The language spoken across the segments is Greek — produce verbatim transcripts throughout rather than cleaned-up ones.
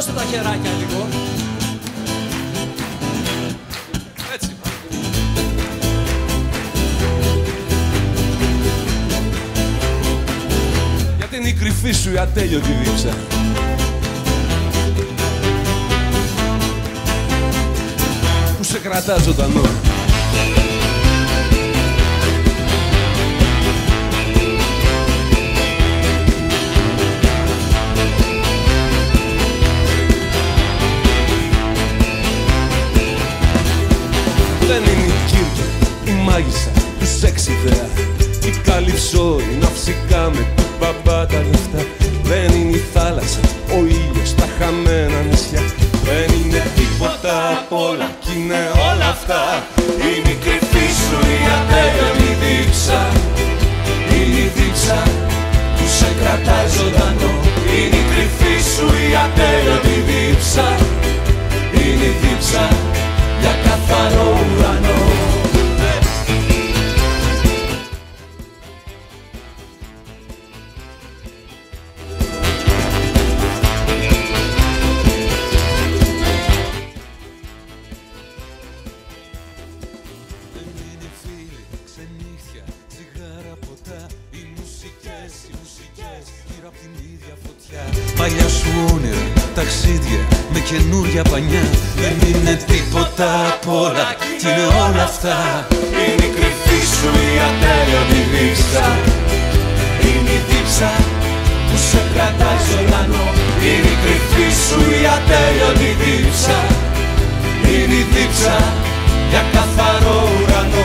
Σηκώστε τα χεράκια λίγο. Έτσι. Γιατί είναι η κρυφή σου η ατέλειωτη δίψα. Που σε κρατά ζωντανό. Δεν είναι η Κύρκια, η μάγισσα, του σεξ ιδέα, η καλυψό, η ναυσικά με του μπαμπά τα λεφτά. Δεν είναι η θάλασσα, ο ήλιος, τα χαμένα νησιά. Δεν είναι τίποτα απ' όλα κι είναι όλα αυτά. Είναι η κρυφή σου η ατέλειωτη δίψα. Είναι η δίψα που σε κρατάει ζωντανό. Είναι η κρυφή σου η ατέλειωτη δίψα. Είναι η δίψα για καθαρό ουρανό. Δεν είναι φίλοι, ξενύχια, τσιγάρα, ποτά. Οι μουσικές, οι μουσικές γύρω απ' την ίδια φωτιά. Παλιά σου όνειρα, ταξίδια με καινούρια πανιά. Δεν είναι τίποτα απ' όλα κι είναι όλα αυτά. Είναι η κρυφή σου η ατέλειωτη δίψα. Είναι η δίψα που σε κρατάει ζωντανό. Είναι η κρυφή σου η ατέλειωτη δίψα. Είναι η δίψα για καθαρό ουρανό.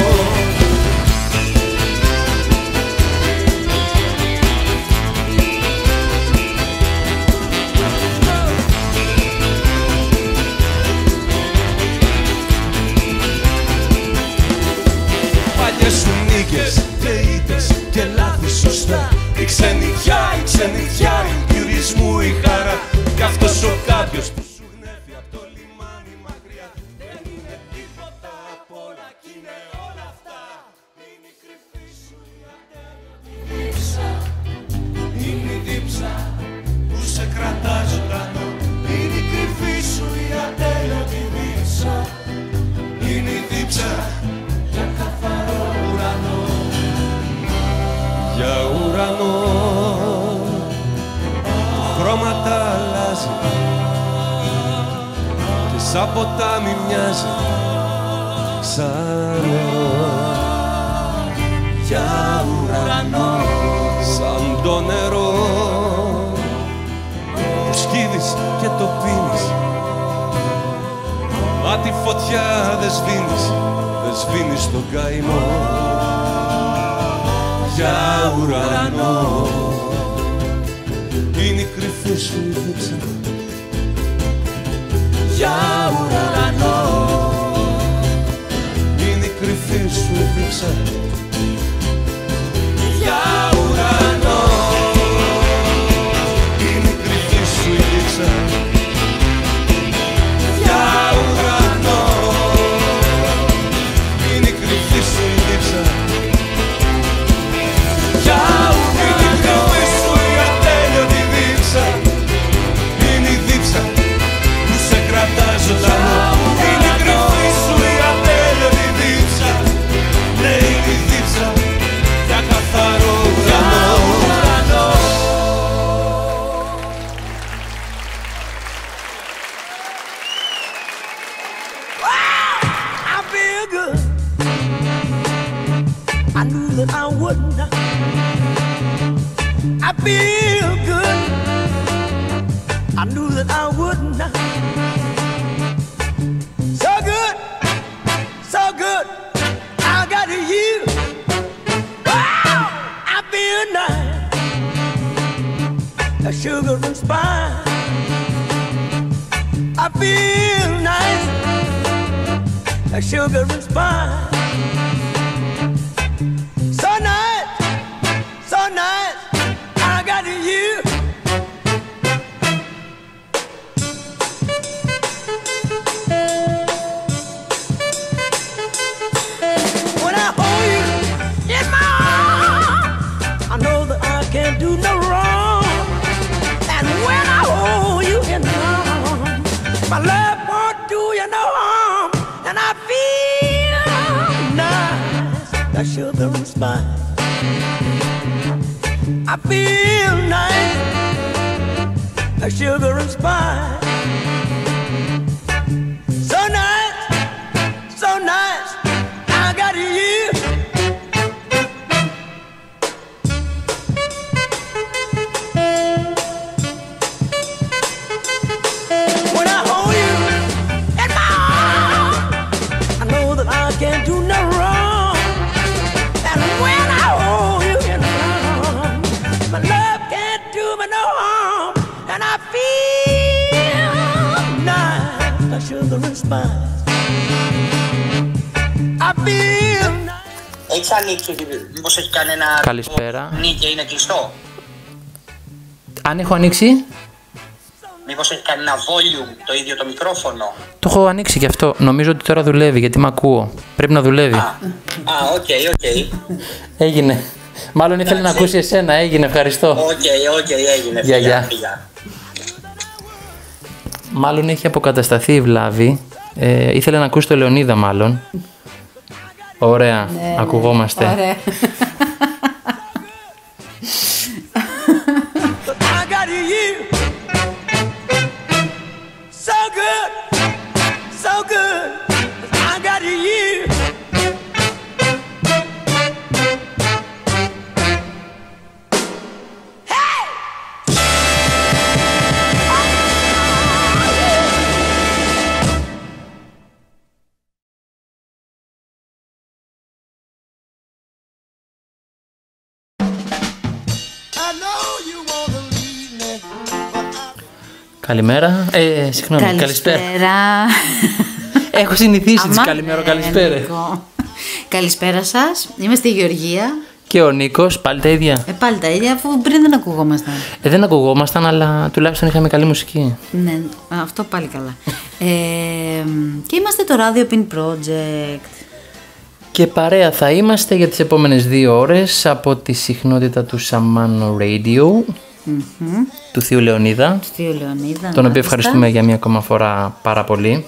Σου νίκες και ήττες και λάθη σωστά. Η ξενιτιά, η ξενιτιά, η γυρισμού η χαρά. Κι αυτός ο κάποιος που σου γνέφει απ' το λιμάνι μακριά. Δεν είναι τίποτα απ' όλα κι είναι όλα αυτά. Είναι η κρυφή σου η ατέλειωτη δίψα. Είναι η δίψα που σε κρατά ζωντανό. Είναι η κρυφή σου η ατέλειωτη δίψα. Είναι η δίψα για καθαρό ουρανό. Για ουρανό που χρώματα αλλάζει και σαν ποτάμι μοιάζει σαν νερό. Για ουρανό σαν το νερό που σκύβεις και το πίνεις, μα τη φωτιά δεν σβήνεις, δεν σβήνεις τον καημό. Για ουρανό είναι η κρυφή σου η δίψα. Για ουρανό είναι η κρυφή σου η δίψα. Για ουρανό είναι η κρυφή σου η δίψα. Για ουρανό είναι η κρυφή σου η δίψα. Για ουρανό είναι η κρυφή σου η ατέλειωτη δίψα. Είναι η δίψα που σε κρατά ζωντανό. Είναι η κρυφή σου η ατέλειωτη δίψα. Ναι, είναι η δίψα για καθαρό ουρανό. I feel good. I knew that I wouldn't. I feel good. I knew that I wouldn't. So good, so good. I got you. Wow, I feel nice. A sugar and spice. I feel nice. A sugar and spice. So nice, so nice. I got you. When I hold you in my arms, I know that I can't do no wrong. And when I hold you in my arms, the sugar and spice. I feel nice, the sugar and spice. So nice, so nice, I got you. When I hold you in my arms, I know that I can't do no wrong. And when I hold you in my arms, my love can't do me no harm. And I feel nice, the sugar and spice. I feel nice. Έχεις ανοίξει, μήπως έχει κανένα... Καλησπέρα. Ναι, και είναι κλειστό. Αν έχω ανοίξει. Μήπως έχει κανένα volume το ίδιο το μικρόφωνο. Το έχω ανοίξει και αυτό. Νομίζω ότι τώρα δουλεύει γιατί με ακούω. Πρέπει να δουλεύει. Α, οκ, οκ. Έγινε. Μάλλον ήθελε να ακούσει εσένα. Έγινε, ευχαριστώ. Οκ, οκ, έγινε. Γεια, γεια. Φύγα. Μάλλον έχει αποκατασταθεί η βλάβη. Ε, ήθελε να ακούσει το Λεωνίδα μάλλον. Ωραία, ναι, ακουγόμαστε. Ναι, ωραία. Καλημέρα. Ε, συγγνώμη, καλησπέρα. Καλησπέρα. Έχω συνηθίσει τις καλημέρα, καλησπέρα. Καλησπέρα σας. Είμαστε η Γεωργία. Και ο Νίκος, πάλι τα ίδια. Ε, πάλι τα ίδια, αφού πριν δεν ακουγόμασταν. Ε, δεν ακουγόμασταν, αλλά τουλάχιστον είχαμε καλή μουσική. Ναι, αυτό πάλι καλά. ε, και είμαστε το Radio Pin Project. Και παρέα θα είμαστε για τις επόμενες δύο ώρες από τη συχνότητα του Σαμάνο Radio. Mm-hmm. Του Θείου Λεωνίδα, του Θείου Λεωνίδα, τον οποίο ευχαριστούμε για μία ακόμα φορά πάρα πολύ.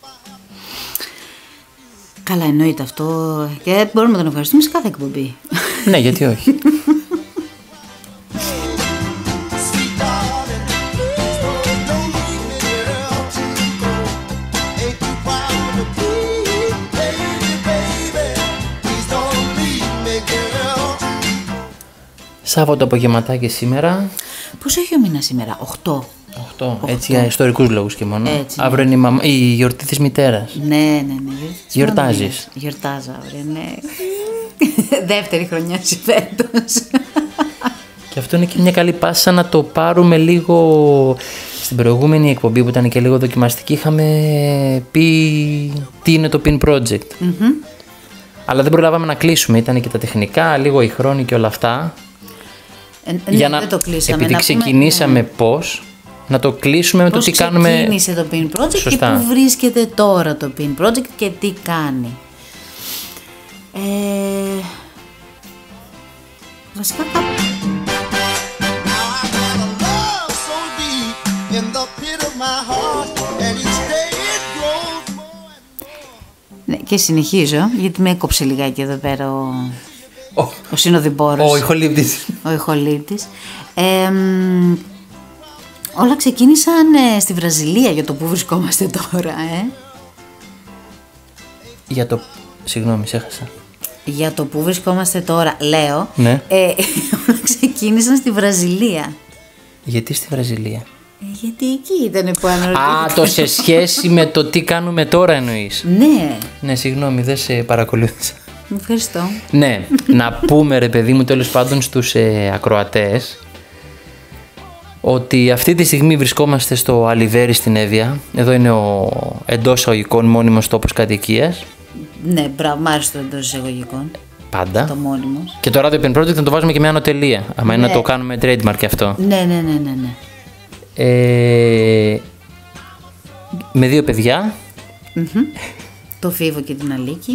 Καλά, εννοείται αυτό και μπορούμε να τον ευχαριστούμε σε κάθε εκπομπή. Ναι, γιατί όχι. Σάββατο απογευματάκι σήμερα. Πώς έχει ο μήνας σήμερα, οκτώ. οκτώ, έτσι για ιστορικούς λόγους και μόνο. Έτσι, ναι. Αύριο είναι η, μαμα... η γιορτή της μητέρας. Ναι, ναι, ναι. Γιορτάζεις. Γιορτάζω αύριο, ναι. Δεύτερη χρονιά σου φέτος. Και αυτό είναι και μια καλή πάσα να το πάρουμε λίγο. Στην προηγούμενη εκπομπή που ήταν και λίγο δοκιμαστική είχαμε πει τι είναι το Pin Project. Mm-hmm. Αλλά δεν προλάβαμε να κλείσουμε, ήταν και τα τεχνικά, λίγο η χρόνη και όλα αυτά. Ε, ναι, για να, δεν το κλείσαμε. επειδή να ξεκινήσαμε πούμε, πώς, να το κλείσουμε με πώς το τι κάνουμε. Πώς ξεκίνησε το Pin Project. Σωστά. Και πού βρίσκεται τώρα το Pin Project και τι κάνει. Ε, βασικά κάπου... Ναι, και συνεχίζω, γιατί με έκοψε λιγάκι εδώ πέρα ο, oh. ο συνοδοιπόρος. Ο ηχολήπτης. Ο ηχολήπτης. Ε, όλα ξεκίνησαν ε, στη Βραζιλία, για το που βρισκόμαστε τώρα, ε. Για το... Συγγνώμη, έχασα. Για το που βρισκόμαστε τώρα, λέω, ναι. ε, όλα ξεκίνησαν στη Βραζιλία. Γιατί στη Βραζιλία? Ε, γιατί εκεί ήταν που αναρωτήθηκα. Α, το σε σχέση με το τι κάνουμε τώρα εννοείς. Ναι. Ναι, συγγνώμη, δεν σε παρακολούθησα. Ευχαριστώ. Ναι, να πούμε ρε παιδί μου τέλος πάντων στους ε, ακροατές ότι αυτή τη στιγμή βρισκόμαστε στο Αλιβέρι στην Εύβοια. Εδώ είναι ο εντός εισαγωγικών μόνιμος τόπος κατοικίας. Ναι, μπράβο, μ' άρεσε το εντός εισαγωγικών. Πάντα. Το μόνιμος. Και το Radio Pin Project θα το βάζουμε και με ανωτελεία. Άμα ναι. είναι να το κάνουμε trademark και αυτό. Ναι, ναι, ναι, ναι, ναι. Ε, με δύο παιδιά. Mm-hmm. Το Φίβο και την Αλίκη.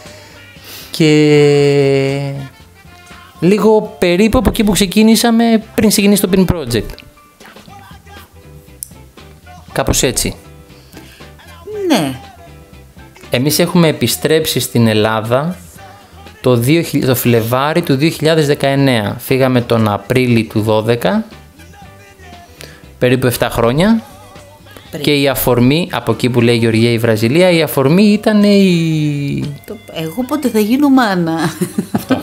Και λίγο περίπου από εκεί που ξεκίνησαμε πριν ξεκινήσει το Pin Project. Κάπως έτσι. Ναι. Εμείς έχουμε επιστρέψει στην Ελλάδα το, δύο, το Φλεβάρι του δύο χιλιάδες δεκαεννέα. Φύγαμε τον Απρίλη του δώδεκα, περίπου επτά χρόνια. Πριν. Και η αφορμή, από εκεί που λέει Γεωργία η Βραζιλία, η αφορμή ήταν η... Το, εγώ πότε θα γίνω μάνα. Αυτό.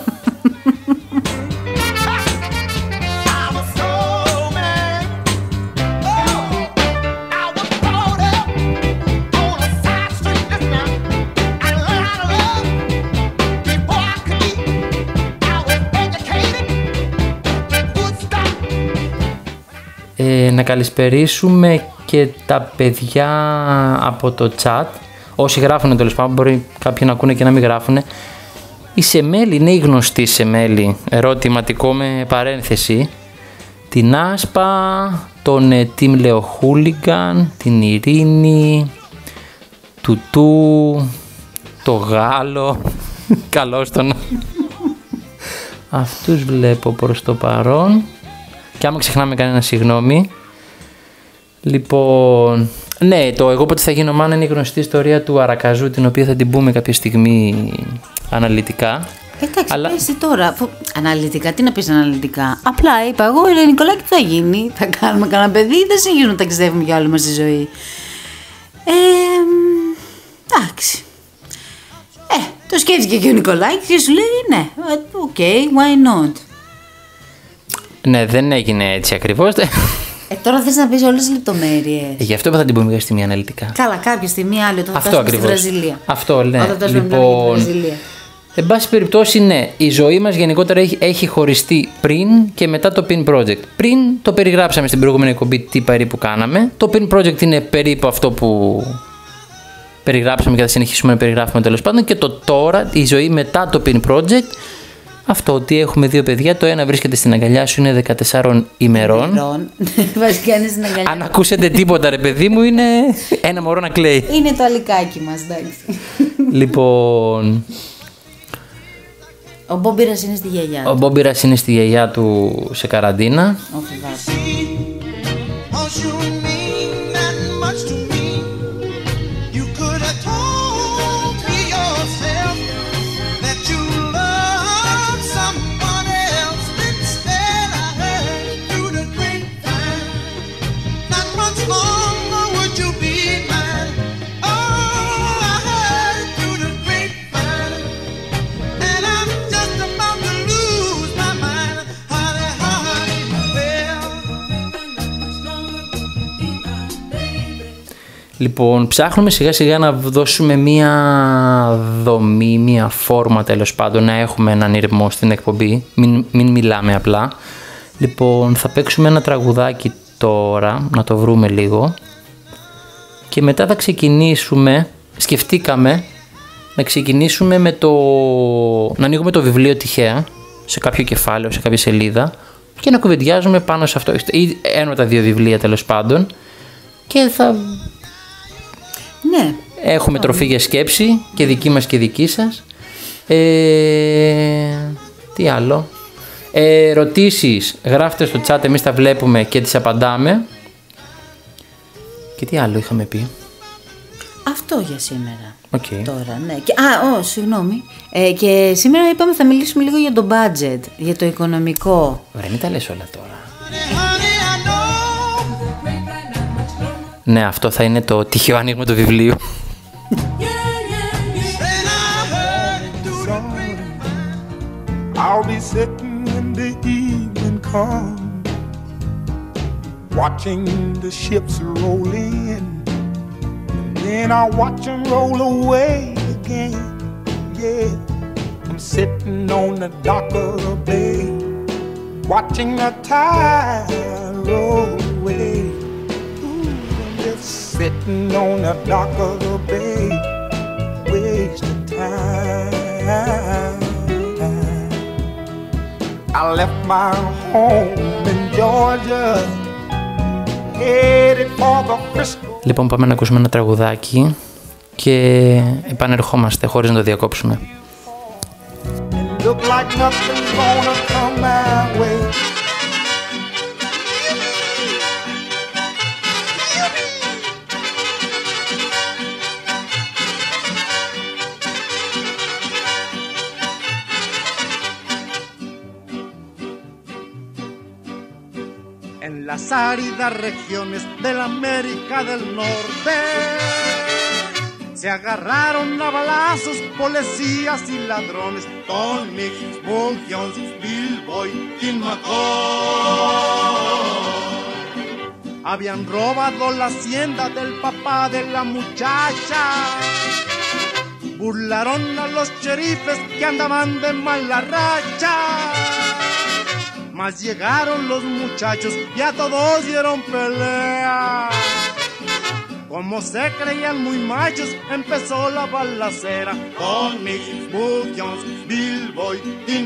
Ε, να καλησπερίσουμε και τα παιδιά από το chat. Όσοι γράφουν τέλος πάντων, μπορεί κάποιοι να ακούνε και να μην γράφουν. Η Σεμέλη είναι η γνωστή Σεμέλη, ερωτηματικό με παρένθεση. Την Άσπα, τον ε, Τιμ Λεοχούλιγκαν, την Ειρήνη, Τουτού, το Γάλλο. Καλώς τον. Αυτούς βλέπω προς το παρόν. Και άμα ξεχνάμε κανένα, συγγνώμη. Λοιπόν, ναι, το εγώ πότε θα γίνω μάνα είναι η γνωστή ιστορία του Αρακαζού, την οποία θα την πούμε κάποια στιγμή αναλυτικά. Εντάξει, αλλά... πες τώρα, αναλυτικά, τι να πεις αναλυτικά. Απλά είπα εγώ, ρε Νικολάκη, τι θα γίνει, θα κάνουμε κανένα παιδί ή δεν σε γίνουν, ταξιδεύουμε για όλη μας τη ζωή. Ε, εντάξει. Ε, το σκέφτηκε και ο Νικολάκης και σου λέει, ναι, οκ, okay, why not. Ναι, δεν έγινε έτσι ακριβώς. Ε, τώρα θες να πεις όλες τις λεπτομέρειες. Ε, γι' αυτό θα την πούμε κάποια στιγμή αναλυτικά. Καλά, κάποια στιγμή άλλη, όταν αυτό φτάσουμε στη Βραζιλία. Αυτό, ναι. Όταν φτάσουμε λοιπόν, στη Βραζιλία. Εν πάση περιπτώσει, ναι, η ζωή μας γενικότερα έχει, έχει χωριστεί πριν και μετά το Pin Project. Πριν το περιγράψαμε στην προηγούμενη εκπομπή τι περίπου κάναμε. Το Pin Project είναι περίπου αυτό που περιγράψαμε και θα συνεχίσουμε να περιγράφουμε τέλος πάντων. Και το τώρα, η ζωή μετά το Pin Project. Αυτό ότι έχουμε δύο παιδιά, το ένα βρίσκεται στην αγκαλιά σου, είναι δεκατεσσάρων ημερών. Βασικά είναι στην αγκαλιά. Αν ακούσετε τίποτα, ρε παιδί μου, είναι ένα μωρό να κλαίει. Είναι το αλικάκι μας, εντάξει. Λοιπόν. Ο Μπόμπιρας είναι στη γιαγιά του. Ο Μπόμπιρας είναι στη γιαγιά του σε καραντίνα. Όχι, Λοιπόν, ψάχνουμε σιγά σιγά να δώσουμε μία δομή, μία φόρμα τέλος πάντων, να έχουμε έναν ήρμο στην εκπομπή, μην, μην μιλάμε απλά. Λοιπόν, θα παίξουμε ένα τραγουδάκι τώρα, να το βρούμε λίγο και μετά θα ξεκινήσουμε, σκεφτήκαμε να ξεκινήσουμε με το, να ανοίγουμε το βιβλίο τυχαία σε κάποιο κεφάλαιο, σε κάποια σελίδα και να κουβεντιάζουμε πάνω σε αυτό, ή ένα από τα δύο βιβλία τέλος πάντων και θα... Ναι. Έχουμε oh. τροφή για σκέψη και δική μας και δική σας. Ε, τι άλλο. Ε, ερωτήσεις γράφτε στο chat, εμείς τα βλέπουμε και τις απαντάμε. Και τι άλλο είχαμε πει. Αυτό για σήμερα. Okay. Τώρα, ναι. Και, α, oh, συγγνώμη. Ε, και σήμερα είπαμε θα μιλήσουμε λίγο για το budget, για το οικονομικό. Ωραία, μην τα λες όλα τώρα. Ναι, αυτό θα είναι το τυχαίο άνοιγμα του βιβλίου. I'll be sitting when the evening comes, watching the ships roll in, and then I'll watch them roll away again. Yeah, I'm sitting on the dock of the bay, watching the tide roll away. Sitting on the dock of the bay, wasting time. I left my home in Georgia, headed for the Frisco. Λοιπόν, πάμε να ακούσουμε ένα τραγουδάκι και επανερχόμαστε χωρίς να το διακόψουμε. Look like nothing's gonna come my way. en las áridas regiones de la América del Norte. Se agarraron a balazos policías y ladrones, Don Mix, Bull Jones, Bill Boy, Tim McCoy. Habían robado la hacienda del papá de la muchacha. Burlaron a los sheriffes que andaban de mala racha. Mas llegaron los muchachos y a todos dieron pelea. Como se creían muy machos, empezó la balacera. Con Mix, Bull Jones, Bill Boy, Tim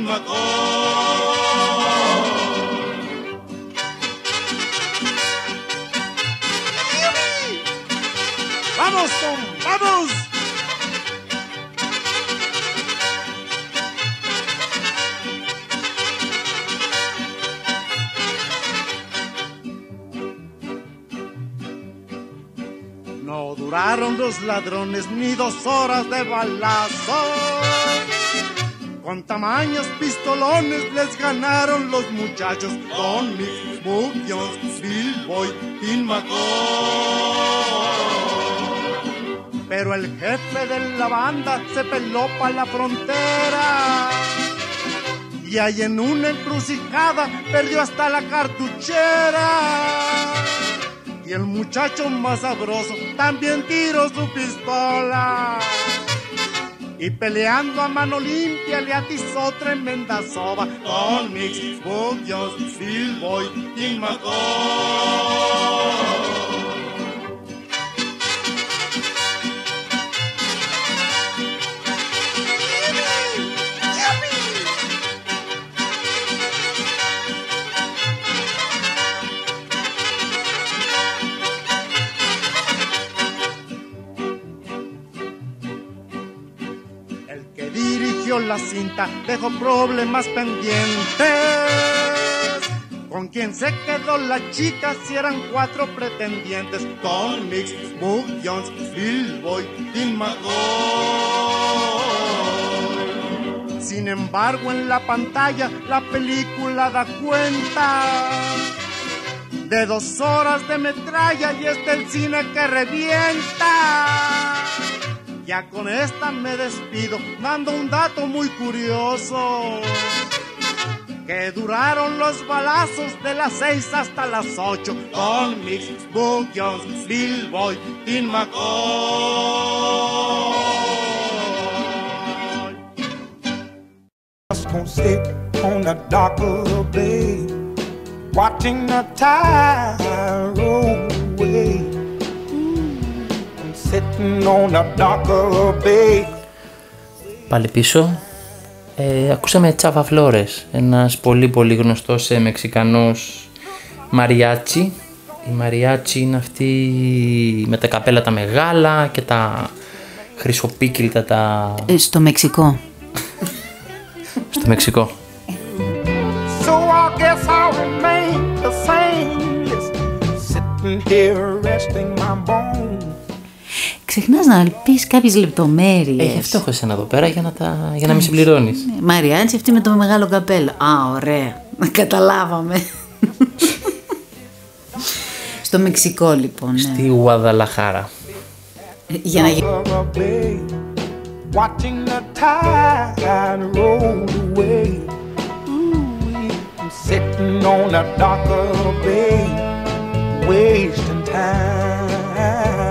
McCoy. ¡Vamos, Tom! ¡Vamos! No duraron los ladrones ni dos horas de balazo. Con tamaños pistolones les ganaron los muchachos. Don Mix, Bull Jones, Bill Boy, Tim McCoy. Pero el jefe de la banda se peló pa' la frontera. Y ahí en una encrucijada perdió hasta la cartuchera. Y el muchacho más sabroso también tiró su pistola. Y peleando a mano limpia le atizó tremenda soba. Don Mix, Bull Jones, Bill Boy, Tim McCoy. La cinta dejó problemas pendientes. ¿Con quién se quedó la chica si eran cuatro pretendientes? Don Mix, Bull Jones, Bill Boy, Tim McCoy. Sin embargo, en la pantalla la película da cuenta de dos horas de metralla y es el cine que revienta. Ya con esta me despido, dando un dato muy curioso, que duraron los balazos de las seis hasta las ocho. Con Mix, Bull Jones, Bill Boy, Tim McCoy. Just gonna sit on the dock of the bay, watching the tide roll away. Πάλι πίσω ε, ακούσαμε Τσάβα Φλόρες, ένας πολύ πολύ γνωστός ε, Μεξικανός μαριάτσι. Η μαριάτσι είναι αυτή με τα καπέλα τα μεγάλα και τα χρυσοπίκυλτα τα... Ε, στο Μεξικό. Στο Μεξικό. So I guess I'll remain the same, sitting here resting my bones. Ξεχνάς να πεις κάποιες λεπτομέρειες. Έχει αυτό έχω εσένα εδώ πέρα για να, τα... για να μην συμπληρώνεις. Μαριάντσι αυτή με το μεγάλο καπέλο. Α, ωραία. Καταλάβαμε. Στο Μεξικό λοιπόν. Ναι. Στη Γουαδαλαχάρα. Για να γίνει. Watching the tide roll away. I'm sitting on a darker bay, wasting time.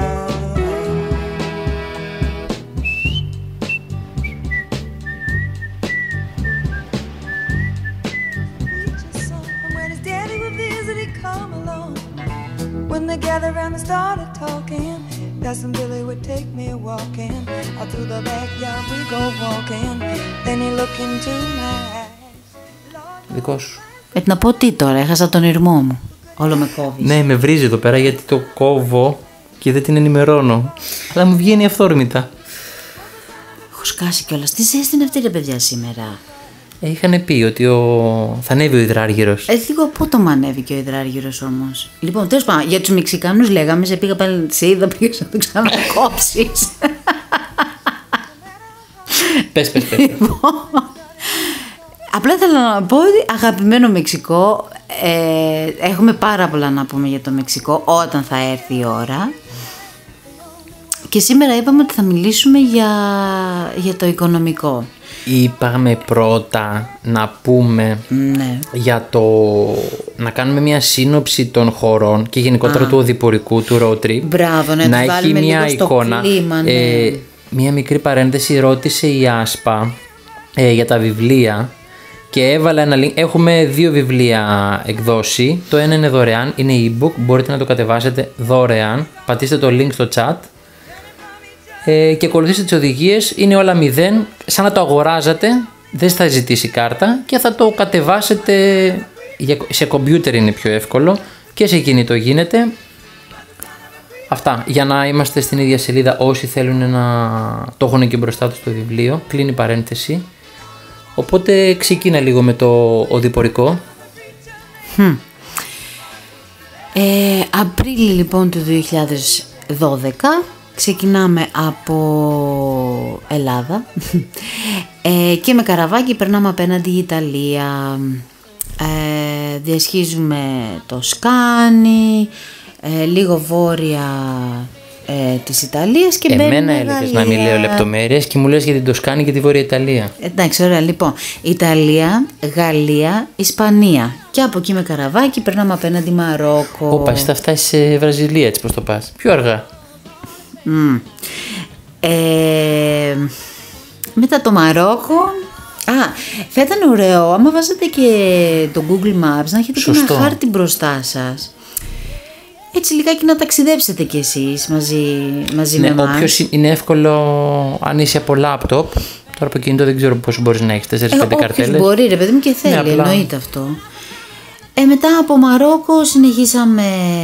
When they gathered around and started talking, Cousin Billy would take me walking. Out through the backyard we go walking. Then he looked into my eyes. Δικό σου. Ε, να πω τι τώρα, έχασα τον ήρμό μου. Όλο με κόβεις. Ναι, με βρίζει εδώ πέρα γιατί το κόβω και δεν την ενημερώνω. Αλλά μου βγαίνει αυθόρμητα. Έχω σκάσει κιόλας. Τι ζέστη είναι αυτή ρε παιδιά σήμερα. Ε, είχαν πει ότι ο... θα ανέβει ο υδράργυρος. Ε, λίγο απότομα ανέβηκε ο υδράργυρος όμως. Λοιπόν, τέλος πάντων, για τους Μεξικάνους λέγαμε, σε πήγα πάλι, σε είδα, πήγες να το ξανακόψεις. Πες, πες, πες. Λοιπόν, απλά θέλω να πω ότι αγαπημένο Μεξικό, Ε, έχουμε πάρα πολλά να πούμε για το Μεξικό όταν θα έρθει η ώρα. Και σήμερα είπαμε ότι θα μιλήσουμε για, για το οικονομικό. Είπαμε πρώτα να πούμε ναι. για το να κάνουμε μια σύνοψη των χωρών και γενικότερα Α. του οδηπορικού, του road trip. Μπράβο, ναι, να έχει βάλουμε μια λίγο εικόνα. Στο κλίμα, ναι. ε, μια μικρή παρένθεση, ρώτησε η Άσπα ε, για τα βιβλία και έβαλα ένα link. Έχουμε δύο βιβλία εκδώσει. Το ένα είναι δωρεάν, είναι e-book, μπορείτε να το κατεβάσετε δωρεάν. Πατήστε το link στο chat ε, και ακολουθήστε τις οδηγίες. Είναι όλα μηδέν, σαν να το αγοράζατε, δεν θα ζητήσει κάρτα και θα το κατεβάσετε. Σε κομπιούτερ είναι πιο εύκολο και σε κινητό γίνεται. Αυτά, για να είμαστε στην ίδια σελίδα όσοι θέλουν να το έχουν και μπροστά τους το βιβλίο. Κλείνει παρένθεση. Οπότε ξεκίνα λίγο με το οδηπορικό. Hm. Ε, Απρίλη λοιπόν του δύο χιλιάδες δώδεκα ξεκινάμε από Ελλάδα ε, και με καραβάκι περνάμε απέναντι η Ιταλία. Ε, διασχίζουμε το Σκάνι, ε, λίγο βόρεια ε, της Ιταλίας και μπαίνουμε Εμένα έλεγες να μην λέω λεπτομέρειες και μου λες για την Τοσκάνη και τη Βόρεια Ιταλία. Εντάξει, ωραία, λοιπόν. Ιταλία, Γαλλία, Ισπανία. Και από εκεί με καραβάκι περνάμε απέναντι Μαρόκο. Όπα, εσύ θα φτάσεις σε Βραζιλία, έτσι πως το πας. Πιο αργά. Mm. Ε, μετά το Μαρόκο. Α, θα ήταν ωραίο άμα βάζετε και το Google Maps να έχετε και ένα χάρτη μπροστά σας. Έτσι λιγάκι να ταξιδέψετε κι εσείς μαζί, μαζί ναι, με εμάς. Όποιος είναι εύκολο αν είσαι από laptop. Τώρα από κινητό δεν ξέρω πόσο μπορείς να έχεις, τέσσερις πέντε καρτέλες. Όποιος μπορεί ρε παιδί μου και θέλει, ναι, εννοείται αυτό. Ε, μετά από Μαρόκο συνεχίσαμε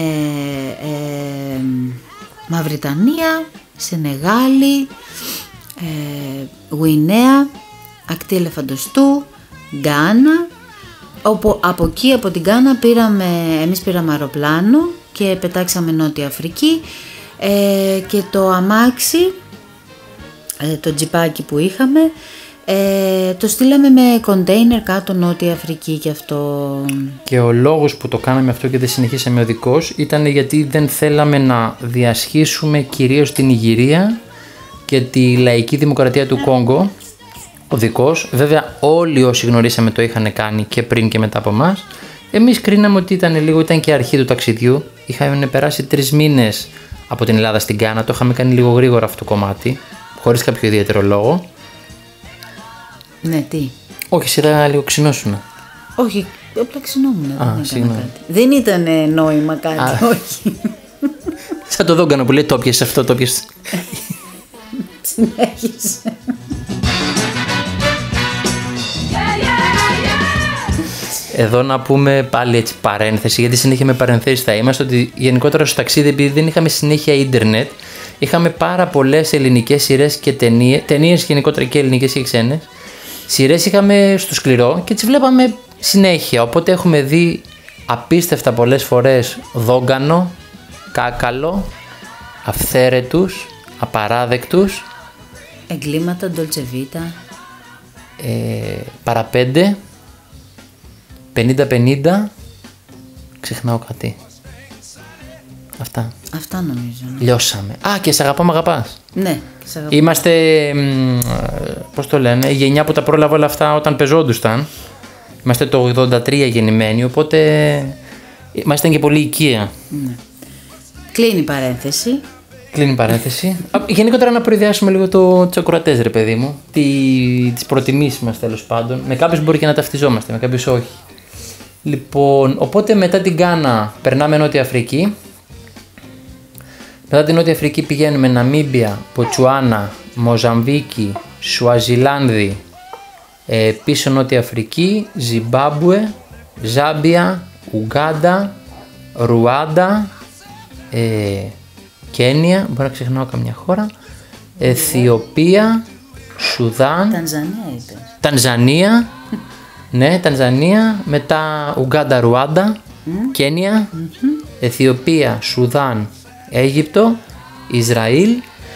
ε, Μαυριτανία, Σενεγάλη, ε, Γουινέα, Ακτή Ελεφαντοστού, Γκάνα, όπου από εκεί από την Γκάνα πήραμε, εμείς πήραμε αεροπλάνο και πετάξαμε Νότια Αφρική ε, και το αμάξι, ε, το τζιπάκι που είχαμε, ε, το στείλαμε με κοντέινερ κάτω Νότια Αφρική και αυτό. Και ο λόγος που το κάναμε αυτό και δεν συνεχίσαμε οδικός ήταν γιατί δεν θέλαμε να διασχίσουμε κυρίως την Ιγυρία και τη λαϊκή δημοκρατία του Κόγκο οδικός. Βέβαια όλοι όσοι γνωρίσαμε το είχαν κάνει και πριν και μετά από εμάς. Εμείς κρίναμε ότι ήταν λίγο, ήταν και αρχή του ταξιδιού. Είχαμε περάσει τρεις μήνες από την Ελλάδα στην Γκάνα, το είχαμε κάνει λίγο γρήγορα αυτό το κομμάτι, χωρίς κάποιο ιδιαίτερο λόγο. Ναι, τι. Όχι, σειρά λίγο ξυνώσουνα. Όχι, απλά ξυνόμουν. Α, δεν, δεν ήταν νόημα κάτι, Α, όχι. Σαν το Δόγκανο που λέει το πιες αυτό, το πιες. Συνέχισε. Εδώ να πούμε πάλι έτσι παρένθεση, γιατί συνέχεια με παρενθέσεις θα είμαστε, ότι γενικότερα στο ταξίδι, επειδή δεν είχαμε συνέχεια ίντερνετ, είχαμε πάρα πολλές ελληνικές σειρές και ταινίες, ταινίες γενικότερα και ελληνικές και ξένες. Σειρές είχαμε στο σκληρό και τις βλέπαμε συνέχεια, οπότε έχουμε δει απίστευτα πολλές φορές Δόγκανο, Κάκαλο, Αυθαίρετους, Απαράδεκτους, Εγκλήματα, Dolce Vita, ε, Παραπέντε, πενήντα πενήντα, ξεχνάω κάτι. Αυτά. Αυτά νομίζω. Ναι. Λιώσαμε. Α, και σε αγαπώ, μ' αγαπάς. Ναι, σε αγαπώ. Είμαστε, πώς το λένε, η γενιά που τα πρόλαβε όλα αυτά όταν πεζόντουσαν. Είμαστε το ογδόντα τρία γεννημένοι, οπότε ήμασταν και πολύ οικία. Ναι. Κλείνει η παρένθεση. Κλείνει η παρένθεση. Γενικότερα να προειδιάσουμε λίγο το τσακουρατές, ρε παιδί μου. Τι, τις προτιμήσεις μας τέλος πάντων. Με κάποιους μπορεί και να ταυτιζόμαστε, με κάποιους όχι. Λοιπόν, οπότε μετά την Γκάνα περνάμε Νότια Αφρική. Μετά την Νότια Αφρική πηγαίνουμε Ναμίμπια, Ποτσουάνα, Μοζαμβίκη, Σουαζιλάνδη, ε, πίσω Νότια Αφρική, Ζιμπάμπουε, Ζάμπια, Ουγκάντα, Ρουάντα, ε, Κένια, μπορεί να ξεχνάω καμιά χώρα, Αιθιοπία, Σουδάν, Τανζανία είπες. Τανζανία, ναι, Τανζανία, μετά Ουγκάντα, Ρουάντα, mm. Κένια, mm-hmm. Αιθιοπία, Σουδάν, Αίγυπτο, Ισραήλ,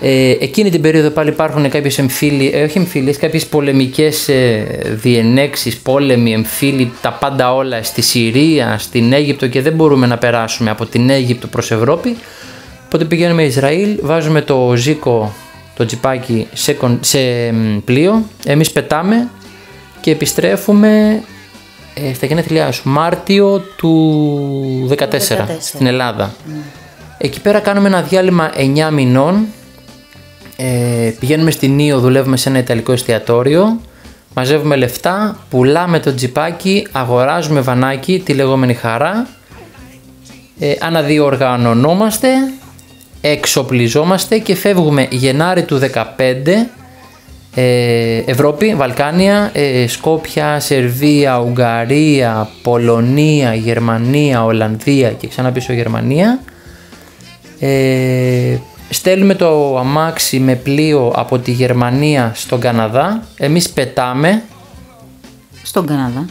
Ε, εκείνη την περίοδο πάλι υπάρχουν κάποιες εμφύλιες, ε, όχι εμφύλιες, κάποιες πολεμικές ε, διενέξεις, πόλεμοι, εμφύλοι, τα πάντα όλα στη Συρία, στην Αίγυπτο και δεν μπορούμε να περάσουμε από την Αίγυπτο προς Ευρώπη. Οπότε πηγαίνουμε Ισραήλ, βάζουμε το Ζήκο, το τζιπάκι σε, σε πλοίο, εμείς πετάμε και επιστρέφουμε ε, στα γενέθλιά σου, Μάρτιο του δεκατέσσερα, δεκατέσσερα. Στην Ελλάδα. Mm. Εκεί πέρα κάνουμε ένα διάλειμμα εννιά μηνών, ε, πηγαίνουμε στην Ήο, δουλεύουμε σε ένα ιταλικό εστιατόριο, μαζεύουμε λεφτά, πουλάμε το τζιπάκι, αγοράζουμε βανάκι, τη λεγόμενη χαρά, ε, αναδιοργανωνόμαστε, εξοπλιζόμαστε και φεύγουμε Γενάρη του δεκαπέντε, ε, Ευρώπη, Βαλκάνια, ε, Σκόπια, Σερβία, Ουγγαρία, Πολωνία, Γερμανία, Ολλανδία και ξανά πίσω Γερμανία. Ε, στέλνουμε το αμάξι με πλοίο από τη Γερμανία στον Καναδά. Εμείς πετάμε στον Καναδά.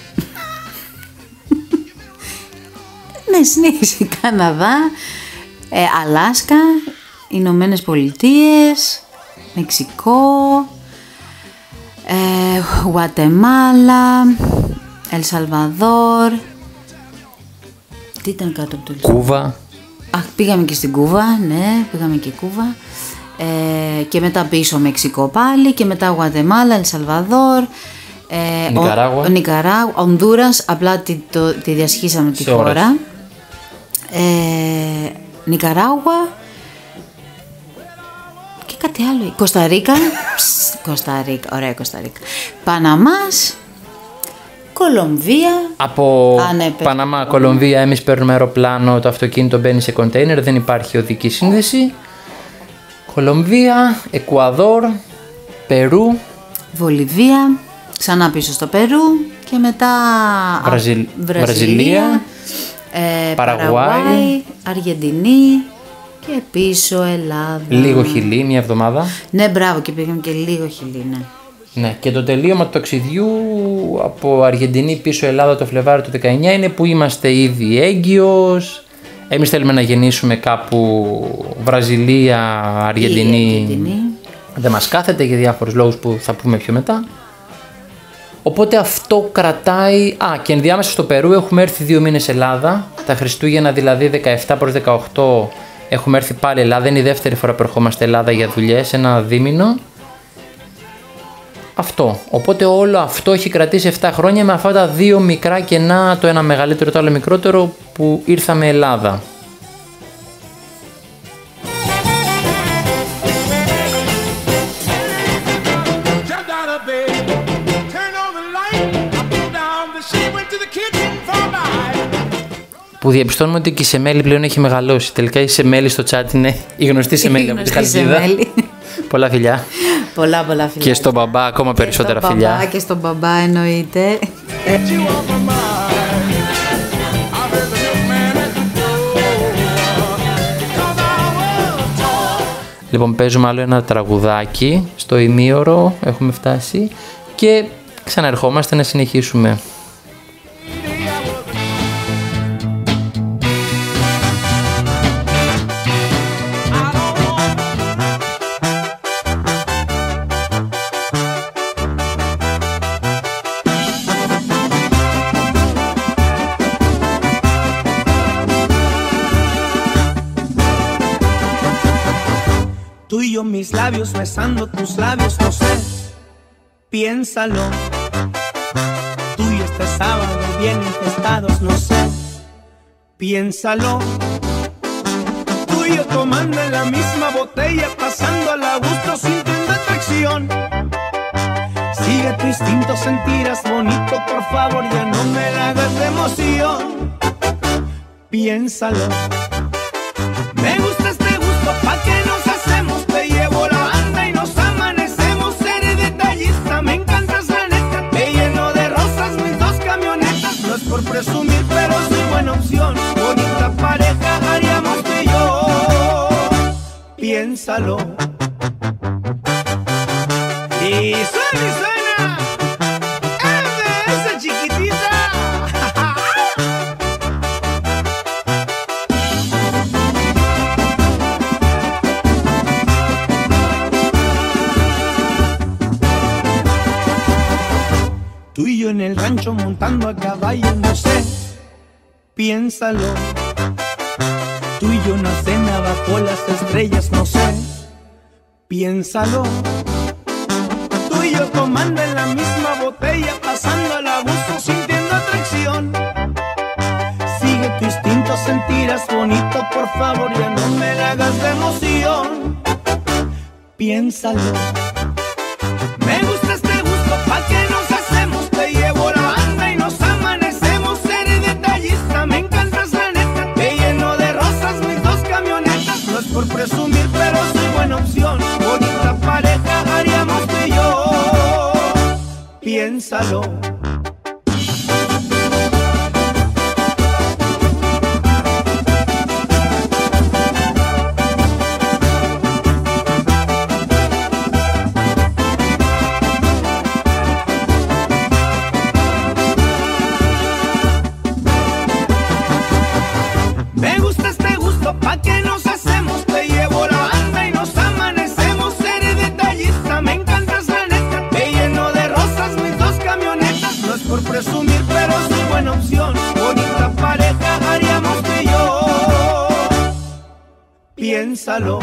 Ναι, συνέχισε. Καναδά, ε, Αλάσκα, Ηνωμένες Πολιτείες, Μεξικό, ε, Γουατεμάλα, Ελ Σαλβαδόρ. Τι ήταν κάτω από το Ελ Κούβα. Αχ, πήγαμε και στην Κούβα, ναι, πήγαμε και Κούβα. Ε, και μετά πίσω Μεξικό πάλι και μετά Γουατεμάλα, Ελ Σαλβαδόρ, ε, Νικαράγουα, Νικαράγουα, Ονδούρας, απλά τη, το, τη διασχίσαμε τη χώρα. Ε, Νικαράγουα και κάτι άλλο. Κοσταρίκα, Κοσταρίκα, ωραία Κοσταρίκα. Παναμάς, Κολομβία. Από Α, ναι, Παναμά, Κολομβία, εμείς παίρνουμε αεροπλάνο, το αυτοκίνητο μπαίνει σε κοντέινερ, δεν υπάρχει οδική σύνδεση. Κολομβία, Εκουαδόρ, Περού, Βολιβία, ξανά πίσω στο Περού και μετά Βραζιλ... α, Βραζιλία, Βραζιλία ε, Παραγουάι, Παραγουάι, Αργεντινή και πίσω Ελλάδα. Λίγο Χιλή, μια εβδομάδα. Ναι, μπράβο, και πήγαμε και λίγο Χιλή, ναι. Ναι, και το τελείωμα του ταξιδιού από Αργεντινή πίσω Ελλάδα το Φλεβάρι του δεκαεννιά είναι που είμαστε ήδη έγκυος. Εμείς θέλουμε να γεννήσουμε κάπου Βραζιλία, Αργεντινή. Αργεντινή. Δεν μας κάθεται για διάφορους λόγους που θα πούμε πιο μετά. Οπότε αυτό κρατάει... Α, και ενδιάμεσα στο Περού έχουμε έρθει δύο μήνες Ελλάδα. Τα Χριστούγεννα δηλαδή δεκαεπτά προς δεκαοκτώ έχουμε έρθει πάλι Ελλάδα. Είναι η δεύτερη φορά που ερχόμαστε Ελλάδα για δουλειές, ένα δίμηνο. Αυτό. Οπότε όλο αυτό έχει κρατήσει επτά χρόνια με αυτά τα δύο μικρά κενά, το ένα μεγαλύτερο, το άλλο μικρότερο, που ήρθαμε Ελλάδα. Που διαπιστώνουμε ότι και η Σεμέλη πλέον έχει μεγαλώσει. Τελικά η Σεμέλη στο chat είναι η γνωστή Σεμέλη από τη Χαλκίδα. Πολλά φιλιά. Πολλά πολλά φιλιά. Και στον μπαμπά ακόμα περισσότερα και φιλιά. Μπαμπά, και στον μπαμπά εννοείται. Λοιπόν, παίζουμε άλλο ένα τραγουδάκι. Στο ημίωρο έχουμε φτάσει. Και ξαναερχόμαστε να συνεχίσουμε. Mis labios besando tus labios, no sé, piénsalo. Tú y este sábado bien infestados, no sé, piénsalo. Tú y yo tomando en la misma botella, pasando al gusto, sintiendo atracción. Sigue tu instinto, sentirás bonito, por favor, ya no me la hagas de emoción. Piénsalo. Me gusta este gusto, pa' que nos hacemos. Te llevo la banda y nos amanecemos. Seré detallista, me encantas la neta. Te lleno de rosas mis dos camionetas. No es por presumir, pero soy buena opción. Bonita pareja haríamos tú y yo. Piénsalo. Y suena y suena. Es de esa chiquitita. en el rancho montando a caballo, no sé, piénsalo. Tú y yo una cena bajo las estrellas, no sé, piénsalo. Tú y yo tomando en la misma botella, pasando al abuso, sintiendo atracción. Sigue tu instinto, sentirás bonito, por favor ya no me la hagas de emoción. Piénsalo. Me gusta este gusto, pa' que nos hacemos, te llevo la banda y nos amanecemos. Eres detallista, me encantas la neta, te lleno de rosas mis dos camionetas. No es por presumir, pero soy buena opción, bonita pareja haríamos tú y yo. Piénsalo. Me gusta este gusto, pa' que nos hacemos, te llevo la banda y nos amanecemos. Eres detallista, me encantas la neta, te lleno de rosas mis dos camionetas. No es por presumir, pero soy buena opción, bonita pareja haríamos tú y yo. Piénsalo.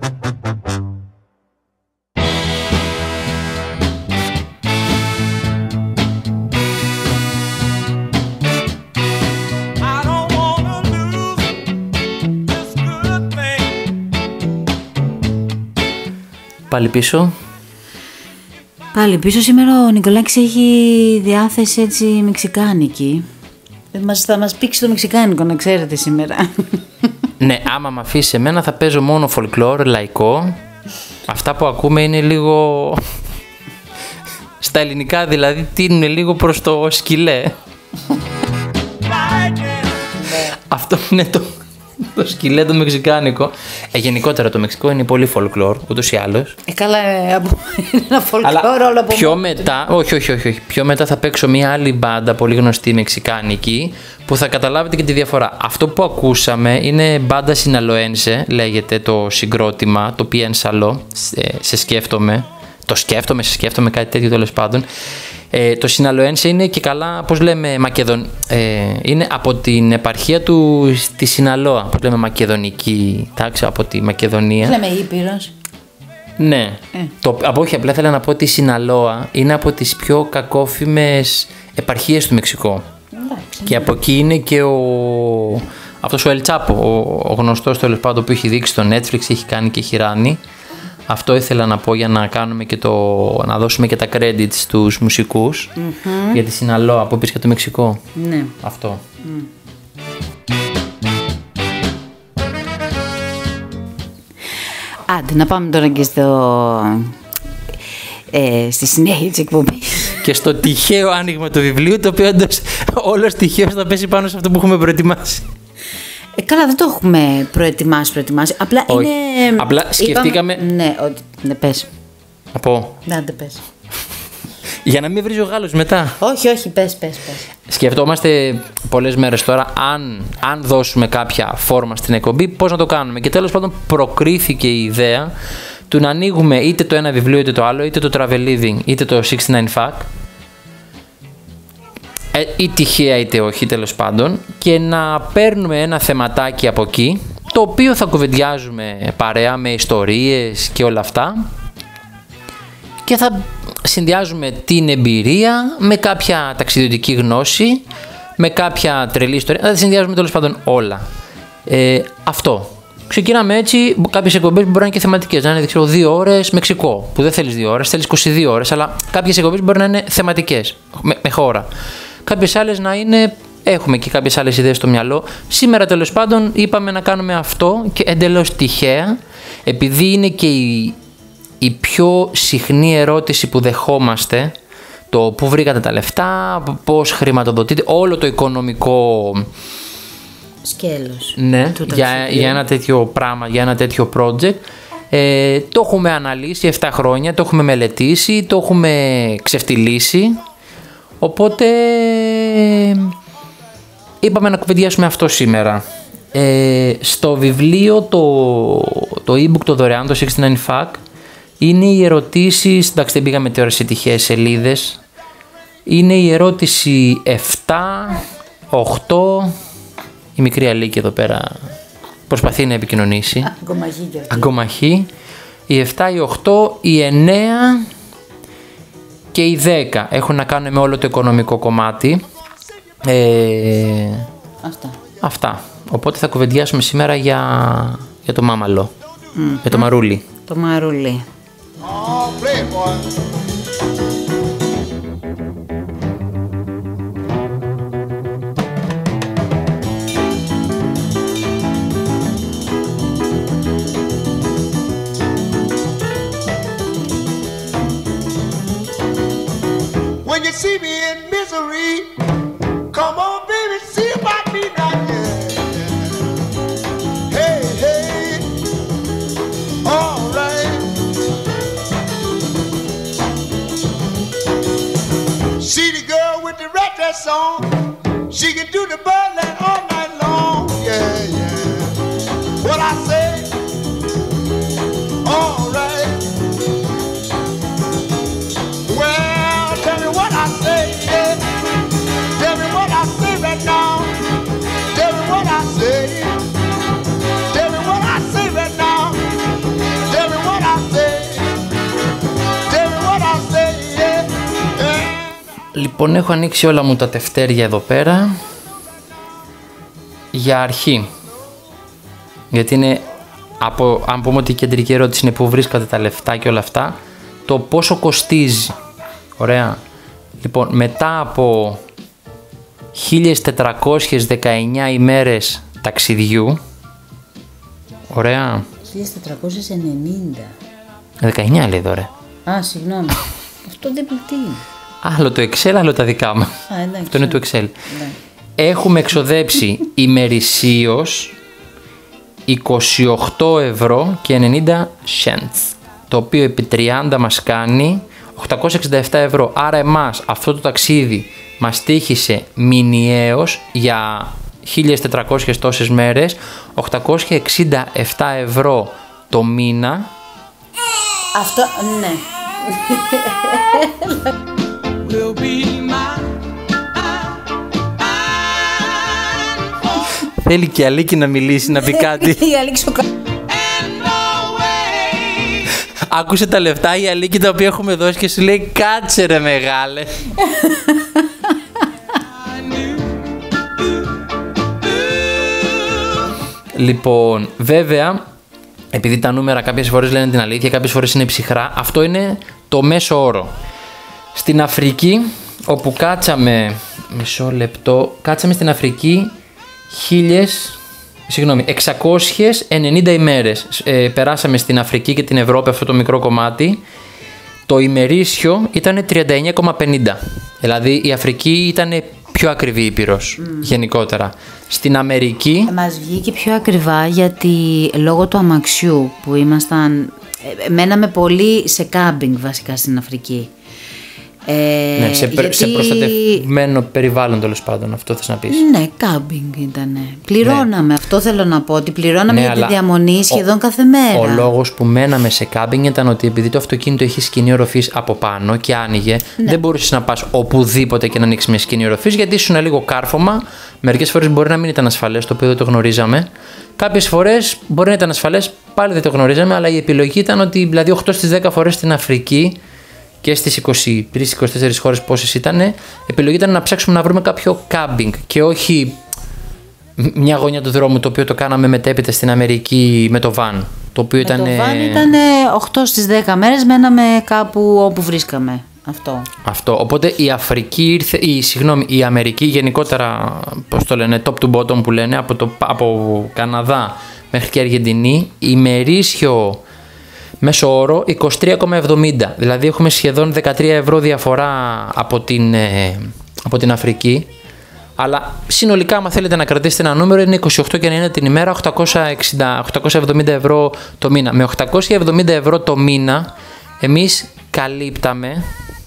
Πάλι πίσω. Πάλι πίσω. Σήμερα ο Νικολάκης έχει διάθεση έτσι μεξικάνικη. Μας, θα μας πήξει το μεξικάνικο, να ξέρετε σήμερα. Ναι, άμα με αφήσει εμένα θα παίζω μόνο folklore, λαϊκό. Αυτά που ακούμε είναι λίγο... Στα ελληνικά δηλαδή τείνουν λίγο προς το σκυλέ. Αυτό είναι το... Το σκυλέ το μεξικάνικο. Ε, γενικότερα το Μεξικό είναι πολύ folklore, ούτως ή άλλως. Ε, καλά, ε, από... ένα folklore όλο από πιο μόνο. μετά, όχι, όχι, όχι, όχι. Πιο μετά θα παίξω μια άλλη μπάντα πολύ γνωστή μεξικάνικη που θα καταλάβετε και τη διαφορά. Αυτό που ακούσαμε είναι μπάντα Sinaloense, λέγεται το συγκρότημα, το Piénsalo, σε, σε σκέφτομαι. Το σκέφτομαι, σε σκέφτομαι, κάτι τέτοιο τέλος πάντων. Ε, το Sinaloense είναι και καλά, πώς λέμε, Μακεδον... ε, είναι από την επαρχία του στη Σιναλόα, πώς λέμε, μακεδονική τάξη, από τη Μακεδονία. Λέμε Ήπειρος. Ναι. Ε. Το, από, όχι, απλά ήθελα να πω ότι η Σιναλόα είναι από τις πιο κακόφημες επαρχίες του Μεξικό. Εντάξει, και ναι. Από εκεί είναι και ο... αυτός ο Ελτσάπο, ο, ο γνωστός τέλος πάντων που έχει δείξει στο Netflix, έχει κάνει και χειράνει. Αυτό ήθελα να πω για να κάνουμε και το, να δώσουμε και τα credits στους μουσικούς mm-hmm. για τη Σιναλόα που πήγε το Μεξικό. Ναι. Αυτό. Mm. Άντε, να πάμε τώρα και στο... Ε, στη συνέχεια της εκπομπής. Και στο τυχαίο άνοιγμα του βιβλίου, το οποίο όντως όλος τυχαίως θα πέσει πάνω σε αυτό που έχουμε προετοιμάσει. Ε, καλά, δεν το έχουμε προετοιμάσει, προετοιμάσει. Απλά όχι. Είναι... Απλά σκεφτήκαμε... Είπαμε... Ναι, ότι... Ναι, πες. Να πω. Ναι, δεν πες. Για να μην βρίζει ο Γάλλος μετά. Όχι, όχι, πες, πες, πες. Σκεφτόμαστε πολλές μέρες τώρα αν, αν δώσουμε κάποια φόρμα στην εκπομπή, πώς να το κάνουμε. Και τέλος πάντων προκρίθηκε η ιδέα του να ανοίγουμε είτε το ένα βιβλίο είτε το άλλο, είτε το Travel Living είτε το εξήντα εννέα Fac. Ε, ή τυχαία είτε όχι, τέλος πάντων, και να παίρνουμε ένα θεματάκι από εκεί, το οποίο θα κουβεντιάζουμε παρέα με ιστορίες και όλα αυτά, και θα συνδυάζουμε την εμπειρία με κάποια ταξιδιωτική γνώση, με κάποια τρελή ιστορία, θα τα συνδυάζουμε τέλος πάντων όλα. Ε, αυτό. Ξεκινάμε έτσι, κάποιες εκπομπές που μπορεί να είναι και θεματικές, να είναι ξέρω, δύο ώρες Μεξικό, που δεν θέλεις δύο ώρες, θέλεις είκοσι δύο ώρες, αλλά κάποιες εκπομπές μπορεί να είναι θεματικές, με, με χώρα. Κάποιες άλλες να είναι, έχουμε και κάποιες άλλες ιδέες στο μυαλό. Σήμερα τέλος πάντων είπαμε να κάνουμε αυτό και εντελώς τυχαία, επειδή είναι και η, η πιο συχνή ερώτηση που δεχόμαστε, το πού βρήκατε τα λεφτά, πώς χρηματοδοτείτε, όλο το οικονομικό σκέλος. Ναι, για, για ένα τέτοιο πράγμα, για ένα τέτοιο project. Ε, το έχουμε αναλύσει επτά χρόνια, το έχουμε μελετήσει, το έχουμε ξεφτυλίσει. Οπότε είπαμε να κουβεντιάσουμε αυτό σήμερα. Ε, στο βιβλίο, το, το e-book το δωρεάν, το εξήντα εννέα Fac, είναι οι ερωτήσεις, εντάξει δεν πήγαμε τώρα σε τυχαίες σελίδες, είναι η ερώτηση επτά, οκτώ. Η μικρή Αλίκη εδώ πέρα προσπαθεί να επικοινωνήσει. Αγκομαχή και αυτή. Αγκομαχή. Η επτά, η οκτώ, η εννέα και η δέκα έχουν να κάνουν με όλο το οικονομικό κομμάτι. Ε, Αυτά. Αυτά. Οπότε θα κουβεντιάσουμε σήμερα για, για το μάμαλο. Mm. Για το μαρούλι. Το μαρούλι. Oh, play, boy. When you see me in misery, come on, baby, see about me now. Yeah. Hey, hey, all right. See the girl with the red dress on, she can do the Berlin all night long. Yeah, yeah. What I say, all right. Well, tell me what I say, yeah. Tell me what I say right now. Tell me what I say. Tell me what I say right now. Tell me what I say. Tell me what I say, yeah. yeah. Λοιπόν, έχω ανοίξει όλα μου τα τευτέρια εδώ πέρα για αρχή. Γιατί είναι, από, αν πούμε ότι η κεντρική ερώτηση είναι πού βρίσκατε τα λεφτά και όλα αυτά, το πόσο κοστίζει. Ωραία. Λοιπόν, μετά από χίλιες τετρακόσιες δεκαεννιά ημέρες ταξιδιού, ωραία. χίλια τετρακόσια ενενήντα. δεκαεννιά λέει εδώ, ρε. Α, συγγνώμη. Αυτό δεν τι είναι. Άλλο το Excel, άλλο τα δικά μας. Α, εντάξει. Αυτό είναι το Excel. Ναι. Έχουμε εξοδέψει ημερησίως είκοσι οκτώ ευρώ και ενενήντα cents, το οποίο επί τριάντα μας κάνει οκτακόσια εξήντα επτά ευρώ. Άρα εμάς αυτό το ταξίδι μας τύχησε μηνιαίως για χίλιες τετρακόσιες τόσες μέρες, οκτακόσια εξήντα επτά ευρώ το μήνα. Αυτό, ναι. Will be my Θέλει και η Αλίκη να μιλήσει, να πει κάτι. Η Αλίκη στο κα- Άκουσε τα λεφτά η Αλίκη τα οποία έχουμε δώσει και σου λέει κάτσε ρε μεγάλε. Λοιπόν, βέβαια, επειδή τα νούμερα κάποιες φορές λένε την αλήθεια, κάποιες φορές είναι ψυχρά, αυτό είναι το μέσο όρο. Στην Αφρική, όπου κάτσαμε, μισό λεπτό, κάτσαμε στην Αφρική χίλιες, συγγνώμη, εξακόσιες ενενήντα ημέρες. Ε, περάσαμε στην Αφρική και την Ευρώπη αυτό το μικρό κομμάτι. Το ημερήσιο ήταν τριάντα εννιά κόμμα πενήντα. Δηλαδή η Αφρική ήταν πιο ακριβή ήπειρος mm. γενικότερα. Στην Αμερική... Μας βγήκε πιο ακριβά γιατί λόγω του αμαξιού που ήμασταν... Μέναμε πολύ σε κάμπινγκ βασικά στην Αφρική. Ε, ναι, σε, γιατί... σε προστατευμένο περιβάλλον τέλος πάντων, αυτό θες να πεις. Ναι, κάμπινγκ ήταν. Πληρώναμε, ναι. Αυτό θέλω να πω, ότι πληρώναμε ναι, για τη διαμονή σχεδόν ο, κάθε μέρα. Ο λόγος που μέναμε σε κάμπινγκ ήταν ότι επειδή το αυτοκίνητο έχει σκηνή οροφής από πάνω και άνοιγε, ναι. δεν μπορούσες να πας οπουδήποτε και να ανοίξεις μια σκηνή οροφής, γιατί ήσουν λίγο κάρφωμα. Μερικές φορές μπορεί να μην ήταν ασφαλές, το οποίο δεν το γνωρίζαμε. Κάποιες φορές μπορεί να ήταν ασφαλές, πάλι δεν το γνωρίζαμε, αλλά η επιλογή ήταν ότι δηλαδή οκτώ στις δέκα φορές στην Αφρική και στις είκοσι τρεις είκοσι τέσσερις χώρες πόσες ήταν, επιλογή ήταν να ψάξουμε να βρούμε κάποιο κάμπινγκ και όχι μια γωνιά του δρόμου, το οποίο το κάναμε μετέπειτα στην Αμερική με το βαν. Το οποίο με ήταν. Το βαν ήταν οκτώ στις δέκα μέρες, μέναμε κάπου όπου βρίσκαμε. Αυτό. Αυτό. Οπότε η Αφρική ήρθε, η, συγγνώμη, η Αμερική γενικότερα, πώς το λένε, top to bottom που λένε, από, το, από Καναδά μέχρι και Αργεντινή, ημερήσιο μέσο όρο είκοσι τρία κόμμα εβδομήντα. Δηλαδή έχουμε σχεδόν δεκατρία ευρώ διαφορά από την, ε, από την Αφρική. Αλλά συνολικά, άμα θέλετε να κρατήσετε ένα νούμερο, είναι είκοσι οκτώ και ενενήντα την ημέρα, οκτακόσια εξήντα, οκτακόσια εβδομήντα ευρώ το μήνα. Με οκτακόσια εβδομήντα ευρώ το μήνα, εμείς καλύπταμε.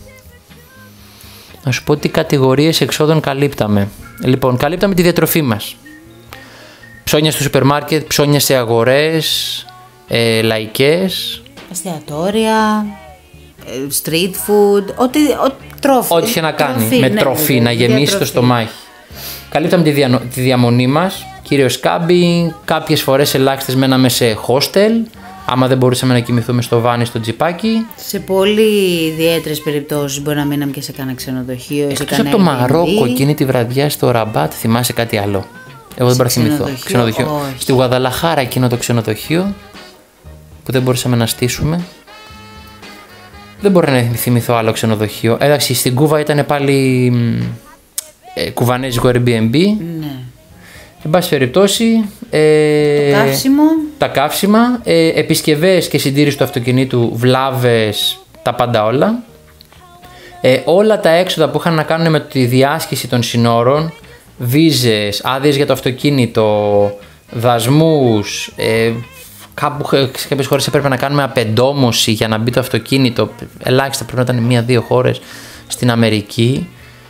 Να σου πω τι κατηγορίες εξόδων καλύπταμε. Λοιπόν, καλύπταμε τη διατροφή μας. Ψώνια στο σούπερ μάρκετ, ψώνια σε αγορές, ε, λαϊκές. Εστιατόρια, street food, ό,τι, ό, Τρόφι. Ό,τι είχε να κάνει Τροφή, με ναι, τροφή, ναι, να γεμίσει διατροφή. το στομάχι. Καλύπταμε τη, δια, τη διαμονή μας, κυρίως κάμπι, κάποιες φορές ελάχιστες μέναμε σε hostel, άμα δεν μπορούσαμε να κοιμηθούμε στο βάνι, στο τζιπάκι. Σε πολύ ιδιαίτερες περιπτώσεις μπορεί να μείναμε και σε κανένα ξενοδοχείο ή σε Εκτός από κανένα το Μαρόκο, Airbnb. εκείνη τη βραδιά στο Ραμπάτ, θυμάσαι κάτι άλλο? Εγώ δεν μπορώ να θυμηθώ. ξενοδοχείο, Ξενοδοχείο. όχι. Στη Γουαδαλαχάρα εκείνο το ξενοδοχείο που δεν μπορούσαμε να στήσουμε. Δεν μπορώ να θυμηθώ άλλο ξενοδοχείο. Εντάξει, στην Κούβα ήταν πάλι ε, κουβανέζικο Airbnb. Ναι. Εν πάση περιπτώσει. Ε, Το καύσιμο. Τα καύσιμα, ε, επισκευές και συντήρηση του αυτοκινήτου, βλάβες, τα πάντα όλα. Ε, όλα τα έξοδα που είχαν να κάνουν με τη διάσκηση των συνόρων, βίζες, άδειες για το αυτοκίνητο, δασμούς, ε, κάπου σε κάποιες χώρες έπρεπε να κάνουμε απεντόμωση για να μπει το αυτοκίνητο, ελάχιστα πρέπει να ήταν μία-δύο χώρες στην Αμερική.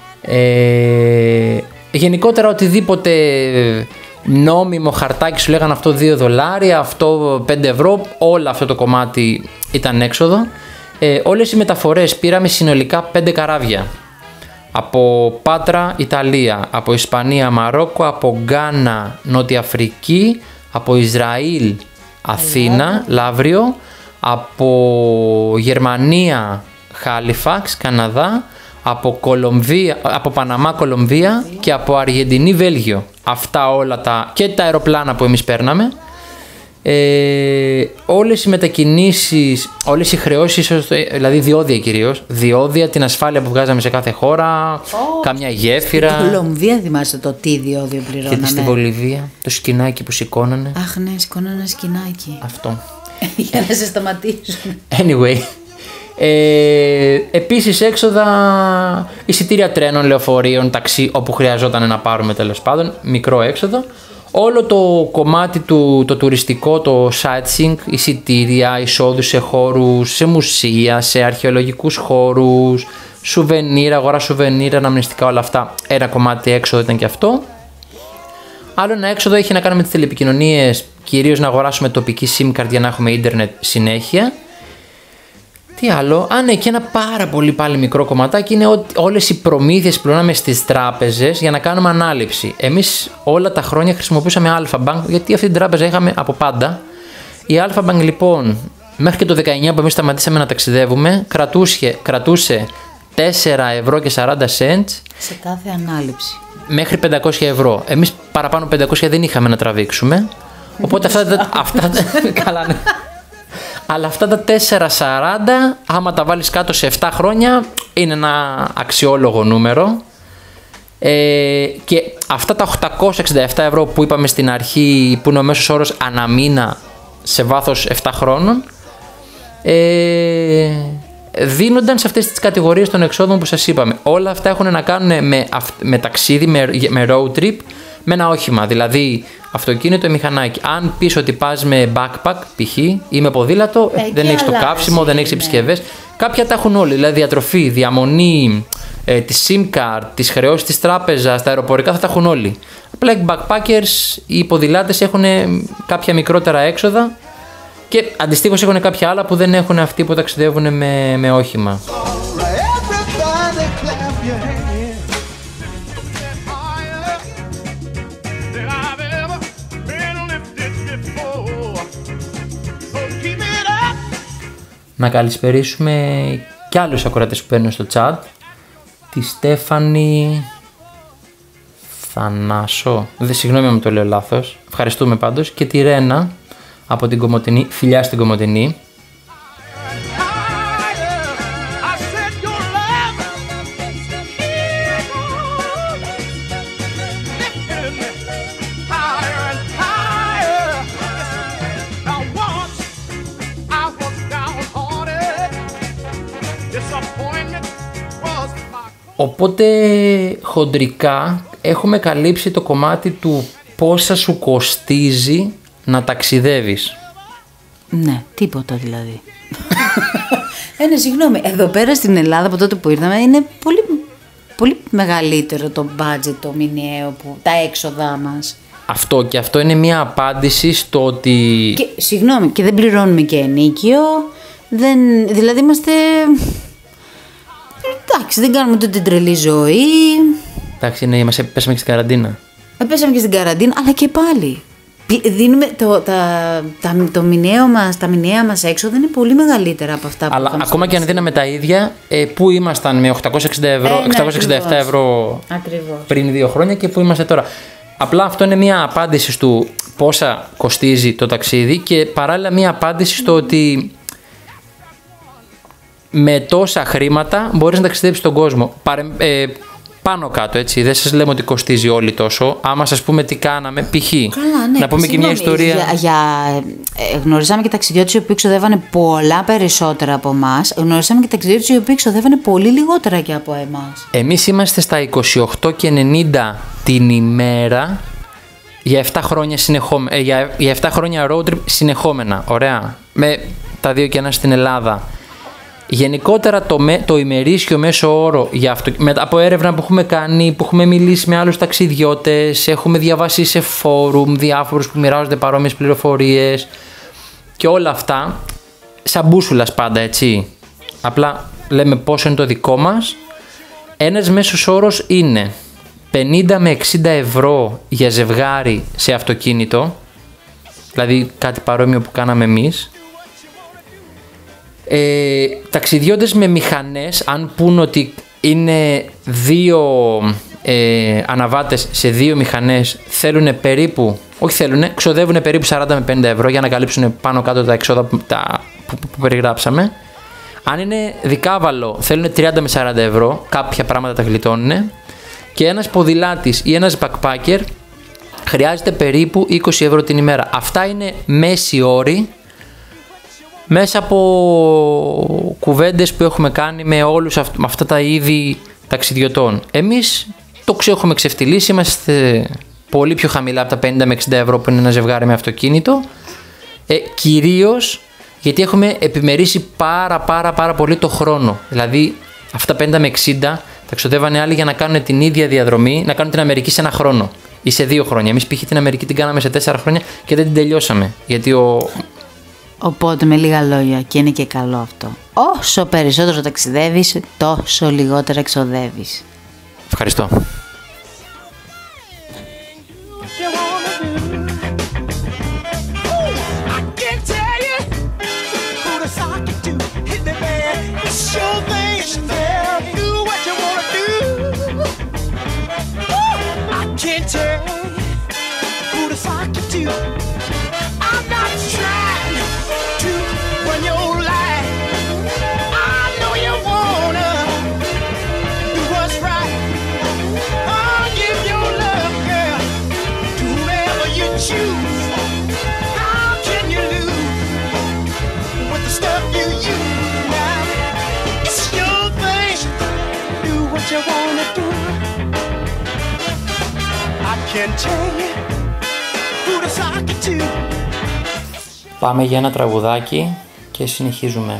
Ε, γενικότερα οτιδήποτε νόμιμο χαρτάκι σου λέγανε αυτό δύο δολάρια, αυτό πέντε ευρώ, όλο αυτό το κομμάτι ήταν έξοδο. Ε, όλες οι μεταφορές πήραμε συνολικά πέντε καράβια. Από Πάτρα, Ιταλία, από Ισπανία, Μαρόκο, από Γκάνα, Νότια Αφρική, από Ισραήλ, Αθήνα, Λαύριο, από Γερμανία, Χάλιφαξ, Καναδά, από, Κολομβία, από Παναμά, Κολομβία και από Αργεντινή, Βέλγιο. Αυτά όλα τα και τα αεροπλάνα που εμείς παίρναμε. Ε, όλες οι μετακινήσεις, όλες οι χρεώσεις, δηλαδή διόδια κυρίως, διόδια, την ασφάλεια που βγάζαμε σε κάθε χώρα, oh. κάμια γέφυρα. Στην Κολομβία θυμάστε το τι διόδιο πληρώναμε. Και στη Βολιβία, το σκηνάκι που σηκώνανε. Αχ ναι, σηκώνανε ένα σκηνάκι. Αυτό. Για να σε σταματήσουν. Anyway. Ε, επίσης έξοδα, εισιτήρια τρένων, λεωφορείων, ταξί, όπου χρειαζόταν να πάρουμε τέλος πάντων, μικρό έξοδο. Όλο το κομμάτι του, το τουριστικό, το sightseeing, εισιτήρια, εισόδου σε χώρους, σε μουσεία, σε αρχαιολογικούς χώρους, σουβενίρ, αγορά σουβενίρ, αναμνηστικά, όλα αυτά. Ένα κομμάτι έξοδο ήταν και αυτό. Άλλο ένα έξοδο είχε να κάνει με τις τηλεπικοινωνίες, κυρίως να αγοράσουμε τοπική SIM card για να έχουμε ίντερνετ συνέχεια. Τι άλλο, α ναι, και ένα πάρα πολύ πάλι μικρό κομματάκι είναι ότι όλες οι προμήθειες που πληρώναμε στις τράπεζες για να κάνουμε ανάληψη. Εμείς όλα τα χρόνια χρησιμοποιούσαμε Alpha Bank, γιατί αυτή την τράπεζα είχαμε από πάντα. Η Alpha Bank λοιπόν, μέχρι και το δεκαεννιά που εμείς σταματήσαμε να ταξιδεύουμε, κρατούσε, κρατούσε τέσσερα ευρώ και σαράντα σεντ σε κάθε ανάληψη. Μέχρι πεντακόσια ευρώ. Εμείς παραπάνω πεντακόσια δεν είχαμε να τραβήξουμε. Οπότε αυτά, αυτά καλά, ναι. Αλλά αυτά τα τέσσερα σαράντα, άμα τα βάλεις κάτω σε επτά χρόνια, είναι ένα αξιόλογο νούμερο. Ε, και αυτά τα οκτακόσια εξήντα επτά ευρώ που είπαμε στην αρχή, που είναι ο μέσος όρος ανά μήνα σε βάθος επτά χρόνων, ε, δίνονταν σε αυτές τις κατηγορίες των εξόδων που σας είπαμε. Όλα αυτά έχουν να κάνουν με, με ταξίδι, με, με road trip, με ένα όχημα, δηλαδή αυτοκίνητο ή μηχανάκι. Αν πεις ότι πας με backpack π.χ. ή με ποδήλατο, ε, δεν έχεις το καύσιμο, δεν έχεις επισκευές. Κάποια τα έχουν όλοι, δηλαδή διατροφή, διαμονή, ε, τη SIM card, τις χρεώσεις της τράπεζας, τα αεροπορικά θα τα έχουν όλοι. Απλά οι backpackers, οι ποδηλάτες έχουν κάποια μικρότερα έξοδα και αντιστοίχως έχουν κάποια άλλα που δεν έχουν αυτοί που ταξιδεύουν με, με όχημα. Να καλησπερίσουμε κι άλλους ακροατές που παίρνουν στο chat. Τη Στέφανη Θανάσο, δεν, συγγνώμη αν το λέω λάθος, ευχαριστούμε πάντως. Και τη Ρένα από την Κομοτηνή, φιλιά στην Κομοτηνή. Οπότε χοντρικά έχουμε καλύψει το κομμάτι του πόσα σου κοστίζει να ταξιδεύεις. Ναι, τίποτα δηλαδή. Ε, ναι, συγγνώμη, εδώ πέρα στην Ελλάδα από τότε που ήρθαμε είναι πολύ, πολύ μεγαλύτερο το budget, το μηνιαίο, που, τα έξοδά μας. Αυτό και αυτό είναι μια απάντηση στο ότι... Και, συγγνώμη, και δεν πληρώνουμε και ενίκιο, δεν, δηλαδή είμαστε... Εντάξει, δεν κάνουμε ούτε την τρελή ζωή. Εντάξει, ναι, μας πέσαμε και στην καραντίνα. Πέσαμε και στην καραντίνα, αλλά και πάλι. Δίνουμε το, τα, τα, το μηνιαίο μας, τα μηνιαία μας έξοδα είναι πολύ μεγαλύτερα από αυτά που αλλά είχαμε. Ακόμα και αν δίναμε τα ίδια, ε, πού ήμασταν με οκτακόσια εξήντα ευρώ, Ε, ναι, εξακόσια εξήντα επτά ευρώ Ακριβώς. πριν δύο χρόνια και πού είμαστε τώρα. Απλά αυτό είναι μια απάντηση στο πόσα κοστίζει το ταξίδι και παράλληλα μια απάντηση στο ότι με τόσα χρήματα μπορείς να ταξιδέψεις τον κόσμο. Παρε, ε, πάνω κάτω, έτσι. Δεν σας λέμε ότι κοστίζει όλοι τόσο. Άμα σας πούμε τι κάναμε, π.χ. Καλά, ναι, να πούμε και μια ιστορία. Για, για, ε, γνωρίζαμε και ταξιδιώτες οι οποίοι ξοδεύανε πολλά περισσότερα από εμάς. Γνωρίζαμε και ταξιδιώτες οι οποίοι ξοδεύανε πολύ λιγότερα και από εμάς. Εμείς είμαστε στα είκοσι οκτώ και ενενήντα την ημέρα για επτά χρόνια, συνεχόμε, ε, για, για επτά χρόνια road trip συνεχόμενα. Ωραία. Με τα δύο και ένα στην Ελλάδα. Γενικότερα το, με, το ημερήσιο μέσο όρο για αυτό, με, από έρευνα που έχουμε κάνει, που έχουμε μιλήσει με άλλους ταξιδιώτες, έχουμε διαβάσει σε φόρουμ διάφορους που μοιράζονται παρόμοιες πληροφορίες και όλα αυτά, σαν μπούσουλας πάντα, έτσι. Απλά λέμε πόσο είναι το δικό μας. Ένας μέσος όρος είναι πενήντα με εξήντα ευρώ για ζευγάρι σε αυτοκίνητο, δηλαδή κάτι παρόμοιο που κάναμε εμείς. Ε, ταξιδιώτες με μηχανές, αν πούν ότι είναι δύο ε, αναβάτες σε δύο μηχανές, θέλουν περίπου, όχι θέλουν, ξοδεύουν περίπου σαράντα με πενήντα ευρώ για να καλύψουν πάνω κάτω τα εξόδα που, τα, που, που, που περιγράψαμε. Αν είναι δικάβαλο, θέλουν τριάντα με σαράντα ευρώ, κάποια πράγματα τα γλιτώνουν. Και ένας ποδηλάτης ή ένας backpacker χρειάζεται περίπου είκοσι ευρώ την ημέρα. Αυτά είναι μέση όροι μέσα από κουβέντες που έχουμε κάνει με όλους αυ- με αυτά τα είδη ταξιδιωτών. Εμείς το ξέρω, έχουμε ξεφτυλίσει, είμαστε πολύ πιο χαμηλά από τα πενήντα με εξήντα ευρώ που είναι ένα ζευγάρι με αυτοκίνητο, ε, κυρίως γιατί έχουμε επιμερίσει πάρα πάρα πάρα πολύ το χρόνο. Δηλαδή αυτά τα πενήντα με εξήντα τα ξοδεύανε άλλοι για να κάνουν την ίδια διαδρομή, να κάνουν την Αμερική σε ένα χρόνο ή σε δύο χρόνια. Εμείς π.χ. την Αμερική την κάναμε σε τέσσερα χρόνια και δεν την τελειώσαμε, γιατί ο... Οπότε με λίγα λόγια, και είναι και καλό αυτό, όσο περισσότερο ταξιδεύεις, τόσο λιγότερα εξοδεύεις. Ευχαριστώ. Πάμε για ένα τραγουδάκι και συνεχίζουμε.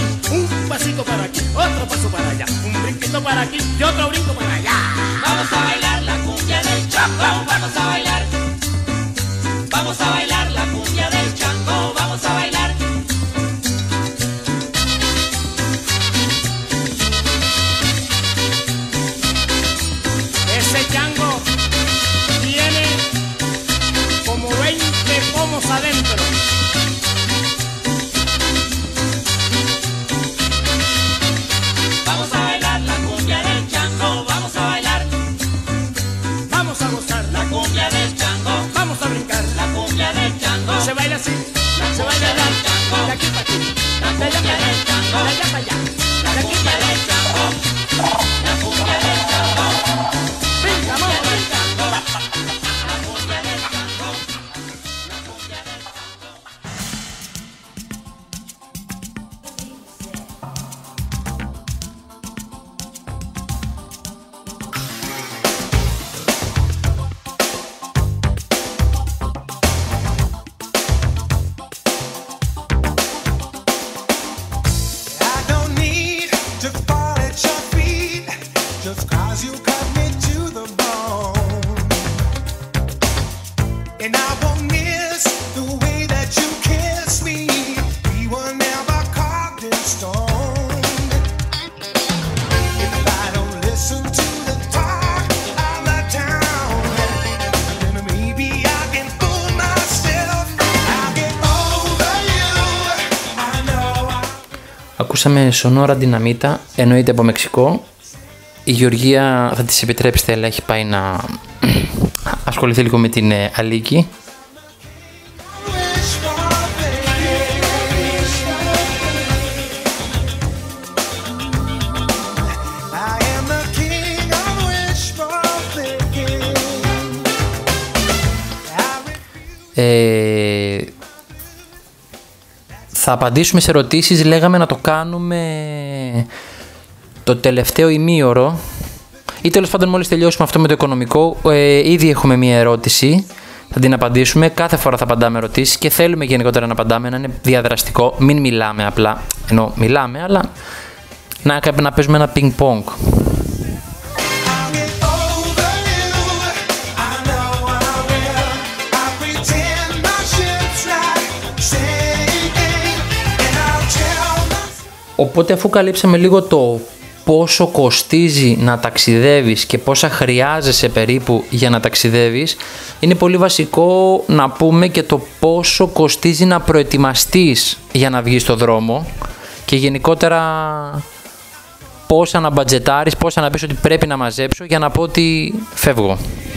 aquí, un pasito para aquí, otro paso para allá, un brinquito para aquí y otro brinco para allá. Vamos a bailar la cumbia del chango, vamos a bailar. Vamos a bailar la cumbia del chango, vamos a bailar. Ese chango tiene como veinte pomos adentro. Vamos a bailar la cumbia del chango, vamos a bailar. Vamos a gozar La cumbia del chango, vamos a brincar. la cumbia del chango, Se baila así, la se baila cumbia del de chango, aquí para aquí, la de allá cumbia para del allá, chango, de allá para allá, la de aquí cumbia para del allá. chango, la cumbia del chango, Venga, vamos a del bailar. chango, la cumbia del chango, la cumbia del chango. I don't need to fall at your feet just 'cause you cut me to the bone. And I won't miss the way that you kiss me. We were never carved in stone. If I don't listen to the talk of the town, then maybe I can fool myself. I'll get over you. I know I Ακούσαμε Σονόρα Ντιναμίτα, εννοείται από Μεξικό. Η Γεωργία θα της επιτρέψετε, αλλά έχει πάει να ασχοληθεί λίγο με την ε, Αλίκη. wish for I am the king of wishful thinking. I Ε, θα απαντήσουμε σε ερωτήσεις. Λέγαμε να το κάνουμε το τελευταίο ημίωρο ή τέλος πάντων μόλις τελειώσουμε αυτό με το οικονομικό. Ε, ήδη έχουμε μία ερώτηση, θα την απαντήσουμε. Κάθε φορά θα απαντάμε ερωτήσεις και θέλουμε γενικότερα να απαντάμε, να είναι διαδραστικό. Μην μιλάμε απλά, ενώ μιλάμε, αλλά να, να παίζουμε ένα πινκ-πονγκ. I'll get over you. I know I will. I pretend my ship's not sinking, and I'll tell myself. Οπότε αφού καλύψαμε λίγο το πόσο κοστίζει να ταξιδεύεις και πόσα χρειάζεσαι περίπου για να ταξιδεύεις, είναι πολύ βασικό να πούμε και το πόσο κοστίζει να προετοιμαστείς για να βγεις στο δρόμο και γενικότερα πόσα να μπατζετάρεις, πόσα να πεις ότι πρέπει να μαζέψω για να πω ότι φεύγω.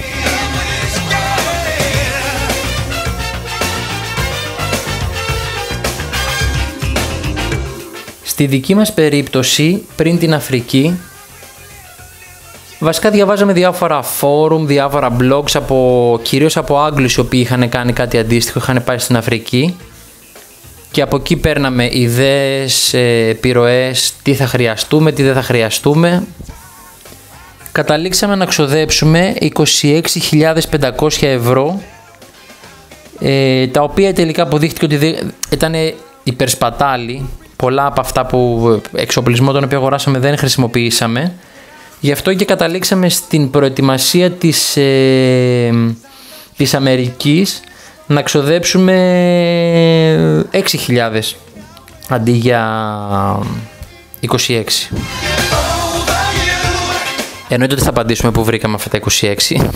Στη δική μας περίπτωση, πριν την Αφρική, βασικά διαβάζαμε διάφορα φόρουμ, διάφορα blogs, από, κυρίως από Άγγλους οι οποίοι είχαν κάνει κάτι αντίστοιχο, είχαν πάει στην Αφρική και από εκεί παίρναμε ιδέες, επιρροές, τι θα χρειαστούμε, τι δεν θα χρειαστούμε. Καταλήξαμε να ξοδέψουμε είκοσι έξι χιλιάδες πεντακόσια ευρώ, ε, τα οποία τελικά αποδείχτηκε ότι ήταν υπερσπατάλη. Πολλά από αυτά που εξοπλισμό τον οποίο αγοράσαμε δεν χρησιμοποιήσαμε. Γι' αυτό και καταλήξαμε στην προετοιμασία της, ε, της Αμερικής να ξοδέψουμε έξι χιλιάδες αντί για είκοσι έξι. Εννοείται ότι θα απαντήσουμε που βρήκαμε αυτά τα είκοσι έξι.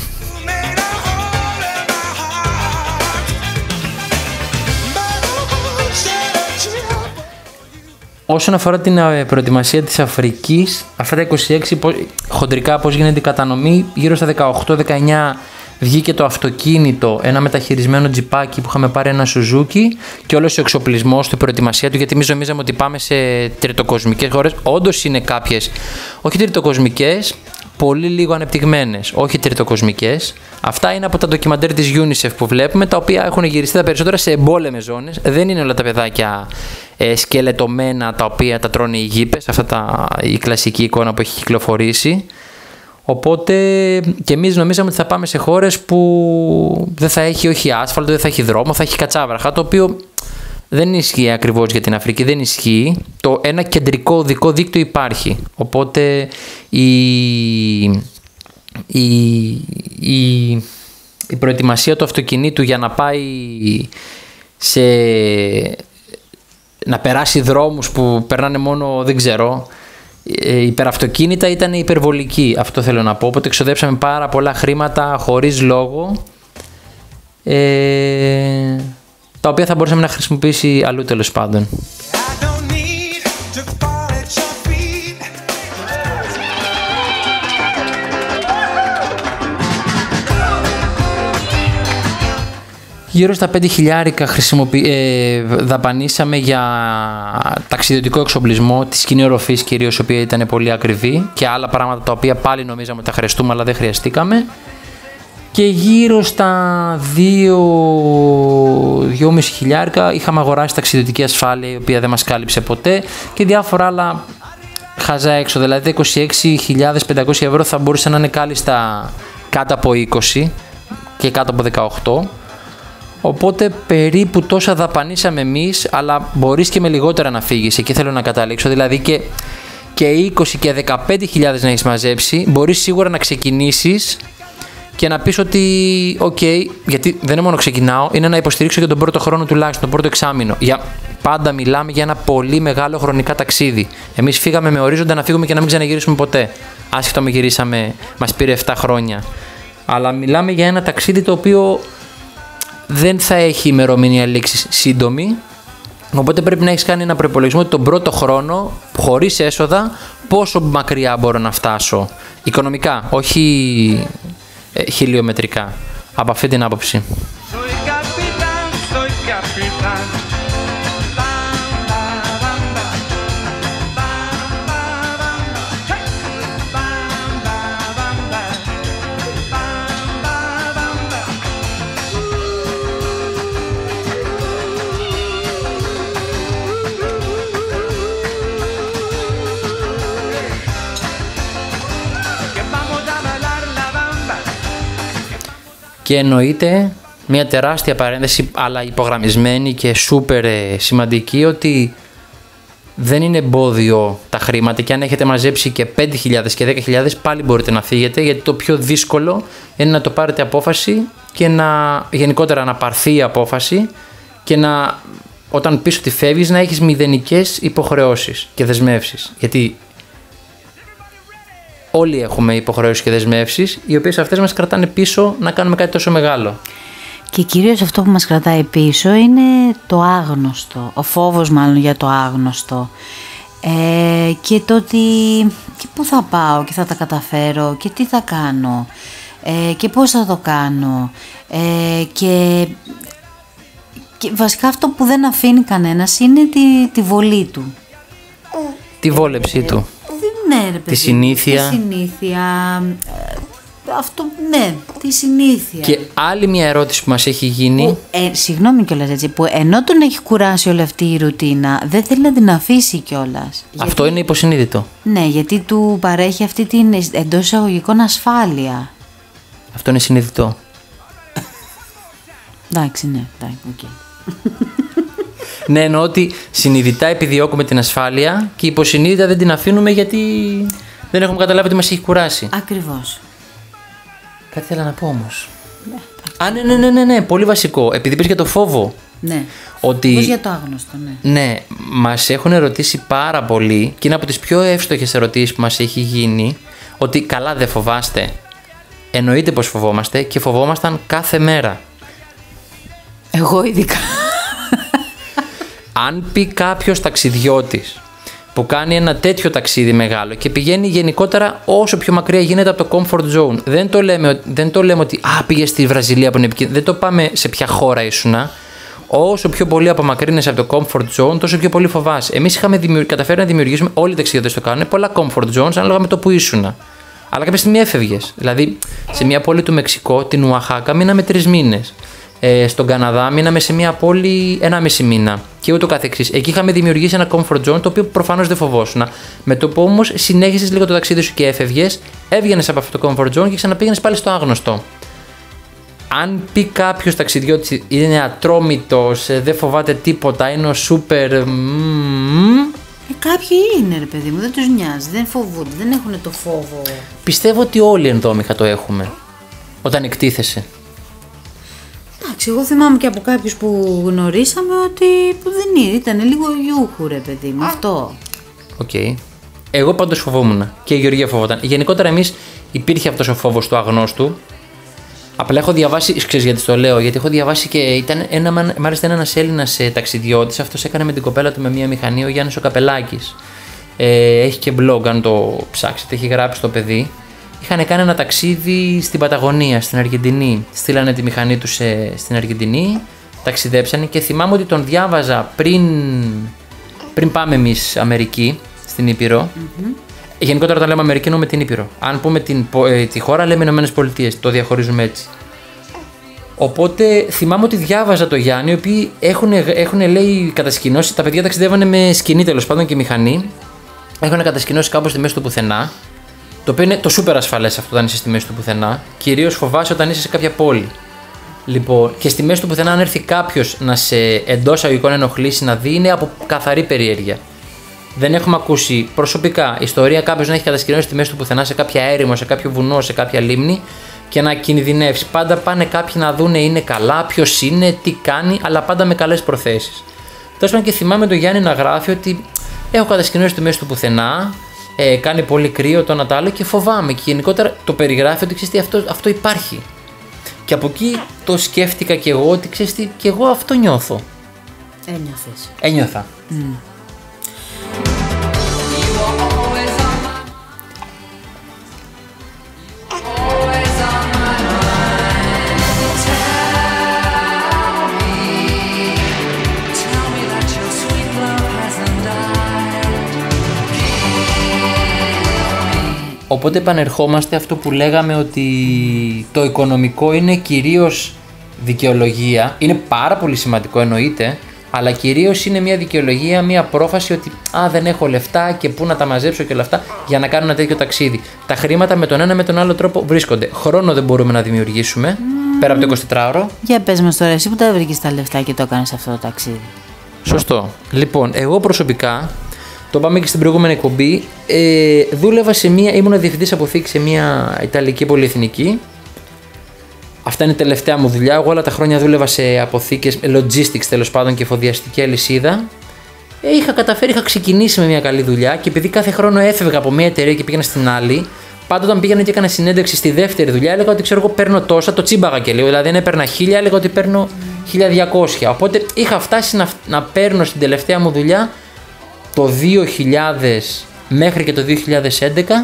Όσον αφορά την προετοιμασία της Αφρικής, αυτά τα είκοσι έξι χοντρικά πώς γίνεται η κατανομή, γύρω στα δεκαοκτώ δεκαεννιά βγήκε το αυτοκίνητο, ένα μεταχειρισμένο τζιπάκι που είχαμε πάρει, ένα Σουζούκι, και όλος ο εξοπλισμός, η προετοιμασία του, γιατί εμείς νομίζαμε ότι πάμε σε τριτοκοσμικές χώρες. Όντως είναι κάποιες, όχι τριτοκοσμικές, πολύ λίγο ανεπτυγμένες, όχι τριτοκοσμικές. Αυτά είναι από τα ντοκιμαντέρ της UNICEF που βλέπουμε, τα οποία έχουν γυριστεί τα περισσότερα σε εμπόλεμες ζώνες. Δεν είναι όλα τα παιδάκια ε, σκελετωμένα τα οποία τα τρώνε οι γήπες, αυτά τα, η κλασική εικόνα που έχει κυκλοφορήσει. Οπότε και εμείς νομίζαμε ότι θα πάμε σε χώρες που δεν θα έχει όχι άσφαλτο, δεν θα έχει δρόμο, θα έχει κατσάβραχα, το οποίο Δεν ισχύει ακριβώς για την Αφρική, δεν ισχύει. Το ένα κεντρικό οδικό δίκτυο υπάρχει. Οπότε η, η, η, η προετοιμασία του αυτοκινήτου για να πάει σε, να περάσει δρόμους που περνάνε μόνο, δεν ξέρω, υπεραυτοκίνητα ήταν υπερβολική. Αυτό θέλω να πω. Οπότε ξοδέψαμε πάρα πολλά χρήματα χωρίς λόγο, ε, τα οποία θα μπορούσαμε να χρησιμοποιήσει αλλού τέλος πάντων. Γύρω στα πέντε χιλιάρικα χρησιμοποιη... ε, δαπανίσαμε για ταξιδιωτικό εξοπλισμό της σκηνή οροφής κυρίως, η οποία ήταν πολύ ακριβή, και άλλα πράγματα τα οποία πάλι νομίζαμε ότι τα χρειαστούμε αλλά δεν χρειαστήκαμε. Και γύρω στα δύο με δυόμισι χιλιάρικα είχαμε αγοράσει ταξιδιωτική ασφάλεια, η οποία δεν μας κάλυψε ποτέ, και διάφορα άλλα χαζά έξω. Δηλαδή είκοσι έξι χιλιάδες πεντακόσια ευρώ θα μπορούσε να είναι κάλλιστα κάτω από είκοσι και κάτω από δεκαοκτώ. Οπότε περίπου τόσα δαπανίσαμε εμείς, αλλά μπορείς και με λιγότερα να φύγεις. Εκεί θέλω να καταλήξω. Δηλαδή και, και είκοσι και δεκαπέντε χιλιάδες να έχεις μαζέψει, μπορείς σίγουρα να ξεκινήσεις και να πεις ότι οκ, okay, γιατί δεν είναι μόνο ξεκινάω, είναι να υποστηρίξω για τον πρώτο χρόνο τουλάχιστον, τον πρώτο εξάμηνο. Για, πάντα μιλάμε για ένα πολύ μεγάλο χρονικά ταξίδι. Εμείς φύγαμε με ορίζοντα να φύγουμε και να μην ξαναγυρίσουμε ποτέ. Άσχετο με γυρίσαμε, μας πήρε επτά χρόνια. Αλλά μιλάμε για ένα ταξίδι το οποίο δεν θα έχει ημερομηνία λήξης σύντομη. Οπότε πρέπει να έχεις κάνει ένα προϋπολογισμό ότι τον πρώτο χρόνο, χωρίς έσοδα, πόσο μακριά μπορώ να φτάσω. Οικονομικά, όχι ε, χιλιομετρικά. Από αυτή την άποψη. Και εννοείται μια τεράστια παρένθεση, αλλά υπογραμμισμένη και σούπερ σημαντική, ότι δεν είναι εμπόδιο τα χρήματα, και αν έχετε μαζέψει και πέντε χιλιάδες και δέκα χιλιάδες πάλι μπορείτε να φύγετε, γιατί το πιο δύσκολο είναι να το πάρετε απόφαση και να γενικότερα να πάρθει η απόφαση και να, όταν πεις ότι φεύγεις, να έχεις μηδενικές υποχρεώσεις και δεσμεύσεις. Γιατί όλοι έχουμε υποχρεώσεις και δεσμεύσεις, οι οποίες αυτές μας κρατάνε πίσω να κάνουμε κάτι τόσο μεγάλο. Και κυρίως αυτό που μας κρατάει πίσω είναι το άγνωστο, ο φόβος μάλλον για το άγνωστο. Ε, και το ότι και πού θα πάω και θα τα καταφέρω και τι θα κάνω ε, και πώς θα το κάνω ε, και, και βασικά αυτό που δεν αφήνει κανένας είναι τη, τη βολή του. Τη βόλεψή του. Ναι, ρε παιδί, τη συνήθεια. Τη συνήθεια. Αυτό, ναι, τη συνήθεια. Και άλλη μια ερώτηση που μας έχει γίνει. Που, ε, συγγνώμη κιόλας, έτσι, που ενώ τον έχει κουράσει όλη αυτή η ρουτίνα, δεν θέλει να την αφήσει κιόλας. Αυτό γιατί, είναι υποσυνείδητο. Ναι, γιατί του παρέχει αυτή την εντός εισαγωγικών ασφάλεια. Αυτό είναι συνειδητό. Εντάξει, ναι, εντάξει, οκ. Okay. Ναι, εννοώ ότι συνειδητά επιδιώκουμε την ασφάλεια και υποσυνείδητα δεν την αφήνουμε γιατί δεν έχουμε καταλάβει ότι μας έχει κουράσει. Ακριβώς. Κάτι θέλω να πω όμως. Ναι. Α, ναι, ναι, ναι, ναι, ναι, πολύ βασικό. Επειδή είπες για το φόβο. Ναι. Ότι, φόβος για το άγνωστο, ναι. Ναι, μας έχουν ερωτήσει πάρα πολύ και είναι από τις πιο εύστοχες ερωτήσεις που μας έχει γίνει, ότι καλά δεν φοβάστε. Εννοείται πως φοβόμαστε και φοβόμασταν κάθε μέρα. Εγώ ειδικά. Αν πει κάποιος ταξιδιώτης που κάνει ένα τέτοιο ταξίδι μεγάλο και πηγαίνει γενικότερα όσο πιο μακριά γίνεται από το comfort zone, δεν το λέμε, δεν το λέμε ότι α, πήγε στη Βραζιλία που είναι επικίνδυνο, δεν το πάμε σε ποια χώρα ήσουνα. Όσο πιο πολύ απομακρύνεσαι από το comfort zone, τόσο πιο πολύ φοβάσαι. Εμείς είχαμε δημιουργ... καταφέρει να δημιουργήσουμε, όλοι οι ταξιδιώτες το κάνουν, πολλά comfort zones ανάλογα με το που ήσουνα. Αλλά κάποια στιγμή έφευγες. Δηλαδή, σε μια πόλη του Μεξικό, την Ουαχάκα, μείναμε τρεις μήνες. Ε, στον Καναδά μείναμε σε μια πόλη ένα μισή μήνα και ούτω καθεξής. Εκεί είχαμε δημιουργήσει ένα comfort zone, το οποίο προφανώς δεν φοβόσουν. Με το που όμως συνέχισες λίγο το ταξίδι σου και έφευγες, έβγαινες από αυτό το comfort zone και ξαναπήγαινες πάλι στο άγνωστο. αν πει κάποιος ταξιδιώτης είναι ατρόμητος, δεν φοβάται τίποτα, είναι ο σούπερ. Ε, κάποιοι είναι, ρε παιδί μου, δεν τους νοιάζει, δεν φοβούνται, δεν έχουν το φόβο. Πιστεύω ότι όλοι ενδόμηχα το έχουμε όταν εκτίθεσαι. Εντάξει, εγώ θυμάμαι και από κάποιους που γνωρίσαμε ότι που δεν είναι, ήταν λίγο γιούχου, ρε παιδί μου, αυτό. Οκ. Okay. Εγώ πάντως φοβόμουν και η Γεωργία φοβόταν. Γενικότερα εμείς υπήρχε αυτός ο φόβος του αγνώστου. Απλά έχω διαβάσει, ξέρεις γιατί το λέω, γιατί έχω διαβάσει και ήταν ένα, μάλιστα ένας Έλληνας ε, ταξιδιώτης, αυτός έκανε με την κοπέλα του με μία μηχανή, ο Γιάννης ο Καπελάκης. Ε, έχει και blog, αν το ψάξετε, έχει γράψει το παιδί. Είχαν κάνει ένα ταξίδι στην Παταγωνία, στην Αργεντινή. Στείλανε τη μηχανή τους ε, στην Αργεντινή, ταξιδέψανε και θυμάμαι ότι τον διάβαζα πριν, πριν πάμε εμείς Αμερική, στην Ήπειρο. Mm-hmm. Γενικότερα όταν λέμε Αμερική εννοούμε την Ήπειρο. Αν πούμε την, ε, τη χώρα λέμε Ηνωμένες Πολιτείες, το διαχωρίζουμε έτσι. Οπότε θυμάμαι ότι διάβαζα το Γιάννη, οι οποίοι έχουν, έχουν λέει κατασκηνώσει, τα παιδιά ταξιδεύανε με σκηνή τέλος πάντων και μηχανή. Έχουν κατασκηνώσει κάπου στη μέση του πουθενά. Το οποίο είναι το σούπερ ασφαλές αυτό όταν είσαι στη μέση του πουθενά. Κυρίως φοβάσαι όταν είσαι σε κάποια πόλη. Λοιπόν, και στη μέση του πουθενά, αν έρθει κάποιος να σε εντός αγωγικών ενοχλήσει, να δει, είναι από καθαρή περιέργεια. Δεν έχουμε ακούσει προσωπικά ιστορία κάποιος να έχει κατασκηνώσει στη μέση του πουθενά σε κάποια έρημο, σε κάποιο βουνό, σε κάποια λίμνη και να κινδυνεύσει. Πάντα πάνε κάποιοι να δούνε είναι καλά, ποιος είναι, τι κάνει, αλλά πάντα με καλές προθέσεις. Τέλος πάντων, και θυμάμαι τον Γιάννη να γράφει ότι έχω κατασκηνώσει στη μέση του πουθενά, ε, κάνει πολύ κρύο το ένα το άλλο και φοβάμαι. Και γενικότερα το περιγράφει ότι ξέρεις τι, αυτό, αυτό υπάρχει. Και από εκεί το σκέφτηκα και εγώ ότι ξέρεις τι, και εγώ αυτό νιώθω. Ένιωθες. Ένιωθα. Mm. Οπότε επανερχόμαστε αυτό που λέγαμε ότι το οικονομικό είναι κυρίως δικαιολογία, είναι πάρα πολύ σημαντικό εννοείται, αλλά κυρίως είναι μια δικαιολογία, μια πρόφαση ότι α, δεν έχω λεφτά και πού να τα μαζέψω και όλα αυτά για να κάνω ένα τέτοιο ταξίδι. Τα χρήματα με τον ένα με τον άλλο τρόπο βρίσκονται. Χρόνο δεν μπορούμε να δημιουργήσουμε, mm. πέρα από το εικοσιτετράωρο. Για πες μας τώρα, εσύ που τα βρήκες τα λεφτά και το έκανες αυτό το ταξίδι. Σωστό. Λοιπόν, εγώ προσωπικά, το πάμε και στην προηγούμενη εκπομπή, ε, δούλευα σε μία, ήμουν διευθυντής αποθήκης σε μία Ιταλική πολυεθνική. Αυτά είναι η τελευταία μου δουλειά. Εγώ όλα τα χρόνια δούλευα σε αποθήκες, logistics τέλος πάντων και εφοδιαστική αλυσίδα. Ε, είχα καταφέρει, είχα ξεκινήσει με μια καλή δουλειά και επειδή κάθε χρόνο έφευγα από μια εταιρεία και πήγαινα στην άλλη, πάντα όταν πήγαινα και έκανα συνέντευξη στη δεύτερη δουλειά, έλεγα ότι ξέρω εγώ παίρνω τόσα, το τσίμπαγα και λίγο. Δηλαδή, αν έπαιρνα χίλια, έλεγα ότι παίρνω χίλια διακόσια. Οπότε είχα φτάσει να, να παίρνω στην τελευταία μου δουλειά το δύο χιλιάδες μέχρι και το δύο χιλιάδες έντεκα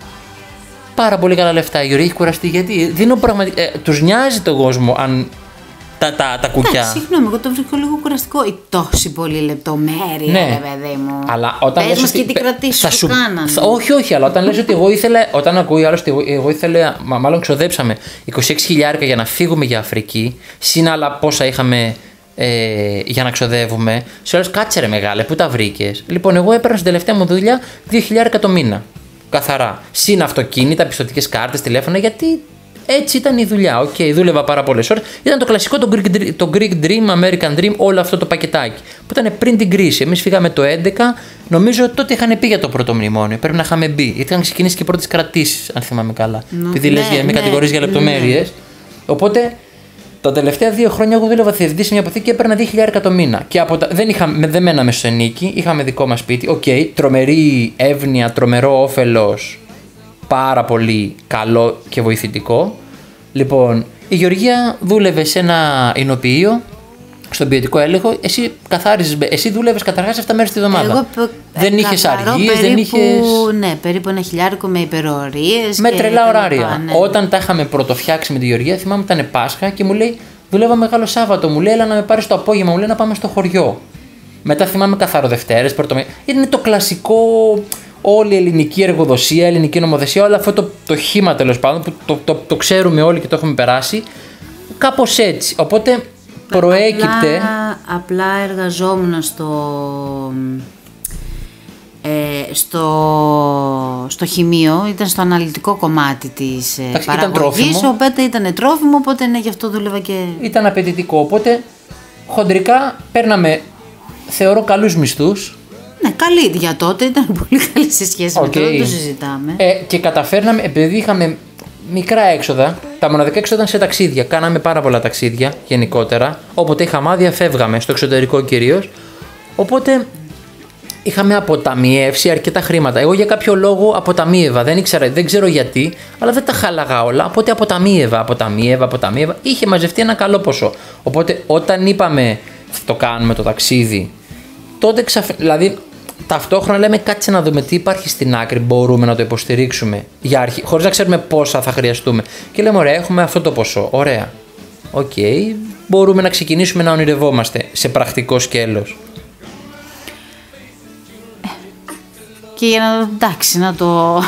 πάρα πολύ καλά λεφτά. Η Γεωργία έχει κουραστεί γιατί δίνω πραγματικά. Ε, τους νοιάζει τον κόσμο αν τα, τα, τα κουκιά. Εντάξει, συγγνώμη, εγώ το βρίσκω λίγο κουραστικό. Η τόση πολύ λεπτομέρεια, ναι, ρε παιδί μου. Αλλά όταν πες μας και τι κρατήσεις που σου... κάνανε. Θα... Όχι, όχι, αλλά όταν λες ότι εγώ ήθελα, όταν ακούει άλλος ότι εγώ, εγώ ήθελα, μα, μάλλον ξοδέψαμε είκοσι έξι χιλιάρικα για να φύγουμε για Αφρική, συν άλλα πόσα είχαμε ε, για να ξοδεύουμε. Σε όλες κάτσε ρε μεγάλε, πού τα βρήκες. Λοιπόν, εγώ έπαιρνα στην τελευταία μου δουλειά δύο χιλιάρικα το μήνα. Καθαρά. Συν αυτοκίνητα, πιστωτικές κάρτες, τηλέφωνα, γιατί έτσι ήταν η δουλειά. Οκ, okay, δούλευα πάρα πολλές ώρες. Ήταν το κλασικό το Greek, το Greek Dream, American Dream, όλο αυτό το πακετάκι. Που ήταν πριν την κρίση. Εμείς φύγαμε το έντεκα, νομίζω τότε είχαν πει για το πρώτο μνημόνιο. Πρέπει να είχαμε μπει. Είχαν ξεκινήσει και οι πρώτες κρατήσεις, αν θυμάμαι καλά. No, επειδή ναι, λες, ναι, με κατηγορείς για λεπτομέρειες. Ναι. Οπότε τα τελευταία δύο χρόνια εγώ δούλευα διευθυντής σε μια αποθήκη και έπαιρνα δύο χιλιάρικα το μήνα. Και από τα, δεν, είχα, δεν μέναμε στο ενίκη, είχαμε δικό μας σπίτι. Οκ, okay, τρομερή εύνοια, τρομερό όφελος, πάρα πολύ καλό και βοηθητικό. Λοιπόν, η Γεωργία δούλευε σε ένα εινοποιείο, στον ποιοτικό έλεγχο. Εσύ καθάριζες, εσύ δούλευες καταρχάς εφτά μέρες τη εβδομάδα. Εγώ δεν είχες αργίες, δεν είχες. Ναι, περίπου ένα χιλιάρικο με υπερορίες. Με τρελά ωράρια. Ναι. Όταν τα είχαμε πρωτοφτιάξει με τη Γεωργία, θυμάμαι ήταν Πάσχα και μου λέει: δουλεύα Μεγάλο Σάββατο. Μου λέει: έλα να με πάρεις το απόγευμα, μου λέει να πάμε στο χωριό. Μετά θυμάμαι καθαροδευτέρες, πρωτομέ. Είναι το κλασικό. Όλη η ελληνική εργοδοσία, η ελληνική νομοθεσία, όλο αυτό το, το χήμα τέλος πάντων που το, το, το ξέρουμε όλοι και το έχουμε περάσει. Κάπως έτσι. Οπότε προέκυπτε. Απλά, απλά εργαζόμουν στο. Ε, στο, στο χημείο ήταν στο αναλυτικό κομμάτι της ε, παραγωγής, οπότε ήταν τρόφιμο, οπότε ναι, γι' αυτό δούλευα και... Ήταν απαιτητικό, οπότε χοντρικά παίρναμε, θεωρώ, καλούς μισθούς. Ναι, καλή για τότε, ήταν πολύ καλή σε σχέση okay. με τώρα, δεν το συζητάμε. Ε, και καταφέρναμε, επειδή είχαμε μικρά έξοδα, τα μοναδικά έξοδα ήταν σε ταξίδια. Κάναμε πάρα πολλά ταξίδια γενικότερα. Όποτε είχαμε άδεια, φεύγαμε στο εξωτερικό κυρίως. Οπότε είχαμε αποταμιεύσει αρκετά χρήματα. Εγώ για κάποιο λόγο αποταμίευα. Δεν ήξερα, δεν ξέρω γιατί, αλλά δεν τα χάλαγα όλα. Οπότε αποταμίευα, αποταμίευα, αποταμίευα. Είχε μαζευτεί ένα καλό ποσό. Οπότε όταν είπαμε θα το κάνουμε το ταξίδι, τότε ξαφ... δηλαδή ταυτόχρονα λέμε κάτσε να δούμε τι υπάρχει στην άκρη, μπορούμε να το υποστηρίξουμε για αρχή, χωρίς να ξέρουμε πόσα θα χρειαστούμε. Και λέμε ωραία, έχουμε αυτό το ποσό, ωραία. Οκ, okay, μπορούμε να ξεκινήσουμε να ονειρευόμαστε σε πρακτικό σκέλος. Και για να εντάξει, να το...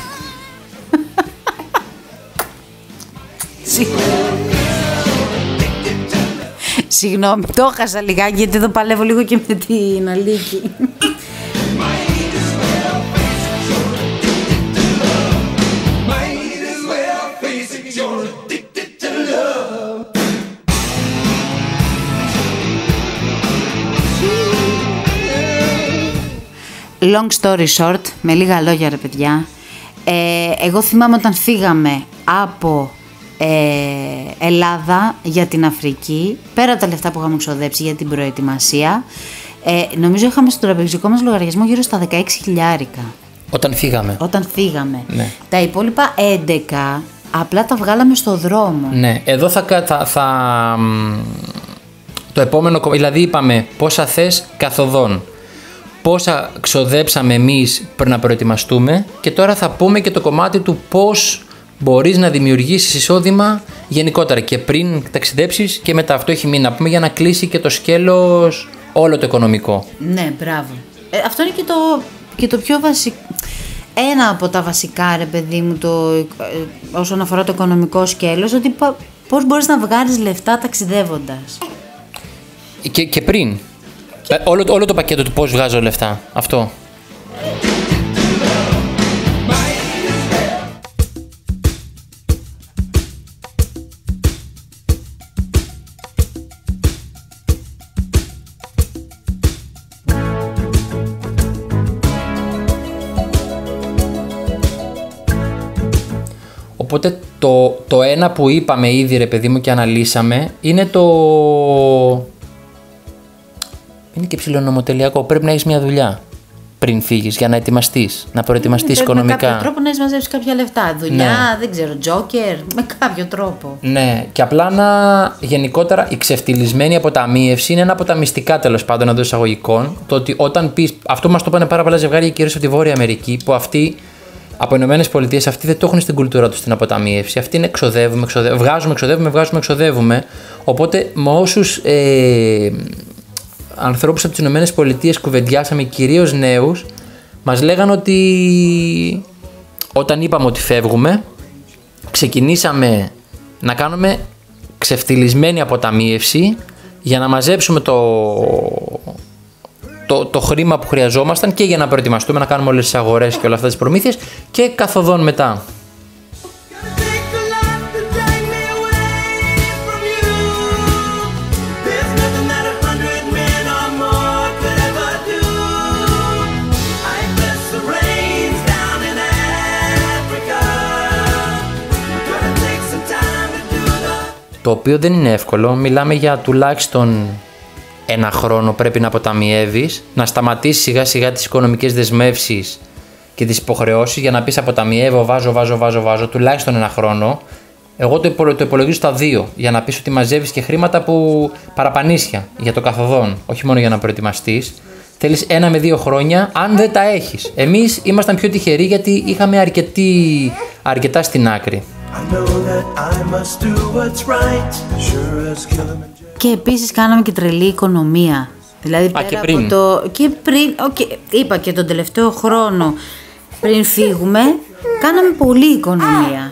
Συγγνώμη, το έχασα λιγάκι γιατί εδώ παλεύω λίγο και με την Αλίκη. Long story short, με λίγα λόγια ρε παιδιά, ε, εγώ θυμάμαι όταν φύγαμε από ε, Ελλάδα για την Αφρική, πέρα από τα λεφτά που είχαμε ξοδέψει για την προετοιμασία, ε, νομίζω είχαμε στο τραπεζικό μας λογαριασμό γύρω στα δεκαέξι χιλιάρικα. Όταν φύγαμε. Όταν φύγαμε. Ναι. Τα υπόλοιπα έντεκα απλά τα βγάλαμε στο δρόμο. Ναι, εδώ θα... θα, θα το επόμενο, δηλαδή είπαμε πόσα θες καθοδόν, πόσα ξοδέψαμε εμείς πριν να προετοιμαστούμε, και τώρα θα πούμε και το κομμάτι του πώς μπορείς να δημιουργήσεις εισόδημα γενικότερα και πριν ταξιδέψεις και μετά. Αυτό έχει μείνει να πούμε για να κλείσει και το σκέλος όλο το οικονομικό. Ναι, μπράβο. Ε, αυτό είναι και το, και το πιο βασικό. Ένα από τα βασικά, ρε παιδί μου, το, ε, όσον αφορά το οικονομικό σκέλος, ότι πώς μπορείς να βγάλεις λεφτά ταξιδεύοντας. Και, και πριν. Και... Όλο, όλο το πακέτο του πώς βγάζω λεφτά. Αυτό. Οπότε το, το ένα που είπαμε ήδη ρε παιδί μου και αναλύσαμε είναι το... Είναι και ψιλονομοτελειακό. Πρέπει να έχεις μια δουλειά πριν φύγεις για να ετοιμαστείς, να προετοιμαστείς οικονομικά. Με κάποιο τρόπο να έχεις μαζέψει κάποια λεφτά. Δουλειά, ναι. Δεν ξέρω, τζόκερ, με κάποιο τρόπο. Ναι, και απλά να γενικότερα η ξεφτυλισμένη αποταμίευση είναι ένα από τα μυστικά τέλος πάντων εντός εισαγωγικών. Το ότι όταν πεις. Αυτό μας το είπαν πάρα πολλά ζευγάρια κυρίως από τη Βόρεια Αμερική, που αυτοί από Ηνωμένες Πολιτείες αυτοί δεν το έχουν στην κουλτούρα τους την αποταμίευση. Αυτοί είναι εξοδεύουμε, εξοδεύουμε, βγάζουμε, εξοδεύουμε, βγάζουμε, εξοδεύουμε. Οπότε με όσους ε, ανθρώπους από τις Ηνωμένες Πολιτείες κουβεντιάσαμε, κυρίως νέους, μας λέγανε ότι όταν είπαμε ότι φεύγουμε, ξεκινήσαμε να κάνουμε ξεφτυλισμένη αποταμίευση για να μαζέψουμε το, το, το χρήμα που χρειαζόμασταν και για να προετοιμαστούμε να κάνουμε όλες τις αγορές και όλα αυτά τις προμήθειες και καθοδόν μετά. Το οποίο δεν είναι εύκολο, μιλάμε για τουλάχιστον ένα χρόνο πρέπει να αποταμιεύεις, να σταματήσεις σιγά σιγά τις οικονομικές δεσμεύσεις και τις υποχρεώσεις για να πεις αποταμιεύω, βάζω, βάζω, βάζω, βάζω, τουλάχιστον ένα χρόνο. Εγώ το, υπο, το υπολογίζω στα δύο, για να πεις ότι μαζεύεις και χρήματα που παραπανίσια για το καθοδόν, όχι μόνο για να προετοιμαστείς. Θέλεις ένα με δύο χρόνια, αν δεν τα έχεις. Εμείς ήμασταν πιο τυχεροί γιατί είχαμε αρκετή, αρκετά στην άκρη. Και επίσης κάναμε και τρελή οικονομία. Δηλαδή πέρα Α, και πριν. Από το... Και πριν, okay, είπα και τον τελευταίο χρόνο πριν φύγουμε, κάναμε πολλή οικονομία.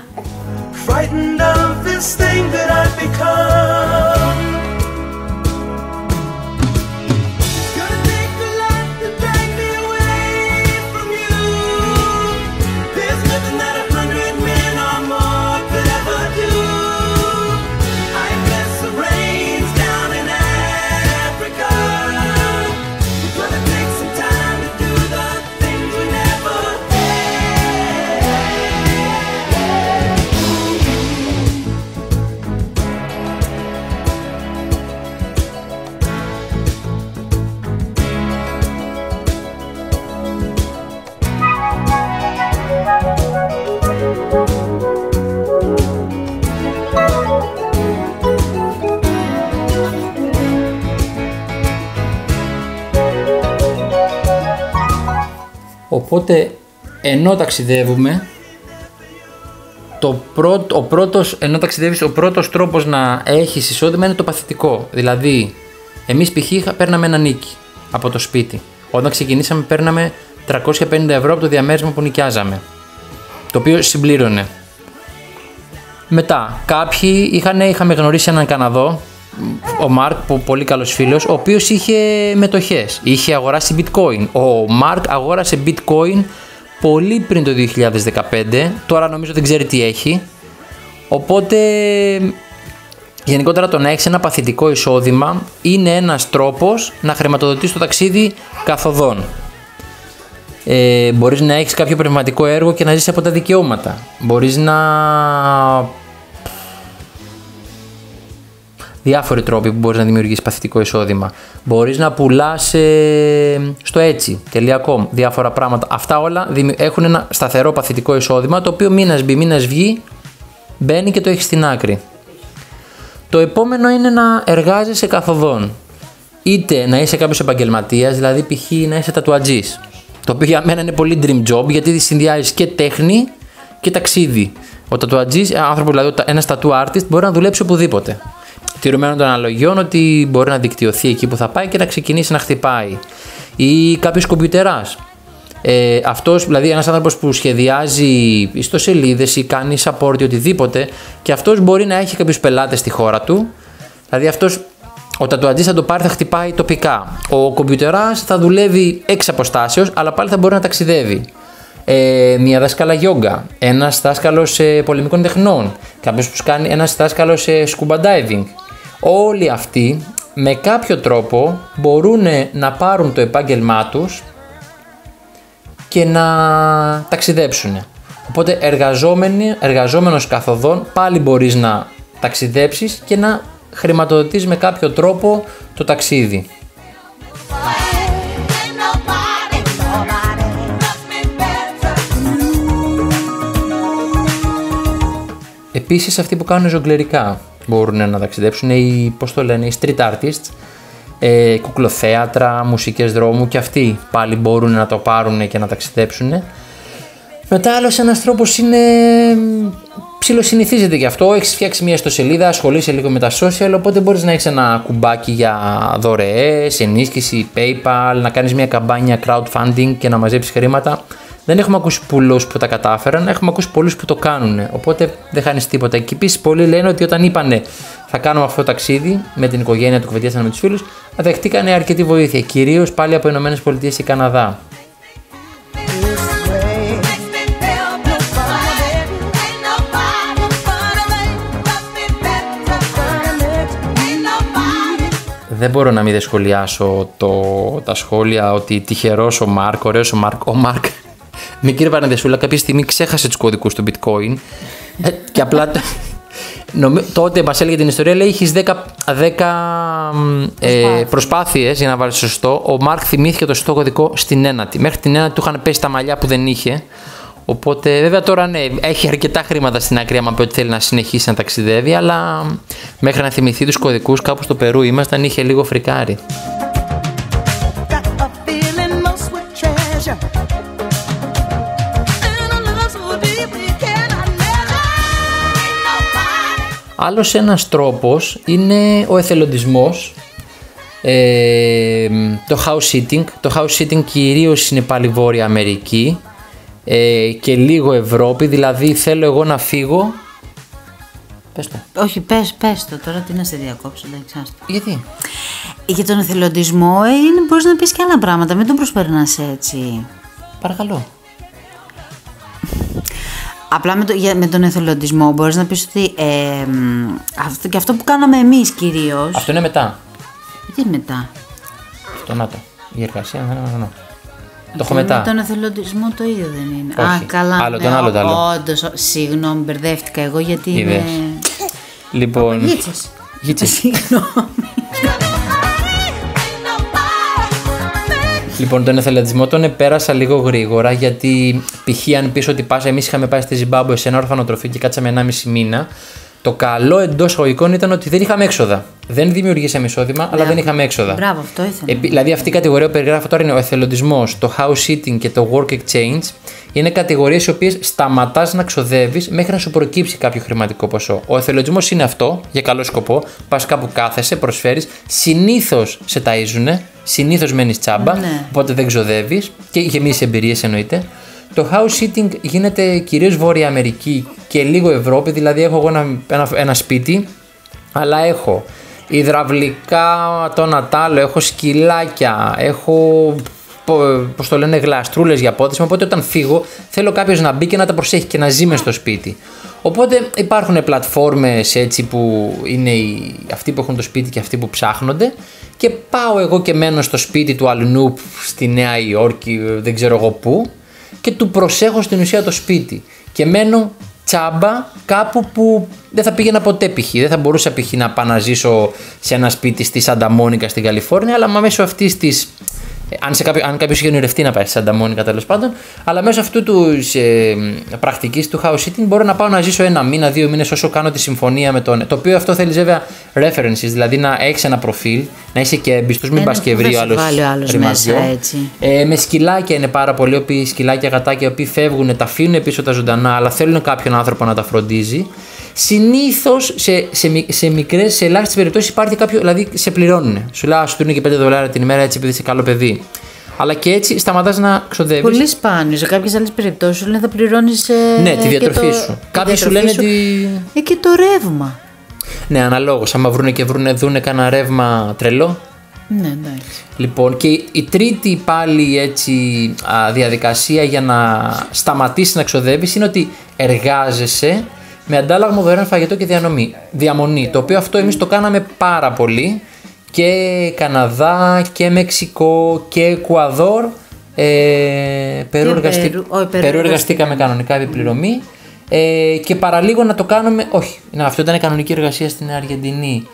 Οπότε ενώ ταξιδεύουμε, το πρώτο, ο πρώτος, ενώ ταξιδεύεις, ο πρώτος τρόπος να έχεις εισόδημα είναι το παθητικό. Δηλαδή, εμείς π.χ. παίρναμε ένα νίκη από το σπίτι. Όταν ξεκινήσαμε παίρναμε τριακόσια πενήντα ευρώ από το διαμέρισμα που νοικιάζαμε, το οποίο συμπλήρωνε. Μετά, κάποιοι είχαν, είχαμε γνωρίσει έναν Καναδό, ο Μάρκ, πολύ καλός φίλος, ο οποίος είχε μετοχές, είχε αγοράσει bitcoin. Ο Μάρκ αγόρασε bitcoin πολύ πριν το δύο χιλιάδες δεκαπέντε, τώρα νομίζω δεν ξέρει τι έχει. Οπότε γενικότερα το να έχεις ένα παθητικό εισόδημα είναι ένας τρόπος να χρηματοδοτείς το ταξίδι καθοδόν. Ε, μπορείς να έχεις κάποιο πνευματικό έργο και να ζεις από τα δικαιώματα. Μπορείς να... διάφοροι τρόποι που μπορείς να δημιουργήσεις παθητικό εισόδημα. Μπορείς να πουλάς ε, στο έτσι τελεία κομ διάφορα πράγματα. Αυτά όλα έχουν ένα σταθερό παθητικό εισόδημα, το οποίο μήνας μπει, μήνας βγει, μπαίνει και το έχεις στην άκρη. Το επόμενο είναι να εργάζεσαι καθοδόν. Είτε να είσαι κάποιος επαγγελματίας, δηλαδή π.χ. να είσαι τατουατζής. Το οποίο για μένα είναι πολύ dream job, γιατί συνδυάζεις και τέχνη και ταξίδι. Ο τατουατζής, άνθρωπο, δηλαδή ένας tattoo artist, μπορεί να δουλέψει οπουδήποτε. Τηρουμένων των αναλογιών ότι μπορεί να δικτυωθεί εκεί που θα πάει και να ξεκινήσει να χτυπάει. Ή κάποιος κομπιουτεράς. Ε, αυτός, δηλαδή ένας άνθρωπος που σχεδιάζει ιστοσελίδες ή κάνει support ή οτιδήποτε, και αυτός μπορεί να έχει κάποιους πελάτες στη χώρα του. Δηλαδή αυτός, ο τατουατζής θα το πάρει, θα χτυπάει τοπικά. Ο κομπιουτεράς θα δουλεύει εξ αποστάσεως, αλλά πάλι θα μπορεί να ταξιδεύει. Ε, μια δάσκαλα γιόγκα, ένας δάσκαλος ε, πολεμικών τεχνών, κάποιος που κάνει, ένας δάσκαλος ε, scuba diving. Όλοι αυτοί με κάποιο τρόπο μπορούν να πάρουν το επάγγελμά τους και να ταξιδέψουν. Οπότε εργαζόμενος καθοδόν πάλι μπορείς να ταξιδέψεις και να χρηματοδοτείς με κάποιο τρόπο το ταξίδι. Επίσης αυτοί που κάνουν ζογκλερικά μπορούν να ταξιδέψουν, οι, πώς το λένε, οι street artists, ε, κουκλοθέατρα, μουσικές δρόμου, και αυτοί πάλι μπορούν να το πάρουν και να ταξιδέψουν. Μετά άλλος ένας τρόπος είναι, ψιλοσυνηθίζεται γι' αυτό, έχεις φτιάξει μια ιστοσελίδα, ασχολείσαι λίγο με τα social, οπότε μπορείς να έχεις ένα κουμπάκι για δωρεές, ενίσχυση, PayPal, να κάνεις μια καμπάνια crowdfunding και να μαζέψεις χρήματα. Δεν έχουμε ακούσει πολλούς που τα κατάφεραν, έχουμε ακούσει πολλούς που το κάνουν, οπότε δεν χάνεις τίποτα. Και επίσης πολλοί λένε ότι όταν είπανε θα κάνουμε αυτό το ταξίδι με την οικογένεια του, κουβεντιάσανε με τους φίλους, δεχτήκανε αρκετή βοήθεια, κυρίως πάλι από Ηνωμένες Πολιτείες και Καναδά. Δεν μπορώ να μην σχολιάσω το, τα σχόλια ότι τυχερός ο Μάρκ, ωραίος ο Μάρκ, ο Μάρκ. Μικρή παρενθεσούλα, κάποια στιγμή ξέχασε τους κωδικούς του bitcoin ε, και απλά νομί, τότε μας έλεγε την ιστορία, λέει είχες δέκα, δέκα ε, προσπάθειες για να βάλεις σωστό. Ο Μάρκ θυμήθηκε το σωστό κωδικό στην ένατη. Μέχρι την ένατη του είχαν πέσει τα μαλλιά που δεν είχε. Οπότε βέβαια τώρα ναι, έχει αρκετά χρήματα στην άκρη άμα πει ότι θέλει να συνεχίσει να ταξιδεύει, αλλά μέχρι να θυμηθεί τους κωδικούς, κάπου στο Περού ήμασταν, είχε λίγο φρικάρει. Άλλος ένας τρόπος είναι ο εθελοντισμός, ε, το house sitting. Το house sitting κυρίως είναι πάλι Βόρεια Αμερική ε, και λίγο Ευρώπη, δηλαδή θέλω εγώ να φύγω. Πες το. Όχι, πες, πες το τώρα, τι να σε διακόψω, εντάξει, άστο. Γιατί? Για τον εθελοντισμό είναι, μπορείς να πεις και άλλα πράγματα, μην τον προσπερνάς έτσι. Παρακαλώ. Απλά με, το, για, με τον εθελοντισμό μπορείς να πεις ότι ε, αυτό, και αυτό που κάναμε εμείς κυρίως. Αυτό είναι μετά. Τι μετά? Αυτό να το. Η εργασία δεν είναι μόνο. Το έχω μετά. Με τον εθελοντισμό το ίδιο δεν είναι. Όχι. Α, καλά. Άλλο, ναι, τον άλλο, το άλλο. Όντως, συγγνώμη, μπερδεύτηκα εγώ γιατί Είδες. είναι... Λοιπόν... Γίτσες. Γίτσες. Συγγνώμη. Λοιπόν, τον εθελοντισμό τον επέρασα λίγο γρήγορα, γιατί π.χ. αν πεις ότι πας, εμείς είχαμε πάει στη Ζιμπάμπουε σε ένα ορφανοτροφείο και κάτσαμε ενάμιση μήνα. Το καλό εντός εισαγωγικών ήταν ότι δεν είχαμε έξοδα. Δεν δημιουργήσαμε εισόδημα, αλλά δεν είχαμε έξοδα. Μπράβο, αυτό ήθελα. Επί, δηλαδή, αυτή η κατηγορία που περιγράφω τώρα είναι ο εθελοντισμός, το house sitting και το work exchange. Είναι κατηγορίες οι οποίες σταματάς να ξοδεύεις μέχρι να σου προκύψει κάποιο χρηματικό ποσό. Ο εθελοντισμός είναι αυτό, για καλό σκοπό. Πας κάπου, κάθεσαι, προσφέρεις. Συνήθως σε ταΐζουνε, συνήθως μένεις τσάμπα, Ναι. οπότε δεν ξοδεύεις και γεμίζεις εμπειρίες εννοείται. Το house sitting γίνεται κυρίως Βόρεια Αμερική και λίγο Ευρώπη, δηλαδή έχω εγώ ένα, ένα, ένα σπίτι, αλλά έχω υδραυλικά, το νατάλο, έχω σκυλάκια, έχω, πώς το λένε, γλαστρούλες για πόδισμα, οπότε όταν φύγω θέλω κάποιος να μπει και να τα προσέχει και να ζει μες στο σπίτι. Οπότε υπάρχουν πλατφόρμες έτσι που είναι οι, αυτοί που έχουν το σπίτι και αυτοί που ψάχνονται και πάω εγώ και μένω στο σπίτι του αλλού στη Νέα Υόρκη, δεν ξέρω εγώ πού, και του προσέχω στην ουσία το σπίτι και μένω τσάμπα κάπου που δεν θα πήγαινα ποτέ π.χ. Δεν θα μπορούσα π.χ. να πάω να ζήσω σε ένα σπίτι στη Σάντα Μόνικα στην Καλιφόρνια, αλλά μέσω αυτής της. Αν, σε κάποιο, αν κάποιος είχε ονειρευτεί να πάει στη Σάντα Μόνικα τέλος πάντων, αλλά μέσω αυτού του ε, πρακτικής του house sitting μπορώ να πάω να ζήσω ένα μήνα, δύο μήνες όσο κάνω τη συμφωνία με τον. Το οποίο αυτό θέλει βέβαια references, δηλαδή να έχεις ένα προφίλ, να είσαι και εμπιστός, μην πας και βρει ο άλλος ρημαδιό. Ε, με σκυλάκια είναι πάρα πολλοί, οποίοι σκυλάκια, γατάκια, οι οποίοι φεύγουν, τα αφήνουν πίσω τα ζωντανά, αλλά θέλουν κάποιον άνθρωπο να τα φροντίζει. Συνήθως σε, σε, σε μικρές, σε ελάχιστες περιπτώσεις υπάρχει κάποιο, δηλαδή σε πληρώνουν. Σου λέει, σου δίνουν και πέντε δολάρια την ημέρα έτσι επειδή είσαι καλό παιδί. Αλλά και έτσι σταματάς να ξοδεύεις. Πολύ σπάνιο. Σε κάποιες άλλες περιπτώσεις σου λένε θα πληρώνεις. Ναι, τη διατροφή το, σου. Κάποιοι σου λένε ότι. Ε, και το ρεύμα. Ναι, αναλόγως. Άμα βρούνε και βρούνε, δούνε κανένα ρεύμα τρελό. Ναι, εντάξει. Λοιπόν, και η τρίτη πάλι έτσι α, διαδικασία για να σταματήσεις να ξοδεύεις είναι ότι εργάζεσαι με αντάλλαγμα δωρεάν φαγητό και διανομή, διαμονή. Το οποίο αυτό εμείς το κάναμε πάρα πολύ και Καναδά και Μεξικό και Εκουαδόρ. Ε, Περού, εργαστή, Περού, όχι, Περού, Περού εργαστήκαμε κανονικά επιπληρωμή. Ε, και παραλίγο να το κάνουμε. Όχι, να, αυτό ήταν κανονική εργασία στην Αργεντινή.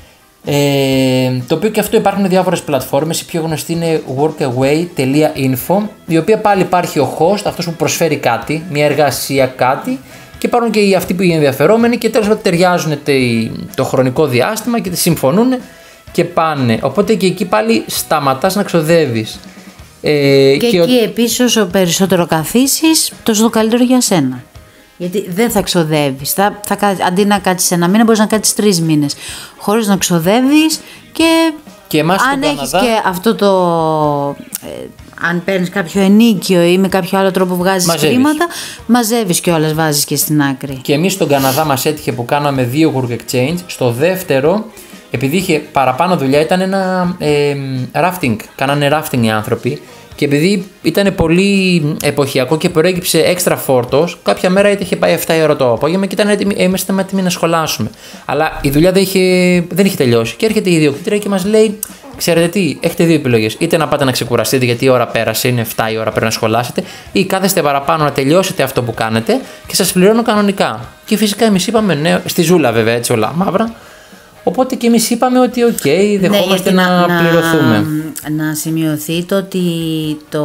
Ε, το οποίο και αυτό υπάρχουν διάφορες πλατφόρμες. Η πιο γνωστή είναι workaway τελεία info, η οποία πάλι υπάρχει ο host, αυτός που προσφέρει κάτι, μια εργασία, κάτι. Και υπάρχουν και οι αυτοί που είναι ενδιαφερόμενοι και τέλος πάντων ταιριάζουν το χρονικό διάστημα και συμφωνούν και πάνε. Οπότε και εκεί πάλι σταματάς να ξοδεύεις. Ε, και, και εκεί ο... επίσης όσο περισσότερο καθίσεις, τόσο το καλύτερο για σένα. Γιατί δεν θα ξοδεύεις. Θα, θα, αντί να κάτσεις ένα μήνα, μπορείς να κάτσεις τρεις μήνες χωρίς να ξοδεύεις και, και εμάς αν έχεις Καναδά... και αυτό το. Ε, αν παίρνεις κάποιο ενίκιο ή με κάποιο άλλο τρόπο βγάζεις μαζεύεις. Χρήματα, μαζεύεις κιόλας, βάζεις και στην άκρη. Και εμείς στον Καναδά μας έτυχε που κάναμε δύο work exchange. Στο δεύτερο, επειδή είχε παραπάνω δουλειά, ήταν ένα ε, rafting. Κάνανε rafting οι άνθρωποι. Και επειδή ήταν πολύ εποχιακό και προέκυψε έξτρα φόρτος, κάποια μέρα είχε πάει επτά η ώρα το απόγευμα και ήταν έτοιμοι, ήμασταν έτοιμοι να σχολάσουμε. Αλλά η δουλειά δεν είχε, δεν είχε τελειώσει. Και έρχεται η ιδιοκτήτρια και μας λέει: ξέρετε τι, έχετε δύο επιλογές. Είτε να πάτε να ξεκουραστείτε γιατί η ώρα πέρασε, είναι επτά η ώρα πρέπει να σχολάσετε, ή κάθεστε παραπάνω να τελειώσετε αυτό που κάνετε και σας πληρώνω κανονικά. Και φυσικά εμείς είπαμε ναι, στη ζούλα βέβαια, έτσι όλα μαύρα. Οπότε και εμείς είπαμε ότι οκ, okay, δεχόμαστε ναι, να, να πληρωθούμε. Να, να σημειωθεί το ότι το,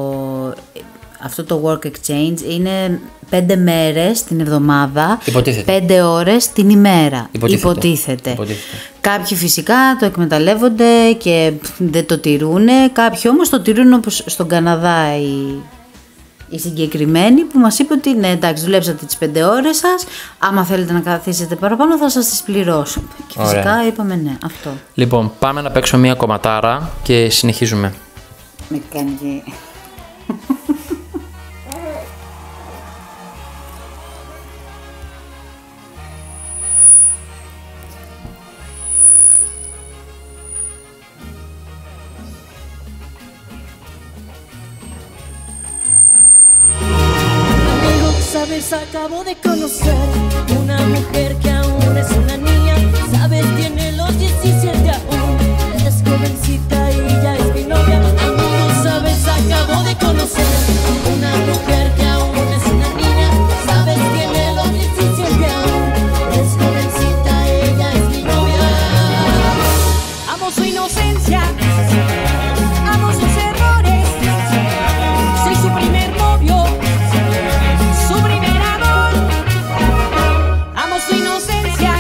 αυτό το work exchange είναι πέντε μέρες την εβδομάδα, υποτίθεται. πέντε ώρες την ημέρα. Υποτίθεται. Υποτίθεται. Υποτίθεται. Κάποιοι φυσικά το εκμεταλλεύονται και δεν το τηρούν, κάποιοι όμως το τηρούν όπως στον Καναδά οι, οι συγκεκριμένοι που μας είπε ότι ναι, εντάξει, δουλέψατε τις πέντε ώρες σας, άμα θέλετε να καθίσετε παραπάνω θα σας τις πληρώσω. Και φυσικά ωραία. Είπαμε ναι, αυτό. Λοιπόν, πάμε να παίξω μία κομματάρα και συνεχίζουμε. Με κάνει και... Sabes, acabo de conocer una mujer que aún es una niña. Sabes, tiene los diecisiete aún. Es jovencita y ya es mi novia. Amigo, sabes, acabo de conocer una mujer que aún es una niña. Sabes, tiene los diecisiete aún. Es jovencita, ella es mi novia. Amo su inocencia. Amo sus errores. Soy su primer novio. Su primer amor, amo su inocencia,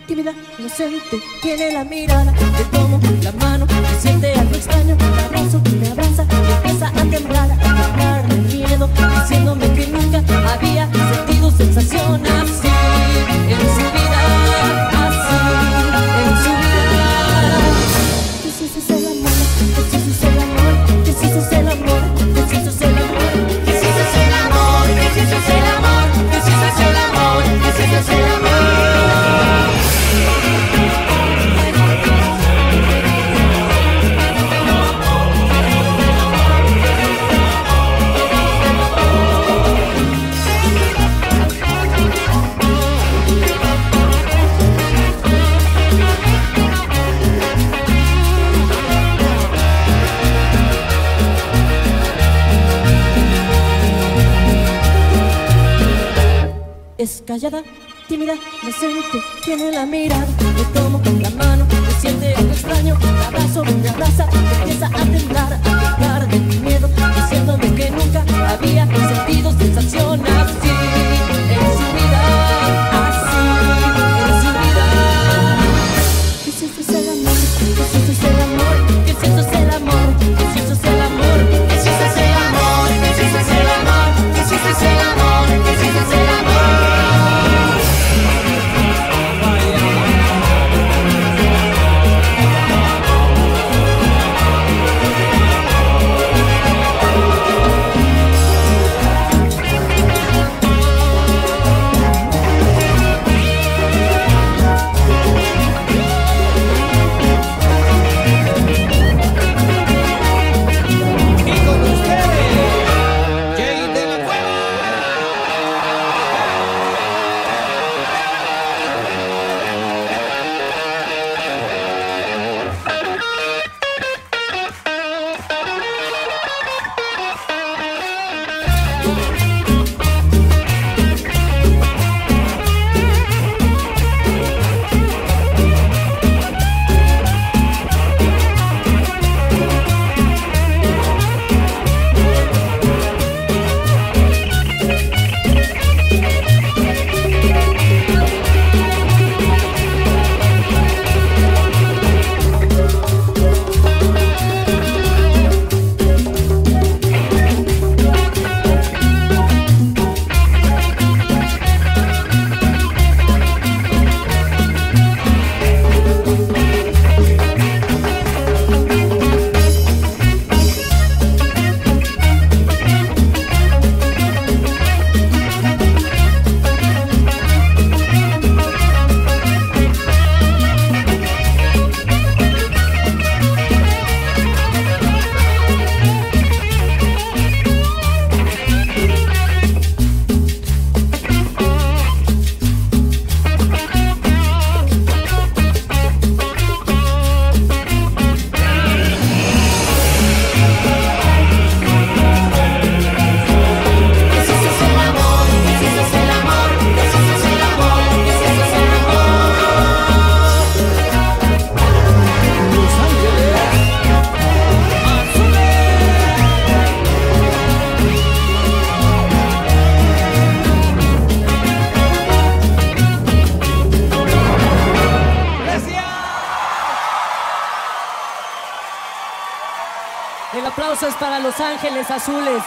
tímida, inocente, tiene la mirada, te tomo la mano, me siente algo extraño, me abrazo, me abraza, y empieza a temblar, a temblar de miedo, diciéndome que nunca había sentido sensación así en su vida, así en su vida. Que si eso es el amor, que si eso es el amor, que si eso es el amor, que si eso es el amor, que si eso es el amor, que si eso es el amor, que si eso es el amor, que si eso es el amor. Es callada, tímida, inocente, tiene la mirada, le tomo la mano, me siente algo extraño, me abrazo, me abraza, empieza a temblar, a temblar de mi miedo, diciéndome que nunca había sentido sensación así en su vida, así en su vida. Que si eso es el amor, que si eso es el amor, que si eso es el amor, que si eso es el amor, que si eso es el amor, que si eso es el amor, que si eso es el amor, que si eso es el amor. El aplauso es para Los Ángeles Azules.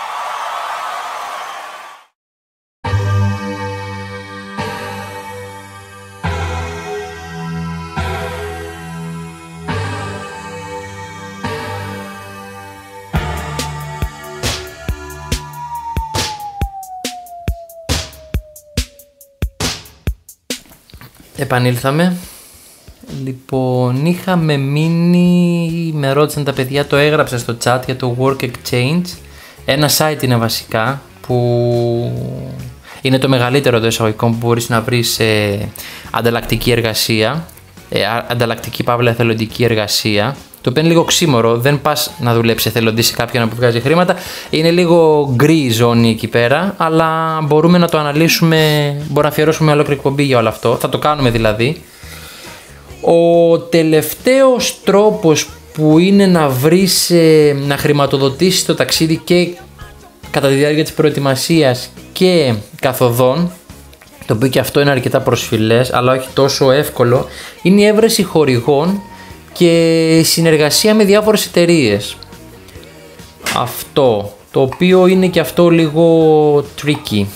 Επανήλθαμε. Λοιπόν, είχαμε μείνει, με ρώτησαν τα παιδιά, το έγραψα στο chat για το Work Exchange. Ένα site είναι βασικά που είναι το μεγαλύτερο των εισαγωγικών που μπορείς να βρεις ε, ανταλλακτική εργασία, ε, ανταλλακτική παύλα εθελοντική εργασία. Το οποίο είναι λίγο ξύμορο, δεν πας να δουλέψεις εθελοντή σε κάποιον που βγάζει χρήματα. Είναι λίγο γκρι η ζώνη εκεί πέρα, αλλά μπορούμε να το αναλύσουμε, μπορούμε να αφιερώσουμε μια ολόκληρη εκπομπή για όλο αυτό. Θα το κάνουμε δηλαδή. Ο τελευταίος τρόπος που είναι να βρεις, να χρηματοδοτήσεις το ταξίδι και κατά τη διάρκεια της προετοιμασίας και καθοδόν το οποίο και αυτό είναι αρκετά προσφυλές, αλλά όχι τόσο εύκολο, είναι η έβρεση χορηγών και συνεργασία με διάφορες εταιρείες. Αυτό, το οποίο είναι και αυτό λίγο tricky.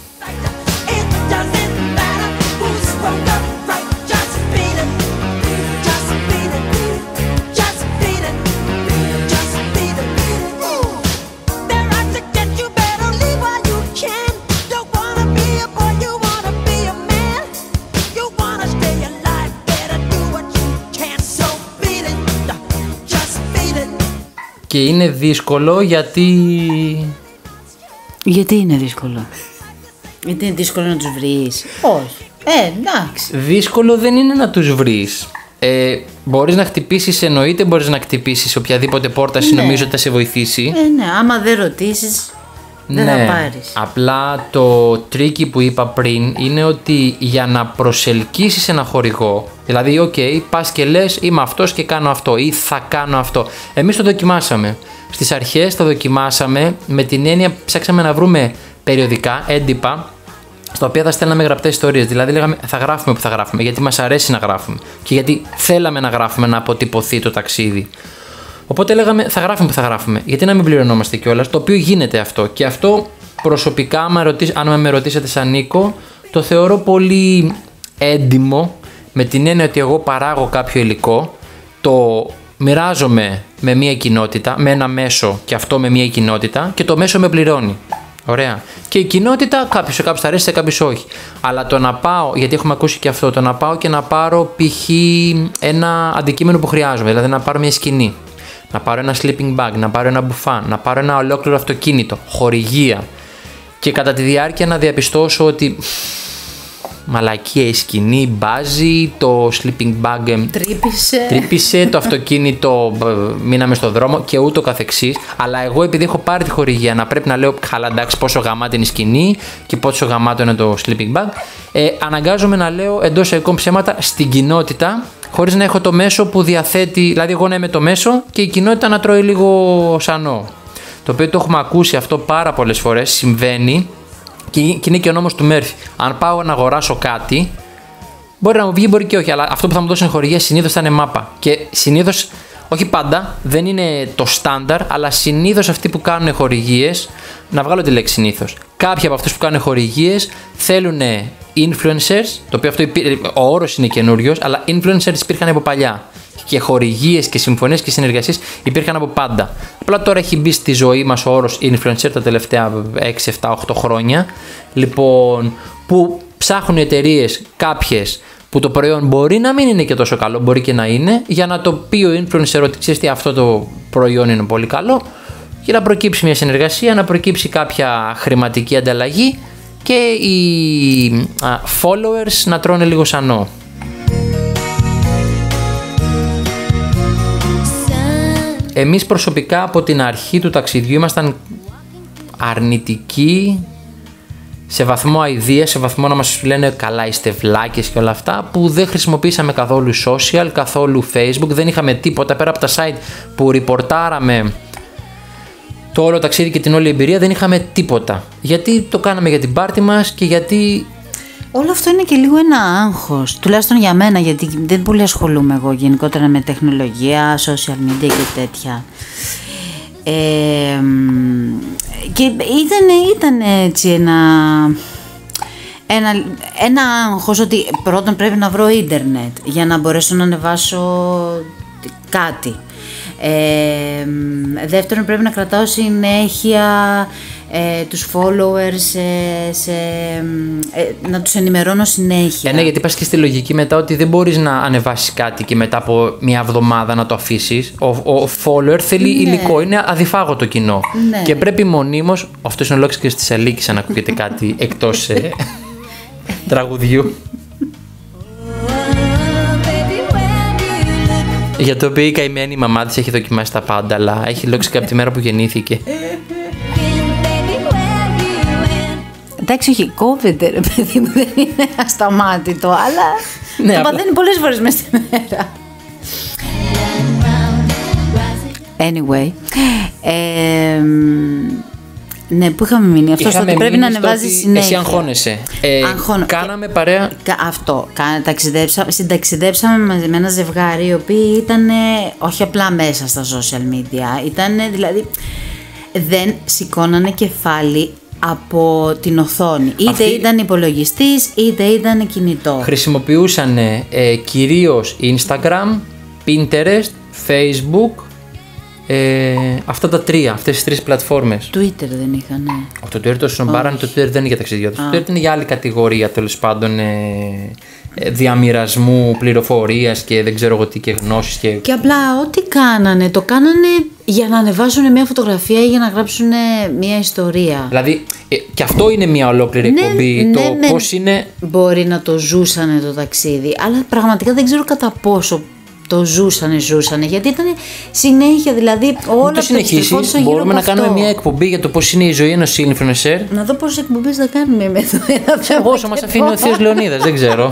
Και είναι δύσκολο γιατί... Γιατί είναι δύσκολο? Γιατί είναι δύσκολο να τους βρεις? Όχι. Ε, εντάξει. Δύσκολο δεν είναι να τους βρεις. Ε, μπορείς να χτυπήσεις, εννοείται μπορείς να χτυπήσεις οποιαδήποτε πόρτα ναι. συνομίζω ότι θα σε βοηθήσει. Ε, ναι, άμα δεν ρωτήσεις δεν ναι. θα πάρεις. Απλά το τρίκι που είπα πριν είναι ότι για να προσελκύσεις ένα χορηγό, δηλαδή, οκ, okay, πας και λες είμαι αυτός και κάνω αυτό ή θα κάνω αυτό. Εμείς το δοκιμάσαμε. Στις αρχές το δοκιμάσαμε με την έννοια ψάξαμε να βρούμε περιοδικά, έντυπα, στα οποία θα στέλναμε γραπτές ιστορίες. Δηλαδή, λέγαμε θα γράφουμε που θα γράφουμε, γιατί μας αρέσει να γράφουμε και γιατί θέλαμε να γράφουμε να αποτυπωθεί το ταξίδι. Οπότε λέγαμε θα γράφουμε που θα γράφουμε, γιατί να μην πληρωνόμαστε κιόλας, το οποίο γίνεται αυτό. Και αυτό προσωπικά, άμα ρωτήσ, αν με ρωτήσετε σαν Νίκο, το θεωρώ πολύ έντιμο, με την έννοια ότι εγώ παράγω κάποιο υλικό, το μοιράζομαι με μια κοινότητα, με ένα μέσο και αυτό με μια κοινότητα και το μέσο με πληρώνει. Ωραία. Και η κοινότητα, κάποιος σε κάποιους θα αρέσει, σε κάποιους όχι. Αλλά το να πάω, γιατί έχουμε ακούσει και αυτό, το να πάω και να πάρω π.χ. ένα αντικείμενο που χρειάζομαι, δηλαδή να πάρω μια σκηνή, να πάρω ένα sleeping bag, να πάρω ένα μπουφάν, να πάρω ένα ολόκληρο αυτοκίνητο, χορηγία, και κατά τη διάρκεια να διαπιστώσω ότι μαλακία η σκηνή, μπάζει, το sleeping bag τρύπησε, τρύπησε το αυτοκίνητο, μείναμε στο δρόμο και ούτω καθεξής. Αλλά εγώ επειδή έχω πάρει τη χορηγία να πρέπει να λέω καλά εντάξει πόσο γαμάτι είναι η σκηνή και πόσο γαμάτο είναι το sleeping bag, ε, αναγκάζομαι να λέω εντός εισαγωγικών ψέματα στην κοινότητα, χωρίς να έχω το μέσο που διαθέτει, δηλαδή εγώ να είμαι το μέσο και η κοινότητα να τρώει λίγο σανό. Το οποίο το έχουμε ακούσει αυτό πάρα πολλές φορές, συμβαίνει. Και είναι και ο νόμος του Μέρφυ. Αν πάω να αγοράσω κάτι, μπορεί να μου βγει, μπορεί και όχι, αλλά αυτό που θα μου δώσουν χορηγία συνήθως θα είναι μάπα. Και συνήθως, όχι πάντα, δεν είναι το στάνταρ, αλλά συνήθως αυτοί που κάνουν χορηγίες, να βγάλω τη λέξη συνήθως, κάποιοι από αυτούς που κάνουν χορηγίες θέλουν influencers, το οποίο αυτό ο όρος είναι καινούριος, αλλά influencers υπήρχαν από παλιά. Και χορηγίες και συμφωνίες και συνεργασίες υπήρχαν από πάντα. Απλά τώρα έχει μπει στη ζωή μας ο όρος influencer τα τελευταία έξι, επτά, οκτώ χρόνια. Λοιπόν, που ψάχνουν οι εταιρείες κάποιες που το προϊόν μπορεί να μην είναι και τόσο καλό, μπορεί και να είναι, για να το πει ο influencer ότι ξέρεις τι, αυτό το προϊόν είναι πολύ καλό, και να προκύψει μια συνεργασία, να προκύψει κάποια χρηματική ανταλλαγή και οι followers να τρώνε λίγο σανό. Εμείς προσωπικά από την αρχή του ταξιδιού ήμασταν αρνητικοί σε βαθμό αηδία, σε βαθμό να μας λένε καλά είστε βλάκες και όλα αυτά, που δεν χρησιμοποίησαμε καθόλου social, καθόλου Facebook, δεν είχαμε τίποτα πέρα από τα site που ριπορτάραμε το όλο ταξίδι και την όλη εμπειρία, δεν είχαμε τίποτα. Γιατί το κάναμε για την πάρτι μας και γιατί... Όλο αυτό είναι και λίγο ένα άγχος, τουλάχιστον για μένα, γιατί δεν πολύ ασχολούμαι εγώ γενικότερα με τεχνολογία, social media και τέτοια. Ε, και ήταν, ήταν έτσι ένα, ένα, ένα άγχος ότι πρώτον πρέπει να βρω ίντερνετ για να μπορέσω να ανεβάσω κάτι. Ε, δεύτερον πρέπει να κρατάω συνέχεια ε, τους followers σε, σε, ε, να τους ενημερώνω συνέχεια. Ε, ναι, γιατί πας και στη λογική μετά ότι δεν μπορείς να ανεβάσεις κάτι και μετά από μια εβδομάδα να το αφήσεις. Ο, ο follower θέλει ναι. υλικό, είναι αδιφάγωτο κοινό. Ναι. Και πρέπει μονίμως, αυτός είναι ο λόγος και στη Σαλίκη αν ακούγεται κάτι εκτός ε, τραγουδιού. Για το οποίο η καημένη η μαμά της έχει δοκιμάσει τα πάντα, αλλά έχει λόξει και από τη μέρα που γεννήθηκε. Εντάξει, όχι, κόβεται ρε παιδί μου, δεν είναι ασταμάτητο, αλλά ναι, το απλά... παθαίνει πολλές φορές μες στη μέρα. Anyway, ε, Ναι, που είχαμε μείνει. Αυτό ότι πρέπει να ανεβάζει συνέχεια. Εσύ αγχώνεσαι. Ε, Αγχώνω. Κάναμε παρέα. Αυτό. Ταξιδέψα, συνταξιδέψαμε μαζί με ένα ζευγάρι, οι οποίοι ήταν όχι απλά μέσα στα social media. Ήταν δηλαδή. Δεν σηκώνανε κεφάλι από την οθόνη. Είτε Αυτή... ήταν υπολογιστής, είτε ήταν κινητό. Χρησιμοποιούσαν ε, κυρίως Instagram, Pinterest, Facebook. Ε, αυτά τα τρία, αυτές τις τρεις πλατφόρμες. Twitter δεν είχαν, ναι. Το Twitter το συνομπάρανε, το Twitter δεν είναι για ταξιδιώτες. Το Twitter είναι για άλλη κατηγορία, τέλος πάντων, ε, ε, διαμοιρασμού πληροφορίας και δεν ξέρω εγώ τι και γνώσεις. Και... και απλά ό,τι κάνανε, το κάνανε για να ανεβάσουν μια φωτογραφία ή για να γράψουν μια ιστορία. Δηλαδή, ε, και αυτό είναι μια ολόκληρη ναι, εκπομπή. Ναι, το ναι, πώς είναι. Μπορεί να το ζούσανε το ταξίδι, αλλά πραγματικά δεν ξέρω κατά πόσο το ζούσανε, ζούσανε, γιατί ήταν συνέχεια, δηλαδή όλα το συνεχίσεις, μπορούμε να κάνουμε μια εκπομπή για το πώς είναι η ζωή ενός influencer. Να δω πόσες εκπομπές θα κάνουμε με το ένα θέμα. Όσο μας αφήνει ο Θείος Λεωνίδας, δεν ξέρω.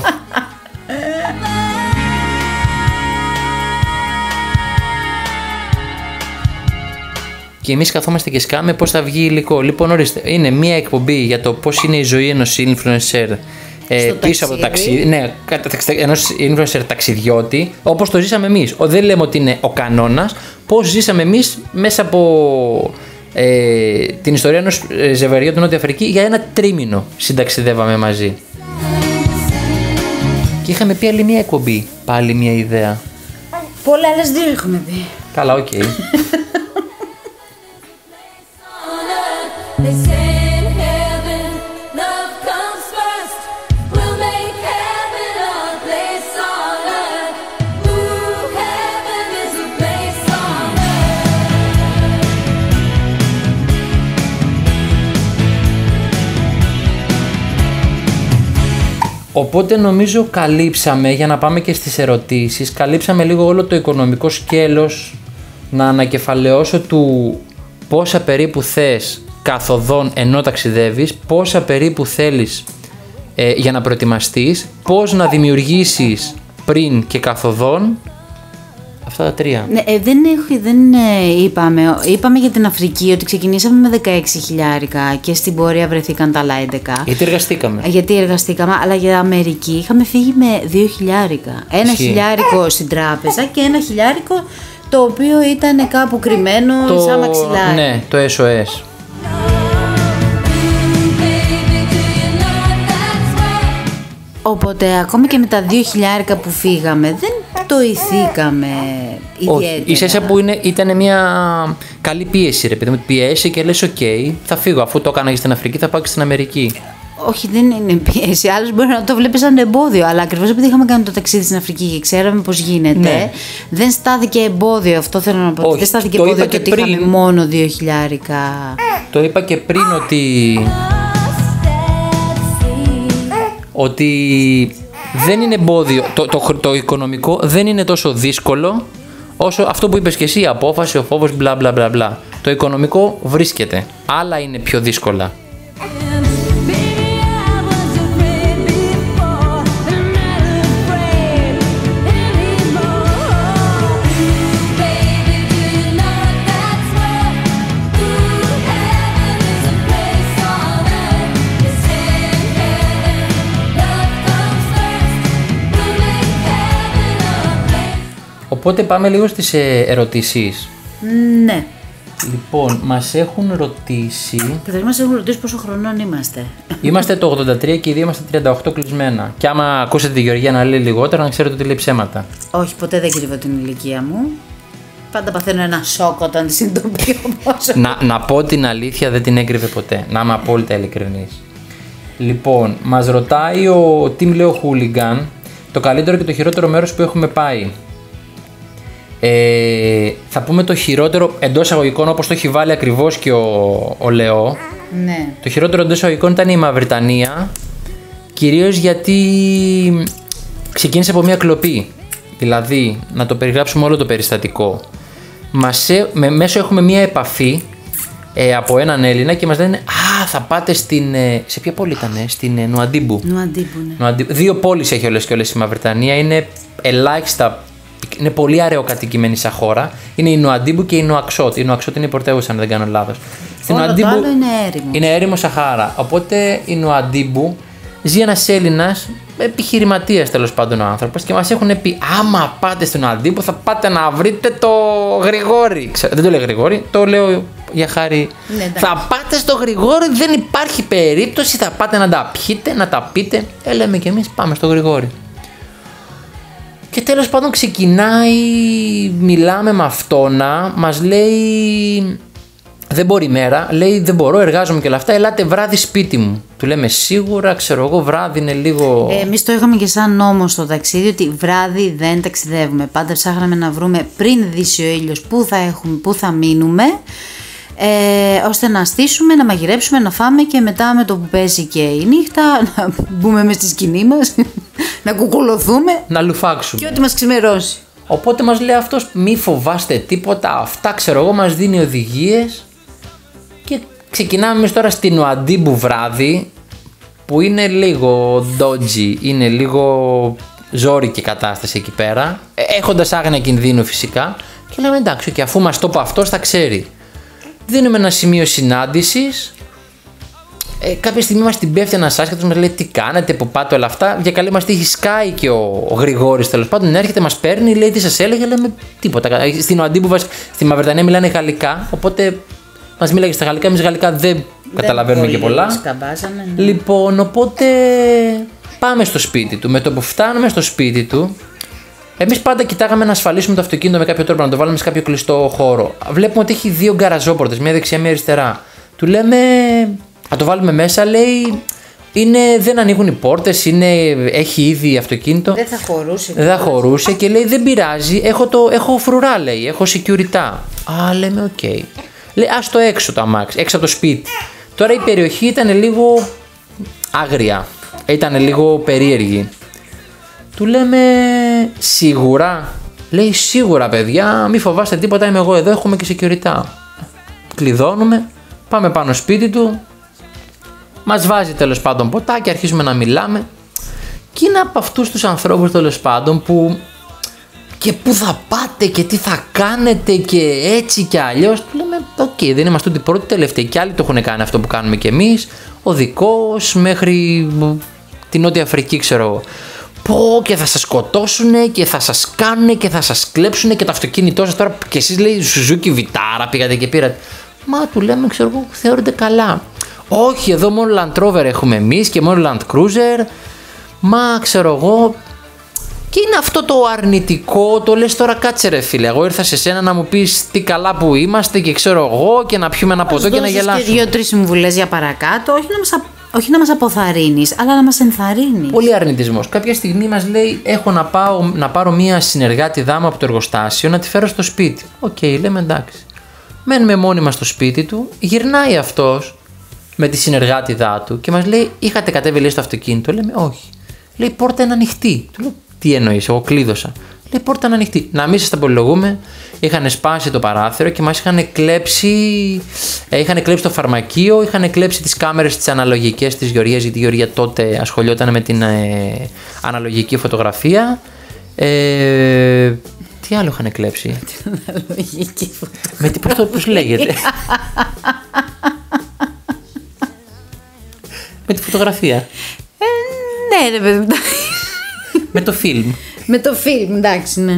Και εμείς καθόμαστε και σκάμε πώς θα βγει υλικό. Λοιπόν, ορίστε, είναι μια εκπομπή για το πώς είναι η ζωή ενός influencer. Ε, πίσω από το ταξίδι, ναι, ενός influencer ταξιδιώτη, όπως το ζήσαμε εμείς. Δεν λέμε ότι είναι ο κανόνας, πώς ζήσαμε εμείς μέσα από ε, την ιστορία ενός ζευγαριού του Νότια Αφρική. Για ένα τρίμηνο συνταξιδεύαμε μαζί. Και είχαμε πει άλλη μια εκπομπή, πάλι μια ιδέα. Πολλά άλλες δύο έχουμε πει. Καλά, οκ. Okay. Οπότε νομίζω καλύψαμε, για να πάμε και στις ερωτήσεις, καλύψαμε λίγο όλο το οικονομικό σκέλος, να ανακεφαλαιώσω του πόσα περίπου θες καθοδόν ενώ ταξιδεύεις, πόσα περίπου θέλεις ε, για να προετοιμαστείς, πώς να δημιουργήσεις πριν και καθοδόν. Αυτά τα τρία. Ναι, ε, δεν, έχω, δεν ε, είπαμε. Είπαμε για την Αφρική ότι ξεκινήσαμε με δεκαέξι χιλιάρικα και στην πορεία βρεθήκαν τα άλλα έντεκα. Γιατί εργαστήκαμε. Ε, γιατί εργαστήκαμε, αλλά για Αμερική είχαμε φύγει με δύο χιλιάρικα. Ένα Ισχύει. χιλιάρικο στην τράπεζα και ένα χιλιάρικο το οποίο ήταν κάπου κρυμμένο το... σαν μαξιλάρι. Ναι, το ες ο ες. Οπότε ακόμα και με τα δύο χιλιάρικα που φύγαμε δεν το ηθήκαμε ιδιαίτερα. Όχι, ίσα ίσα που είναι, ήταν μια καλή πίεση, ρε παιδί μου, πιέσει και λες οκ, okay, θα φύγω, αφού το έκανα και στην Αφρική θα πάω και στην Αμερική. Όχι, δεν είναι πίεση. Άλλος μπορεί να το βλέπει σαν εμπόδιο. Αλλά ακριβώς επειδή είχαμε κάνει το ταξίδι στην Αφρική και ξέραμε πώς γίνεται, ναι. δεν στάθηκε εμπόδιο. Αυτό θέλω να πω. Όχι, δεν στάθηκε εμπόδιο και, και ότι πριν... είχαμε μόνο δύο χιλιάρικα. Το είπα και πριν ότι. ότι δεν είναι εμπόδιο. Το, το, το οικονομικό δεν είναι τόσο δύσκολο όσο αυτό που είπες και εσύ, η απόφαση, ο φόβος, μπλα μπλα μπλα μπλα. Το οικονομικό βρίσκεται. Άλλα είναι πιο δύσκολα. Οπότε πάμε λίγο στις ερωτήσεις. Ναι. Λοιπόν, μας έχουν ρωτήσει... Καταρχήν μας έχουν ρωτήσει πόσο χρονών είμαστε. Είμαστε το ογδόντα τρία και οι δύο είμαστε τριάντα οκτώ κλεισμένα. Και άμα ακούσετε τη Γεωργία να λέει λιγότερα, να ξέρετε ότι λέει ψέματα. Όχι, ποτέ δεν κρύβω την ηλικία μου. Πάντα παθαίνω ένα σοκ όταν τη συνειδητοποιώ πόσο. Να, να πω την αλήθεια, δεν την έκρυβε ποτέ. Να είμαι απόλυτα ειλικρινής. Λοιπόν, μας ρωτάει ο Team Leo Hooligan το καλύτερο και το χειρότερο μέρος που έχουμε πάει. Ε, θα πούμε το χειρότερο εντός αγωγικών, όπως το έχει βάλει ακριβώς και ο, ο Λεό. Ναι. Το χειρότερο εντός αγωγικών ήταν η Μαυριτανία, κυρίως γιατί ξεκίνησε από μια κλοπή. Δηλαδή, να το περιγράψουμε όλο το περιστατικό. Μας, με, μέσω έχουμε μια επαφή ε, από έναν Έλληνα και μας λένε «Α, θα πάτε στην... Ε, σε ποια πόλη ήτανε, στην ε, Νουαντίμπου». Νουαντίμπου, ναι. Νουαντίμπου. Δύο πόλεις έχει όλες και όλες η Μαυριτανία, είναι ελάχιστα είναι πολύ αραιοκατοικημένη σαν χώρα. Είναι η Νουαντίμπου και η Νουακσότ. Η Νουακσότ είναι η πρωτεύουσα, αν δεν κάνω λάθος. Όλο Νουαντίμπου, το άλλο είναι έρημο. Είναι έρημο Σαχάρα. Οπότε η Νουαντίμπου ζει ένας Έλληνας επιχειρηματίας τέλος πάντων ο άνθρωπος και μας έχουν πει: άμα πάτε στην Νουαντίμπου θα πάτε να βρείτε το Γρηγόρη. Ξέρω, δεν το λέω Γρηγόρη, το λέω για χάρη. Ναι, θα πάτε στο Γρηγόρη, δεν υπάρχει περίπτωση. Θα πάτε να τα πιείτε, να τα πείτε. Ε, λέμε κι εμείς πάμε στο Γρηγόρη. Και τέλος πάντων ξεκινάει, μιλάμε με αυτόνα, μας λέει. Δεν μπορεί η μέρα, λέει δεν μπορώ, εργάζομαι και όλα αυτά, ελάτε βράδυ σπίτι μου. Του λέμε σίγουρα, ξέρω εγώ, βράδυ είναι λίγο. Ε, εμείς το είχαμε και σαν νόμο στο ταξίδι ότι βράδυ δεν ταξιδεύουμε. Πάντα ψάχναμε να βρούμε πριν δύσει ο ήλιος που θα, έχουμε, που θα μείνουμε, ε, ώστε να στήσουμε, να μαγειρέψουμε, να φάμε και μετά με το που παίζει και η νύχτα να μπούμε μες στη σκηνή μας, να κουκουλωθούμε, να λουφάξουμε. Και ό,τι μας ξημερώσει. Οπότε μας λέει αυτός μη φοβάστε τίποτα, αυτά ξέρω εγώ, μας δίνει οδηγίες. Και ξεκινάμε εμείς τώρα στην Νουαντίμπου βράδυ, που είναι λίγο dodgy, είναι λίγο ζόρικη κατάσταση εκεί πέρα, έχοντας άγνοια κινδύνου φυσικά, και λέμε εντάξει, και αφού μας το πω αυτός θα ξέρει. Δίνουμε ένα σημείο συνάντησης, ε, κάποια στιγμή μας την πέφτει ένας άσχετος, μας λέει τι κάνετε, που πάτε όλα αυτά, για καλή μας τύχη σκάει και ο, ο Γρηγόρης τέλος πάντων, έρχεται, μας παίρνει, λέει τι σας έλεγε, λέμε τίποτα. Στην Νουαντίμπου, στη Μαυρτανία μιλάνε γαλλικά, οπότε μας μίλαγε στα γαλλικά, εμείς γαλλικά δεν, δεν καταλαβαίνουμε και πολλά. Σκαμπάζαμε, ναι. Λοιπόν, οπότε πάμε στο σπίτι του. Με το που φτάνουμε στο σπίτι του, εμείς πάντα κοιτάγαμε να ασφαλίσουμε το αυτοκίνητο με κάποιο τρόπο, να το βάλουμε σε κάποιο κλειστό χώρο. Βλέπουμε ότι έχει δύο γκαραζόπορτες, μία δεξιά, μία αριστερά. Του λέμε, να το βάλουμε μέσα, λέει, είναι, δεν ανοίγουν οι πόρτες, είναι, έχει ήδη αυτοκίνητο. Δεν θα χωρούσε. Δεν θα χωρούσε και λέει, δεν πειράζει, έχω, το, έχω φρουρά, λέει, έχω security. Α, λέμε, οκ. Okay. Λέει, ας το έξω το αμάξι, έξω από το σπίτι. Τώρα η περιοχή ήταν λίγο άγρια, ήταν λίγο περίεργη. Του λέμε, σίγουρα. Λέει, σίγουρα παιδιά, μη φοβάστε τίποτα, είμαι εγώ εδώ, έχουμε και security. Κλειδώνουμε, πάμε πάνω σπίτι του, μας βάζει τέλος πάντων ποτά και αρχίζουμε να μιλάμε. Και είναι από αυτούς τους ανθρώπους τέλος πάντων που και πού θα πάτε και τι θα κάνετε και έτσι και αλλιώς. Του λέμε, οκ, okay, δεν είμαστε ούτε πρώτοι τελευταίοι, και άλλοι το έχουν κάνει αυτό που κάνουμε κι εμείς. Οδικός μέχρι την Νότια Αφρική, ξέρω εγώ. Πω και θα σας σκοτώσουνε και θα σας κάνουνε και θα σας κλέψουνε και το αυτοκίνητό σας τώρα. Και εσείς λέει Suzuki Vitara πήγατε και πήρατε. Μα του λέμε, ξέρω εγώ, θεωρείτε καλά. Όχι, εδώ μόνο Land Rover έχουμε εμείς και μόνο Land Cruiser. Μα ξέρω εγώ. Και είναι αυτό το αρνητικό, το λες τώρα κάτσε ρε φίλε, εγώ ήρθα σε σένα να μου πεις τι καλά που είμαστε και ξέρω εγώ και να πιούμε ένα ποτό και να γελάσουμε. Και δύο-τρεις συμβουλές για παρακάτω, όχι να μας, όχι να μας αποθαρρύνεις, αλλά να μας ενθαρρύνεις. Πολύ αρνητισμός. Κάποια στιγμή μας λέει, έχω να, πάω, να πάρω μία συνεργάτη δάμα από το εργοστάσιο να τη φέρω στο σπίτι. Οκ, okay, λέμε εντάξει. Μένουμε μόνοι μας στο σπίτι του, γυρνάει αυτός με τη συνεργάτη δά του και μας λέει, είχατε κατέβει λέει στο αυτοκίνητο, λέμε όχι. Λέει, η πόρτα είναι ανοιχτή. Του λέω, τι εννοείς, εγώ κλείδωσα. Λέει, η πόρτα είναι ανοιχτή. Να μην σας τα πολυλογούμε, είχαν σπάσει το παράθυρο και μας είχαν κλέψει, ε, είχαν κλέψει το φαρμακείο, είχαν κλέψει τις κάμερες τις αναλογικές της Γεωργίας, γιατί η Γεωργία τότε ασχολιόταν με την ε, αναλογική φωτογραφία. Ε, τι άλλο είχαν κλέψει? Την αναλογική φωτογραφία. Με τι, πώς, το, πώς λέγεται? Με τη φωτογραφία. Ε, ναι, ρε παιδί. Με το φιλμ. Με το φιλμ, εντάξει, ναι.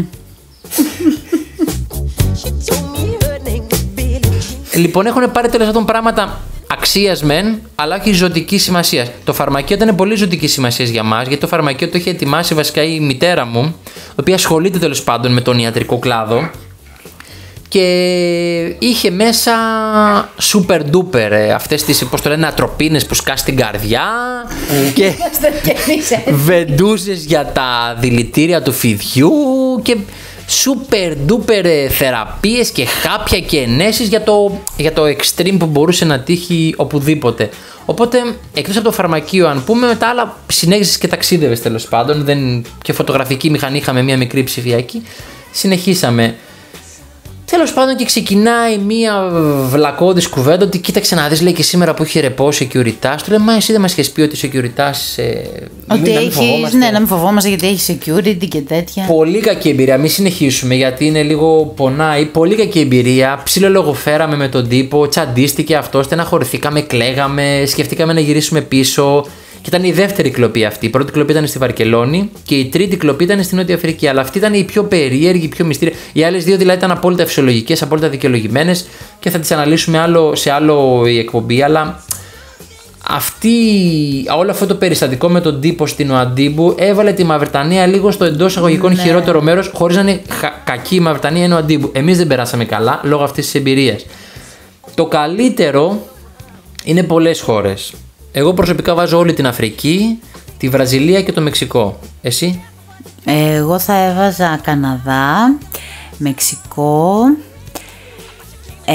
Λοιπόν, έχουν πάρει τέλος πάντων πράγματα αξίας μεν, αλλά όχι ζωτική σημασία. Το φαρμακείο ήταν πολύ ζωτική σημασία για μας, γιατί το φαρμακείο το είχε ετοιμάσει βασικά η μητέρα μου, η οποία ασχολείται τέλος πάντων με τον ιατρικό κλάδο. Και είχε μέσα super duper ε, αυτές τις, πώς το λένε, ατροπίνες που σκάσει την καρδιά και βεντούσες για τα δηλητήρια του φυδιού και super duper θεραπείες και χάπια και ενέσεις για το, για το extreme που μπορούσε να τύχει οπουδήποτε. Οπότε εκτός από το φαρμακείο, αν πούμε, με τα άλλα συνέχισες και ταξίδευες τέλος πάντων, δεν, και φωτογραφική μηχανή είχαμε, μια μικρή ψηφιακή, συνεχίσαμε. Τέλος πάντων, και ξεκινάει μία βλακώδης κουβέντα ότι κοίταξε να δεις, λέει, και σήμερα που έχει ρεπό securitas. Του λέει, μα εσύ δεν μας είχες πει ότι securitas. Ε, ότι έχεις, ναι, να μην φοβόμαστε γιατί έχει security και τέτοια. Πολύ κακή εμπειρία. Μην συνεχίσουμε γιατί είναι λίγο πονάει. Πολύ κακή εμπειρία. Ψιλολογοφέραμε με τον τύπο, τσαντίστηκε αυτό, στεναχωρηθήκαμε, κλαίγαμε, σκεφτήκαμε να γυρίσουμε πίσω. Και ήταν η δεύτερη κλοπή αυτή. Η πρώτη κλοπή ήταν στη Βαρκελόνη και η τρίτη κλοπή ήταν στη Νότια Αφρική. Αλλά αυτή ήταν η πιο περίεργη, η πιο μυστήρια. Οι άλλες δύο δηλαδή ήταν απόλυτα φυσιολογικές, απόλυτα δικαιολογημένες και θα τις αναλύσουμε άλλο, σε άλλο η εκπομπή. Αλλά αυτή, όλο αυτό το περιστατικό με τον τύπο στην Ουαντίμπου έβαλε τη Μαυρτανία λίγο στο εντός εισαγωγικών ναι. χειρότερο μέρος, χωρίς να είναι κακή η Μαυρτανία, είναι ο Ουαντίμπου. Εμείς δεν περάσαμε καλά λόγω αυτής της εμπειρίας. Το καλύτερο είναι πολλές χώρες. Εγώ προσωπικά βάζω όλη την Αφρική, τη Βραζιλία και το Μεξικό. Εσύ? Εγώ θα έβαζα Καναδά, Μεξικό ε...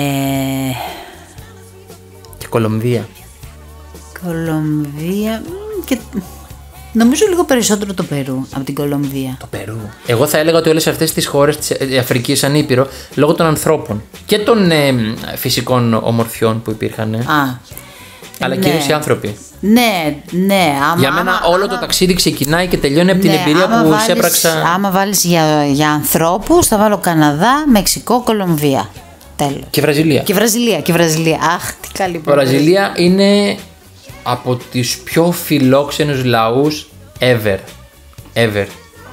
και Κολομβία. Κολομβία και νομίζω λίγο περισσότερο το Περού από την Κολομβία. Το Περού. Εγώ θα έλεγα ότι όλες αυτές τις χώρες της Αφρικής σαν Ήπειρο, λόγω των ανθρώπων και των ε, φυσικών ομορφιών που υπήρχαν. Α. Αλλά ναι. κυρίως οι άνθρωποι. Ναι, ναι. Άμα, για μένα άμα, όλο άμα, το ταξίδι ξεκινάει και τελειώνει από ναι, την εμπειρία που βάλεις, σέπραξα. Άμα βάλεις για, για ανθρώπους θα βάλω Καναδά, Μεξικό, Κολομβία. Τέλος. Και Βραζιλία. Και Βραζιλία, και Βραζιλία. Αχ, τι καλή Η Βραζιλία είναι από τους πιο φιλόξενους λαούς ever. Ever.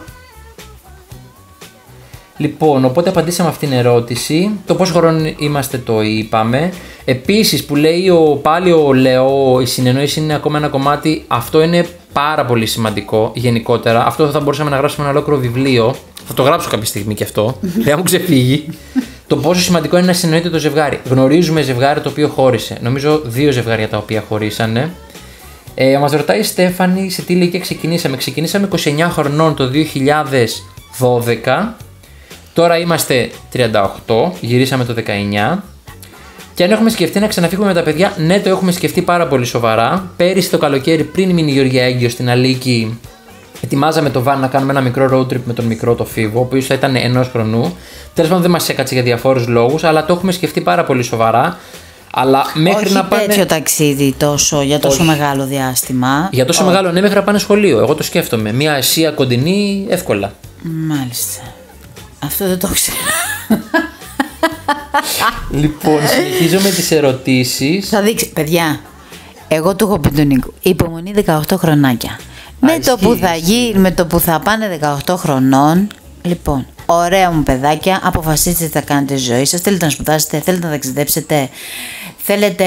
Λοιπόν, οπότε απαντήσαμε αυτήν την ερώτηση. Το πόσο χρόνο είμαστε το είπαμε. Επίσης που λέει ο, πάλι ο Λεό, η συνεννόηση είναι ακόμα ένα κομμάτι. Αυτό είναι πάρα πολύ σημαντικό γενικότερα. Αυτό θα μπορούσαμε να γράψουμε ένα ολόκληρο βιβλίο. Θα το γράψω κάποια στιγμή και αυτό. Δεν μου ξεφύγει. Το πόσο σημαντικό είναι να συνεννοείται το ζευγάρι. Γνωρίζουμε ζευγάρι το οποίο χώρισε. Νομίζω δύο ζευγάρια τα οποία χωρίσανε. Ε, μας ρωτάει η Στέφανη σε τι ηλικία ξεκινήσαμε. Ξεκινήσαμε είκοσι εννιά χρονών το δύο χιλιάδες δώδεκα. Τώρα είμαστε τριάντα οκτώ, γυρίσαμε το δεκαεννιά. Και αν έχουμε σκεφτεί να ξαναφύγουμε με τα παιδιά, ναι, το έχουμε σκεφτεί πάρα πολύ σοβαρά. Πέρυσι το καλοκαίρι, πριν μείνει η Γεωργία έγκυος στην Αλίκη, ετοιμάζαμε το βαν να κάνουμε ένα μικρό road trip με τον μικρό το Φίβο, ο οποίος θα ήταν ενός χρονού. Τέλος πάντων δεν μας έκατσε για διαφόρους λόγους, αλλά το έχουμε σκεφτεί πάρα πολύ σοβαρά. Αλλά μέχρι όχι να πάνε. τέτοιο ταξίδι τόσο, για τόσο όχι. μεγάλο διάστημα. Για τόσο όχι. μεγάλο, ναι, μέχρι να πάνε σχολείο. Εγώ το σκέφτομαι. Μια Ασία κοντινή, εύκολα. Μάλιστα. Αυτό δεν το ξέρω. Λοιπόν, συνεχίζω με τις ερωτήσεις. Θα δείξει, παιδιά. Εγώ του έχω πει τον Νίκο. Υπομονή δεκαοκτώ χρονάκια. Με Α, το, που θα γι, με το που θα πάνε δεκαοκτώ χρονών. Λοιπόν, ωραία μου παιδάκια, αποφασίστε τι θα κάνετε στη ζωή σας. Θέλετε να σπουδάσετε, θέλετε να ταξιδέψετε, θέλετε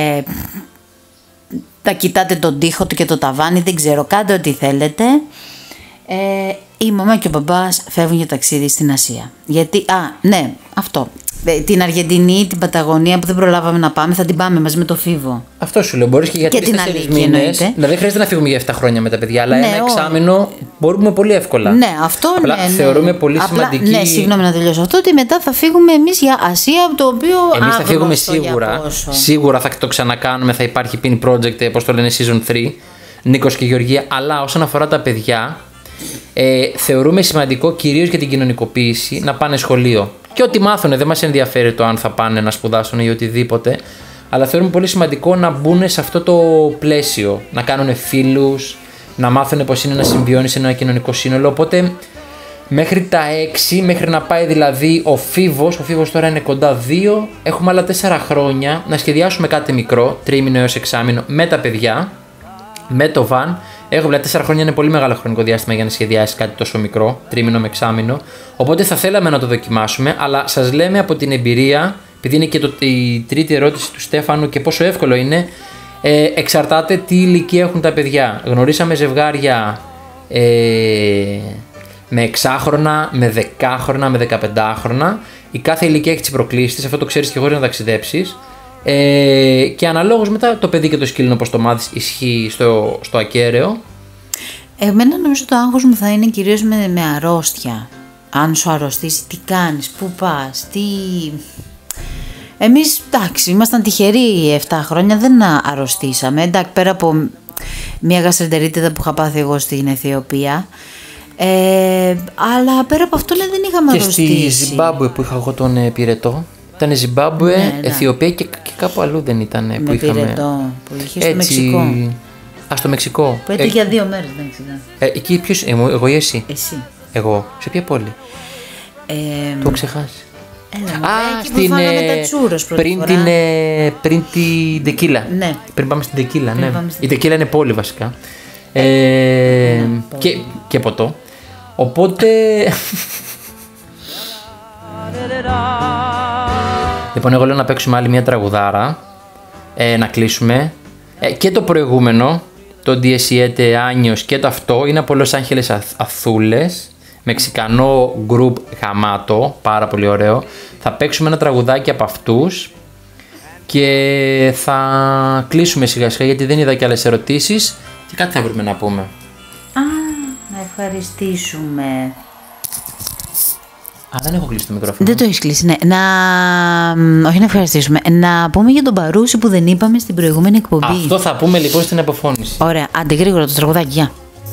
να κοιτάτε τον τοίχο του και το ταβάνι, δεν ξέρω, κάντε ό,τι θέλετε. Ε, η μαμά και ο μπαμπάς φεύγουν για ταξίδι στην Ασία. Γιατί, α, ναι, αυτό. Την Αργεντινή, την Παταγωνία που δεν προλάβαμε να πάμε, θα την πάμε μαζί με το Φίβο. Αυτό σου λέω. Μπορείς και για τρεις-τέσσερις μήνες. Δηλαδή δεν χρειάζεται να φύγουμε για επτά χρόνια με τα παιδιά, αλλά ναι, ένα εξάμηνο μπορούμε πολύ εύκολα. Ναι, αυτό απλά ναι, ναι. θεωρούμε πολύ απλά, σημαντική. Ναι, συγγνώμη να τελειώσω αυτό. Ότι μετά θα φύγουμε εμείς για Ασία, το οποίο. Εμείς θα φύγουμε σίγουρα. Σίγουρα θα το ξανακάνουμε. Θα υπάρχει Pin Project, όπως το λένε, Season τρία. Νίκος και Γεωργία. Αλλά όσον αφορά τα παιδιά, ε, θεωρούμε σημαντικό κυρίως για την κοινωνικοποίηση να πάνε σχολείο. Και ό,τι μάθουνε, δεν μας ενδιαφέρει το αν θα πάνε να σπουδάσουν ή οτιδήποτε. Αλλά θεωρούμε πολύ σημαντικό να μπουν σε αυτό το πλαίσιο. Να κάνουν φίλους, να μάθουν πώς είναι να συμβιώνει σε ένα κοινωνικό σύνολο. Οπότε μέχρι τα έξι, μέχρι να πάει δηλαδή ο Φίβος, ο Φίβος τώρα είναι κοντά δύο, έχουμε άλλα τέσσερα χρόνια να σχεδιάσουμε κάτι μικρό, τρίμηνο έως εξάμηνο, με τα παιδιά, με το βαν. Έχω δηλαδή τέσσερα χρόνια είναι πολύ μεγάλο χρονικό διάστημα για να σχεδιάσει κάτι τόσο μικρό, τρίμηνο με εξάμηνο. Οπότε θα θέλαμε να το δοκιμάσουμε, αλλά σας λέμε από την εμπειρία, επειδή είναι και το, η τρίτη ερώτηση του Στέφανου και πόσο εύκολο είναι, ε, εξαρτάται τι ηλικία έχουν τα παιδιά. Γνωρίσαμε ζευγάρια ε, με εξάχρονα, με δεκάχρονα, με δεκαπεντάχρονα. Η κάθε ηλικία έχει τις προκλήσεις της, αυτό το ξέρεις και χωρίς να ταξιδέψεις. Ε, και αναλόγως μετά το παιδί και το σκύλινο, όπως το μάθεις, ισχύει στο, στο ακέραιο. Εμένα νομίζω το άγχος μου θα είναι κυρίως με, με αρρώστια. Αν σου αρρωστήσει, τι κάνεις, πού πας, τι... Εμείς, εντάξει, ήμασταν τυχεροί επτά χρόνια, δεν αρρωστήσαμε. Εντάξει, πέρα από μια γαστρεντερίτιδα που είχα πάθει εγώ στην Αιθιοπία. Ε, Ε, αλλά πέρα από αυτό λέει, δεν είχαμε και αρρωστήσει. στη Ζιμπάμπουε που είχα εγώ τον ε, πυρετό. Ήταν Ζιμπάμπουε, Ναι, ναι. Αιθιοπία και, και κάπου αλλού δεν ήταν ε, που Με είχαμε. πυρετό που είχε στο Έτσι, Μεξικό. Α, στο Μεξικό. Που έτυχε για δύο μέρες, δεν ξέρω. Ε, εκεί ποιος, εγώ, εγώ ή εσύ. Εσύ. Εγώ. Σε ποια πόλη. Ε, Το έχω ξεχάσει. Έλα, Α, εκεί που φάγαμε τα τσούρος πρώτη πριν, φορά. την, ε, πριν την τεκίλα. Ναι. Πριν πάμε στην τεκίλα, Πριν ναι. πάμε στην Η τεκίλα είναι πόλη βασικά. Ε, και, και ποτό. Οπότε. Λοιπόν, εγώ λέω να παίξουμε άλλη μια τραγουδάρα. Ε, να κλείσουμε. Ε, και το προηγούμενο, το Diecisiete Años και το αυτό είναι από Los Angeles Azules. Μεξικανό group γαμάτο, πάρα πολύ ωραίο. Θα παίξουμε ένα τραγουδάκι από αυτούς και θα κλείσουμε σιγά σιγά γιατί δεν είδα και άλλες ερωτήσεις και κάτι θα βρούμε να πούμε. Α, να ευχαριστήσουμε. Α, δεν έχω κλείσει το μικρόφωνο. Δεν το έχεις κλείσει, ναι. Να... Όχι να ευχαριστήσουμε. Να πούμε για τον Παρούσι που δεν είπαμε στην προηγούμενη εκπομπή. Αυτό θα πούμε λοιπόν στην αποφώνηση. Ωραία, άντε γρήγορα το τραγουδάκι, γεια.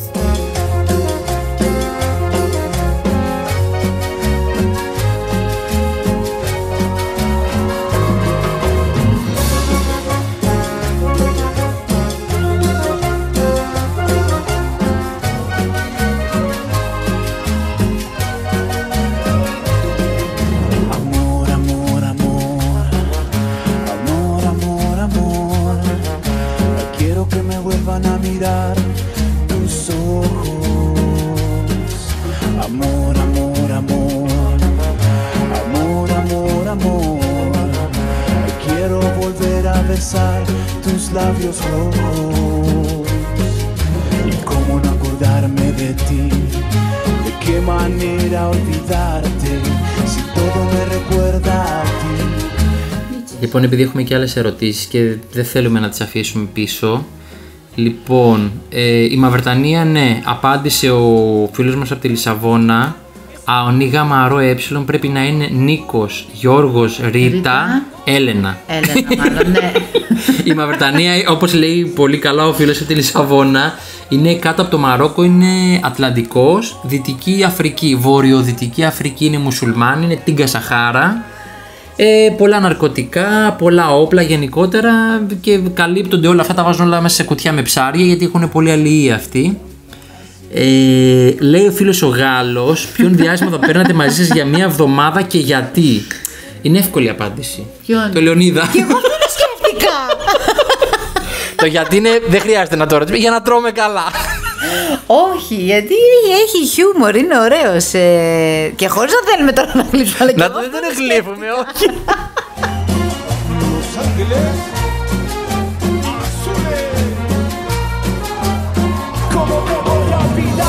Tus labios rojos y cómo no acordarme de ti, de qué manera olvidarte si todo me recuerda a ti. Λοιπόν, επειδή έχουμε και άλλες ερωτήσεις και δεν θέλουμε να τις αφήσουμε πίσω, λοιπόν, ε, η Μαυρτανία, ναι, απάντησε ο φίλος μας από τη Λισαβόνα. Αονί γάμα ρο ε πρέπει να είναι Νίκος, Γιώργος, Ρίτα, Ρίτα. Έλενα. Έλενα, μάλλον, ναι. Η Μαυρτανία, όπως λέει πολύ καλά ο φίλος από τη Λισαβόνα, είναι κάτω από το Μαρόκο, είναι Ατλαντικός, Δυτική Αφρική, Βορειοδυτική Αφρική είναι μουσουλμάνοι, είναι Τίγκα Σαχάρα. Ε, πολλά ναρκωτικά, πολλά όπλα γενικότερα και καλύπτονται όλα αυτά, τα βάζουν όλα μέσα σε κουτιά με ψάρια γιατί έχουν πολύ αλληλεία αυτοί. Ε, λέει ο φίλος ο Γάλλος, ποιον διάστημα θα παίρνατε μαζί σας για μία εβδομάδα και γιατί. Είναι εύκολη απάντηση. Ποιον? Το Λεωνίδα. Και εγώ αυτό το σκέφτηκα. Το γιατί είναι, δεν χρειάζεται να το ρωτήσουμε, για να τρώμε καλά. Όχι, γιατί έχει χιούμορ, είναι ωραίος. Ε, και χωρίς να θέλουμε τώρα να γλύψουμε. Αλλά και Να εγώ δεν αυτό τον το γλύφουμε, όχι. Los Ángeles Azules, ¿cómo te voy a olvidar?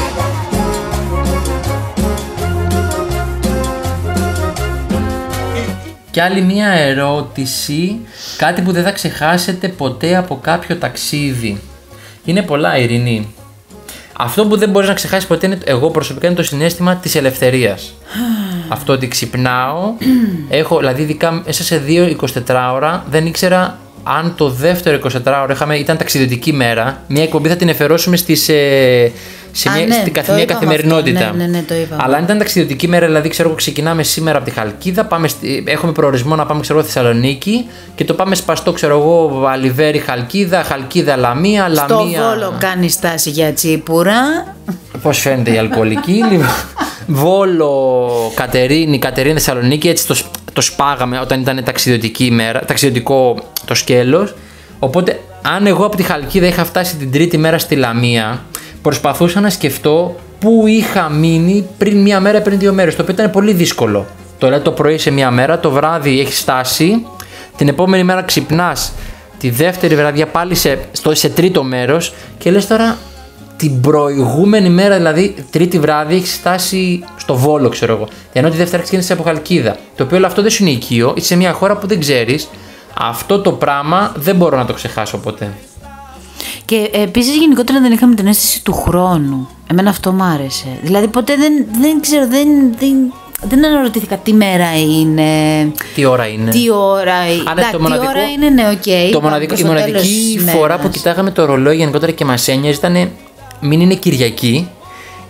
Και άλλη μία ερώτηση, κάτι που δεν θα ξεχάσετε ποτέ από κάποιο ταξίδι. Είναι πολλά, Ειρηνή. Αυτό που δεν μπορείς να ξεχάσεις ποτέ είναι, εγώ προσωπικά, είναι το συναίσθημα της ελευθερίας. Αυτό ότι ξυπνάω, έχω, δηλαδή ειδικά μέσα σε δύο εικοσιτετράωρα δεν ήξερα αν το δεύτερο εικοσιτετράωρο είχαμε, ήταν ταξιδιωτική μέρα. Μια εκπομπή θα την εφερώσουμε στις, ε, σε Α, μια, ναι, στην το καθημερινή είπαμε καθημερινότητα. αυτό. Ναι, ναι, ναι, το είπαμε. Αλλά αν ήταν ταξιδιωτική μέρα, δηλαδή ξέρω εγώ, ξεκινάμε σήμερα από τη Χαλκίδα, πάμε, στη- έχουμε προορισμό να πάμε ξέρω εγώ, Θεσσαλονίκη και το πάμε σπαστό, ξέρω εγώ, Αλιβέρη, Χαλκίδα, Χαλκίδα, Λαμία, Στο Λαμία. Βόλο κάνει στάση για τσίπουρα. Πώς φαίνεται η αλκοολική. Λοιπόν, Βόλο, Κατερίνη, Κατερίνη, Θεσσαλονίκη, έτσι το, σπ- το σπάγαμε όταν ήταν ταξιδιωτική ημέρα, ταξιδιωτικό το σκέλος. Οπότε, αν εγώ από τη Χαλκίδα είχα φτάσει την τρίτη μέρα στη Λαμία, προσπαθούσα να σκεφτώ πού είχα μείνει πριν μία μέρα, πριν δύο μέρες. Το οποίο ήταν πολύ δύσκολο. Το λέει το πρωί σε μία μέρα, το βράδυ έχει στάσει, την επόμενη μέρα ξυπνάς, τη δεύτερη βραδιά πάλι σε, στο, σε τρίτο μέρος και λες τώρα. Την προηγούμενη μέρα, δηλαδή τρίτη βράδυ, έχει φτάσει στο Βόλο, ξέρω εγώ. Ενώ τη Δευτέρα ξεκίνησε από Χαλκίδα. Το οποίο όλο αυτό δεν σου είναι οικείο, είσαι σε μια χώρα που δεν ξέρεις. Αυτό το πράγμα δεν μπορώ να το ξεχάσω ποτέ. Και επίσης γενικότερα δεν είχαμε την αίσθηση του χρόνου. Εμένα αυτό μ' άρεσε. Δηλαδή ποτέ δεν, δεν ξέρω, δεν, δεν, δεν αναρωτήθηκα τι μέρα είναι. Τι ώρα είναι. Τι ώρα είναι. Α, ναι, το τι μοναδικό- ώρα είναι, ναι, οκ. Το πάμε μοναδικό, στο η μοναδική τέλος της φορά μέρας. που κοιτάγαμε το ρολόι γενικότερα και μας ένοιαζε ήταν μην είναι Κυριακή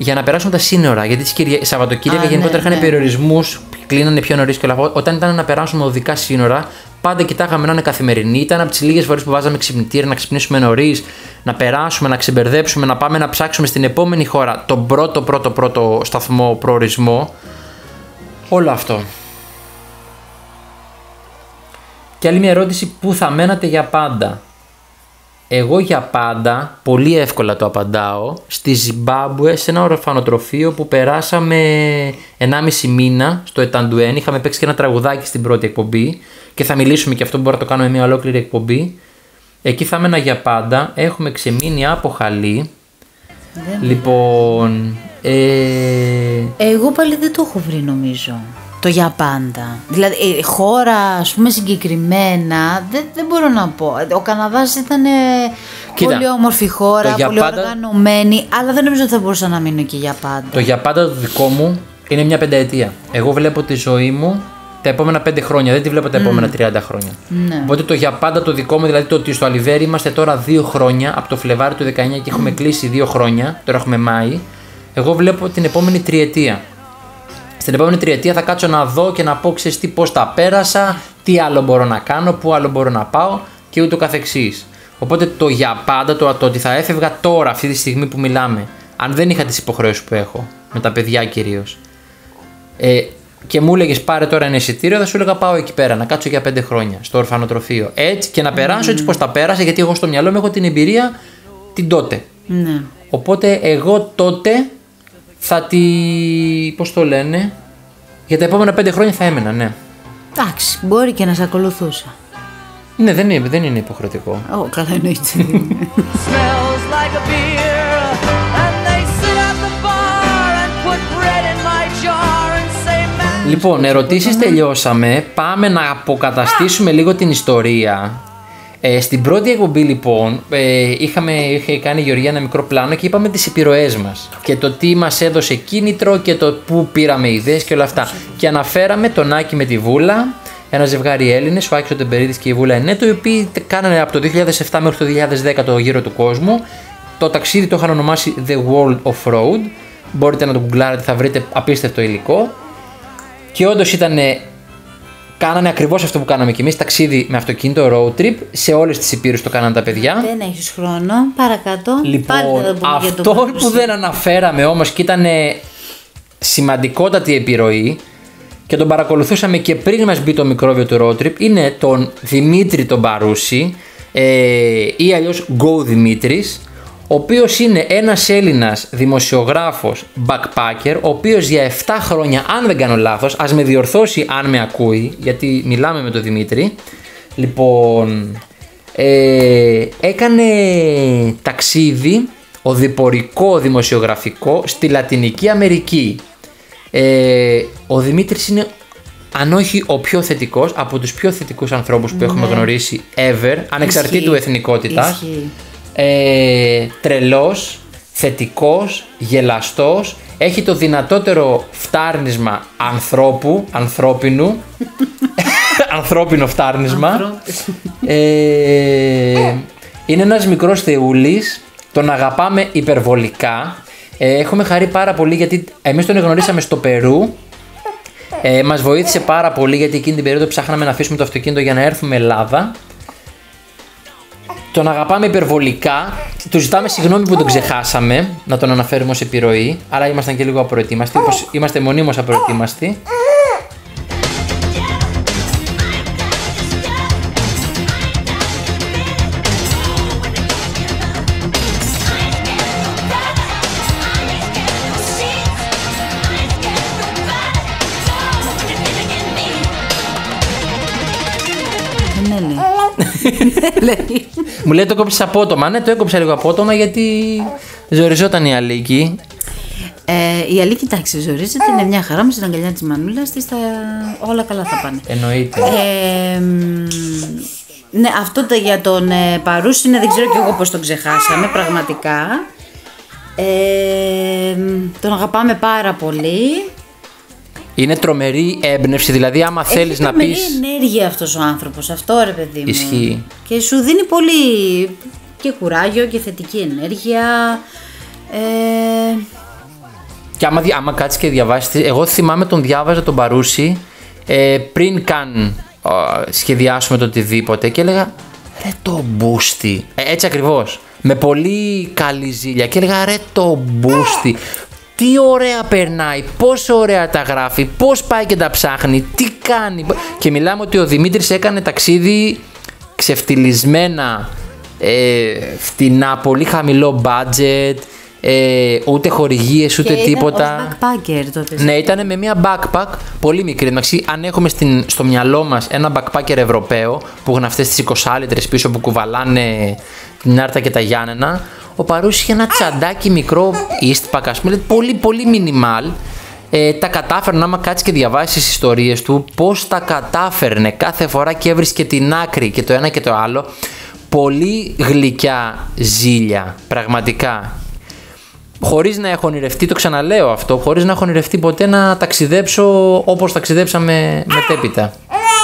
για να περάσουν τα σύνορα. Γιατί τις Κυρια... Σαββατοκύριακα γενικότερα ναι, είχαν ναι. περιορισμούς, κλείνανε πιο νωρίς και όλα αυτά. Όταν ήταν να περάσουμε οδικά σύνορα, πάντα κοιτάγαμε να είναι καθημερινή. Ήταν από τις λίγες φορές που βάζαμε ξυπνητήρια να ξυπνήσουμε νωρίς, να περάσουμε, να ξεμπερδέψουμε, να πάμε να ψάξουμε στην επόμενη χώρα τον πρώτο, πρώτο, πρώτο σταθμό προορισμό. Όλο αυτό. Και άλλη μια ερώτηση, πού θα μένατε για πάντα? Εγώ για πάντα, πολύ εύκολα το απαντάω, στη Ζιμπάμπουε, σε ένα ορφανοτροφείο που περάσαμε ενάμιση μήνα στο Εταντουέν. Είχαμε παίξει και ένα τραγουδάκι στην πρώτη εκπομπή και θα μιλήσουμε και αυτό, μπορεί να το κάνουμε μια ολόκληρη εκπομπή. Εκεί θα έμενα για πάντα. Έχουμε ξεμείνει από χαλί. Δεν λοιπόν... Ε... Εγώ πάλι δεν το έχω βρει νομίζω. Το για πάντα. Δηλαδή, ε, χώρα, ας πούμε, συγκεκριμένα, δεν, δεν μπορώ να πω. Ο Καναδάς ήταν ε, πολύ όμορφη χώρα, πολύ πάντα... οργανωμένη, αλλά δεν νομίζω ότι θα μπορούσα να μείνω και για πάντα. Το για πάντα το δικό μου είναι μια πενταετία. Εγώ βλέπω τη ζωή μου τα επόμενα πέντε χρόνια, δεν τη βλέπω τα mm. επόμενα τριάντα χρόνια. Ναι. Οπότε το για πάντα το δικό μου, δηλαδή το ότι στο Αλιβέρι είμαστε τώρα δύο χρόνια, από το Φλεβάρι του δεκαεννιά και έχουμε mm. κλείσει δύο χρόνια, τώρα έχουμε Μάη. Εγώ βλέπω την επόμενη τριετία. Στην επόμενη τριετία θα κάτσω να δω και να πω, ξέρεις τι, πώς τα πέρασα, τι άλλο μπορώ να κάνω, πού άλλο μπορώ να πάω και ούτω καθεξής. Οπότε το για πάντα, το, το ότι θα έφευγα τώρα, αυτή τη στιγμή που μιλάμε, αν δεν είχα τις υποχρεώσεις που έχω, με τα παιδιά κυρίως, ε, και μου έλεγες πάρε τώρα ένα εισιτήριο, θα σου έλεγα πάω εκεί πέρα, να κάτσω για πέντε χρόνια στο ορφανοτροφείο. Έτσι και να περάσω mm. έτσι πώς τα πέρασα, γιατί εγώ στο μυαλό μου έχω την εμπειρία την τότε. Mm. Οπότε εγώ τότε θα τη. Πώς το λένε, για τα επόμενα πέντε χρόνια θα έμενα, ναι. Εντάξει, μπορεί και να σε ακολουθούσα. Ναι, δεν είναι, δεν είναι υποχρεωτικό. Ω, oh, καλά εννοείται. Λοιπόν, ερωτήσεις τελειώσαμε. Πάμε να αποκαταστήσουμε λίγο την ιστορία. Ε, στην πρώτη εκπομπή λοιπόν ε, είχαμε, είχε κάνει η Γεωργία ένα μικρό πλάνο και είπαμε τις επιρροές μας και το τι μας έδωσε κίνητρο και το που πήραμε ιδέες και όλα αυτά. Και αναφέραμε τον Άκη με τη Βούλα, ένα ζευγάρι Έλληνες, ο Άκης ο Τεμπερίδης και η Βούλα Ενέτο, οι οποίοι κάνανε από το δύο χιλιάδες επτά μέχρι το δύο χιλιάδες δέκα το γύρο του κόσμου. Το ταξίδι το είχαν ονομάσει The World of Road. Μπορείτε να το γκουγκλάρετε, θα βρείτε απίστευτο υλικό. Και όντως ήταν. Κάνανε ακριβώς αυτό που κάναμε κι εμείς, ταξίδι με αυτοκίνητο, road trip, σε όλες τις υπήρους το κάνανε τα παιδιά. Δεν έχεις χρόνο, παρακάτω. Λοιπόν, αυτό το που δεν αναφέραμε όμως και ήταν σημαντικότατη επιρροή και τον παρακολουθούσαμε και πριν μας μπει το μικρόβιο του road trip, είναι τον Δημήτρη τον Παρούση, ε, ή αλλιώς Go Δημήτρης, ο οποίος είναι ένας Έλληνας δημοσιογράφος backpacker, ο οποίος για επτά χρόνια, αν δεν κάνω λάθος, ας με διορθώσει αν με ακούει, γιατί μιλάμε με τον Δημήτρη, λοιπόν, ε, έκανε ταξίδι οδηπορικό δημοσιογραφικό στη Λατινική Αμερική. Ε, ο Δημήτρης είναι, αν όχι ο πιο θετικός, από τους πιο θετικούς ανθρώπους που ναι. έχουμε γνωρίσει ever, ανεξαρτήτου εθνικότητας. Ισχύει. Ε, τρελός, θετικός, γελαστός, έχει το δυνατότερο φτάρνισμα ανθρώπου, ανθρώπινου, ανθρώπινο φτάρνισμα, ε, είναι ένας μικρός θεούλης, τον αγαπάμε υπερβολικά, ε, έχουμε χαρεί πάρα πολύ γιατί εμείς τον γνωρίσαμε στο Περού, ε, μας βοήθησε πάρα πολύ γιατί εκείνη την περίοδο ψάχναμε να αφήσουμε το αυτοκίνητο για να έρθουμε Ελλάδα. Τον αγαπάμε υπερβολικά, του ζητάμε συγγνώμη που τον ξεχάσαμε να τον αναφέρουμε ως επιρροή, αλλά ήμασταν και λίγο απροετοίμαστοι, όπως είμαστε μονίμως απροετοίμαστοι. Μου λέει το κόψεις απότομα. Ναι, το έκοψα λίγο απότομα γιατί ζοριζόταν η Αλίκη. Ε, η Αλίκη, εντάξει, ζορίζεται, είναι μια χαρά με στην αγκαλιά της μανούλας της, θα... όλα καλά θα πάνε. Εννοείται. Ε, ναι, αυτό το για τον ε, Παρούση είναι, δεν ξέρω κι εγώ πώς τον ξεχάσαμε, πραγματικά. Ε, τον αγαπάμε πάρα πολύ. Είναι τρομερή έμπνευση, δηλαδή άμα Έχει θέλεις να πεις... Έχει τρομερή ενέργεια αυτός ο άνθρωπος, αυτό ρε παιδί μου. Ισχύει. Και σου δίνει πολύ και κουράγιο και θετική ενέργεια. Ε, Και άμα, άμα κάτσεις και διαβάσεις, εγώ θυμάμαι τον διάβαζα τον Παρούσι ε, πριν καν ε, σχεδιάσουμε το οτιδήποτε και έλεγα ρε το μπούστι, ε, έτσι ακριβώς, με πολύ καλή ζήλια και έλεγα ρε το μπούστι, τι ωραία περνάει, πόσο ωραία τα γράφει, πώς πάει και τα ψάχνει, τι κάνει. Και μιλάμε ότι ο Δημήτρης έκανε ταξίδι ξεφτιλισμένα, ε, φτηνά, πολύ χαμηλό budget, ε, ούτε χορηγίες ούτε και τίποτα. Ήταν backpacker τότε. Ναι, ήταν με μια backpack πολύ μικρή. Εντάξει, αν έχουμε στην, στο μυαλό μας ένα backpacker Ευρωπαίο που έχουν αυτές τις εικοσάλιτρες πίσω που κουβαλάνε την Άρτα και τα Γιάννενα, ο Παρούσης είχε ένα τσαντάκι μικρό Eastpak, ας πούμε, πολύ πολύ minimal. Ε, τα κατάφερνε, άμα κάτσεις και διαβάσεις τις ιστορίες του, πώς τα κατάφερνε κάθε φορά και έβρισκε την άκρη και το ένα και το άλλο. Πολύ γλυκιά ζήλια, πραγματικά. Χωρίς να έχω ονειρευτεί, το ξαναλέω αυτό, χωρίς να έχω ονειρευτεί ποτέ να ταξιδέψω όπως ταξιδέψαμε μετέπειτα.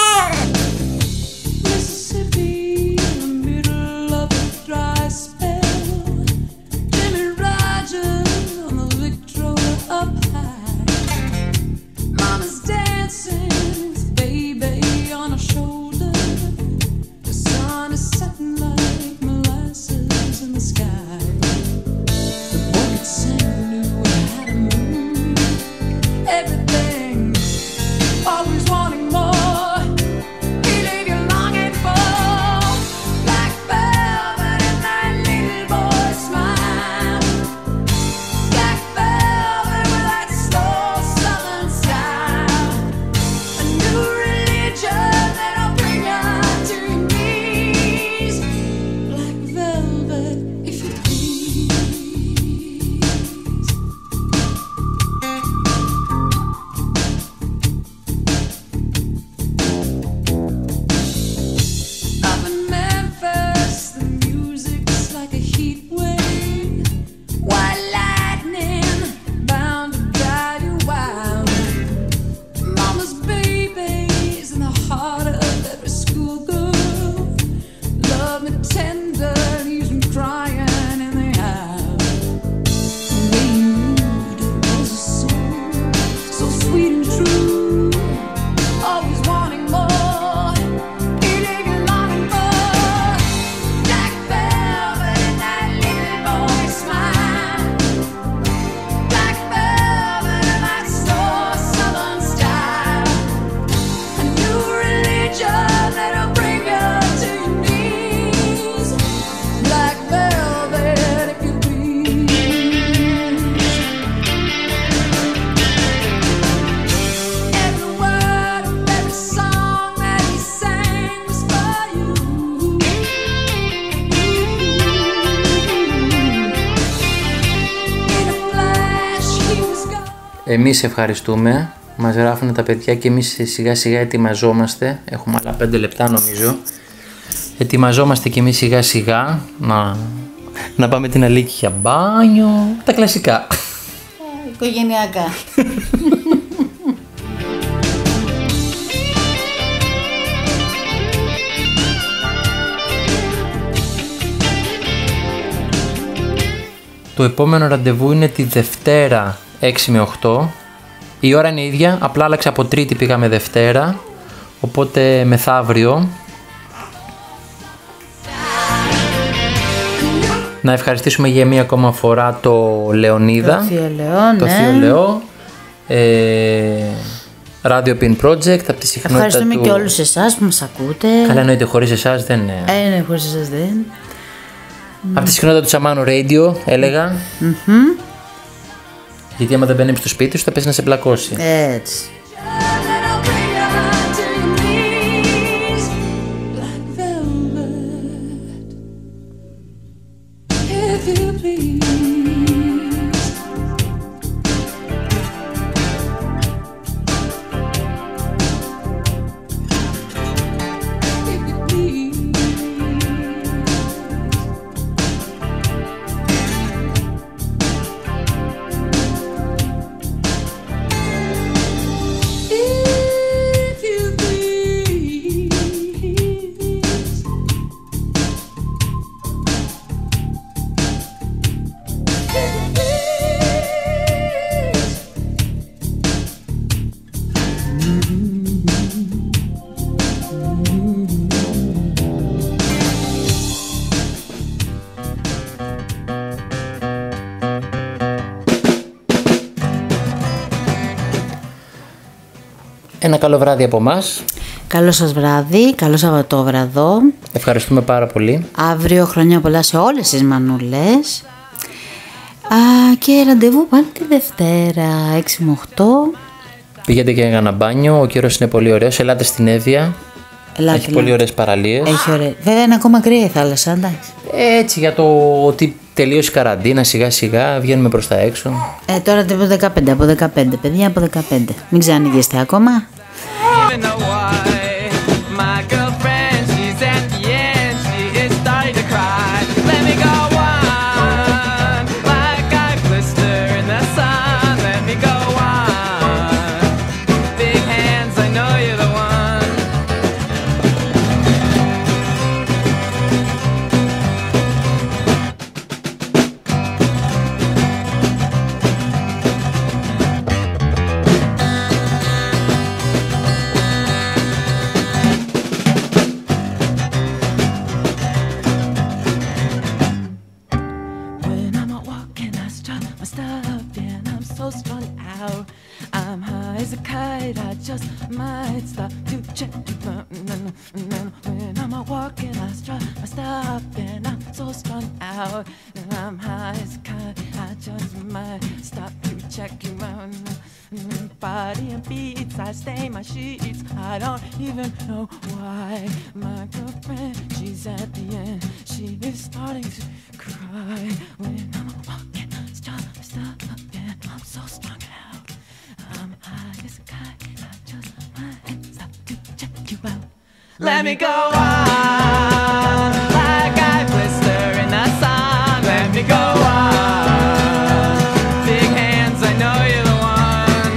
Εμείς ευχαριστούμε, μας γράφουν τα παιδιά και εμείς σιγά σιγά ετοιμαζόμαστε, έχουμε άλλα πέντε λεπτά νομίζω, ετοιμαζόμαστε και εμείς σιγά σιγά να, να πάμε την Αλίκη για μπάνιο, τα κλασικά. Οικογενειακά. Το επόμενο ραντεβού είναι τη Δευτέρα έξι με οκτώ. Η ώρα είναι ίδια, απλά άλλαξε από Τρίτη πήγαμε Δευτέρα. Οπότε μεθαύριο. Να ευχαριστήσουμε για μία ακόμα φορά το Λεωνίδα. Το Θείο Λεό, το ναι. Θείο Λεό. Ε, Radio Pin Project από τη συχνότητα. Ευχαριστούμε του... και όλους εσάς που μας ακούτε. Καλά, εννοείται, χωρίς εσάς δεν είναι. Ε, ναι, χωρίς εσάς δεν. Από τη συχνότητα του Σαμάνου Radio, έλεγα. Mm-hmm. Γιατί άμα δεν μπαίνει στο σπίτι σου θα πέσει να σε πλακώσει. Έτσι. Ένα καλό βράδυ από εμάς. Καλό σας βράδυ, καλό Σαββατόβραδο. Ευχαριστούμε πάρα πολύ. Αύριο χρόνια πολλά σε όλες τις μανούλες. Α, και ραντεβού πάλι τη Δευτέρα, έξι με οκτώ. Πηγαίνετε και για ένα μπάνιο, ο καιρός είναι πολύ ωραίος. Ελάτε στην Εύβοια. Ελάτε, Έχει ελάτε. πολύ ωραίες παραλίες. Έχει ωραία. Βέβαια είναι ακόμα κρύα η θάλασσα, εντάξει. Έτσι, για το ότι τελείωσε η καραντίνα, σιγά σιγά βγαίνουμε προς τα έξω. Ε, τώρα από δεκαπέντε, από δεκαπέντε, παιδιά, από δεκαπέντε. Μην ξανανοίγεστε ακόμα. Let me go on, like I blister in the sun. Let me go on, big hands, I know you're the one.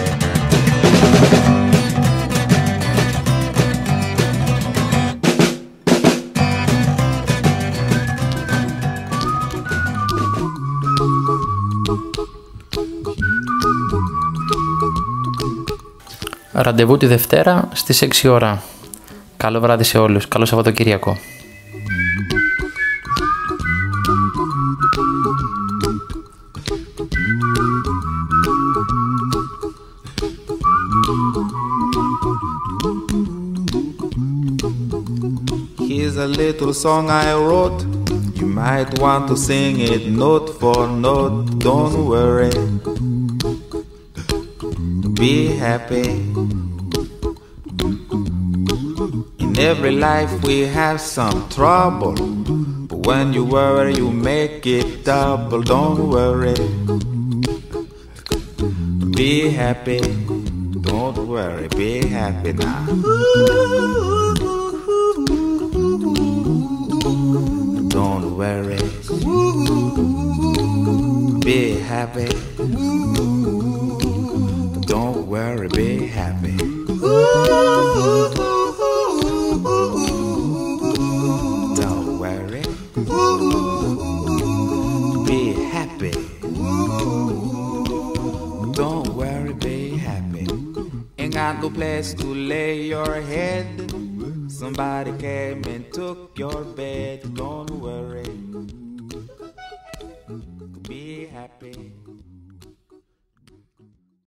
Ραντεβού τη Δευτέρα στις έξι ώρα. Καλό βράδυ σε όλους. Καλό Σαββατοκύριακο. Here's a little song I wrote. You might want to sing it note for note. Don't worry. Be happy. In every life we have some trouble, but when you worry you make it double. Don't worry. Be happy. Don't worry. Be happy now. Don't worry. Be happy. Don't worry, be happy. Don't worry. Be happy. Don't worry, be happy. Ain't got no place to lay your head. Somebody came and took your bed. Don't worry. Be happy.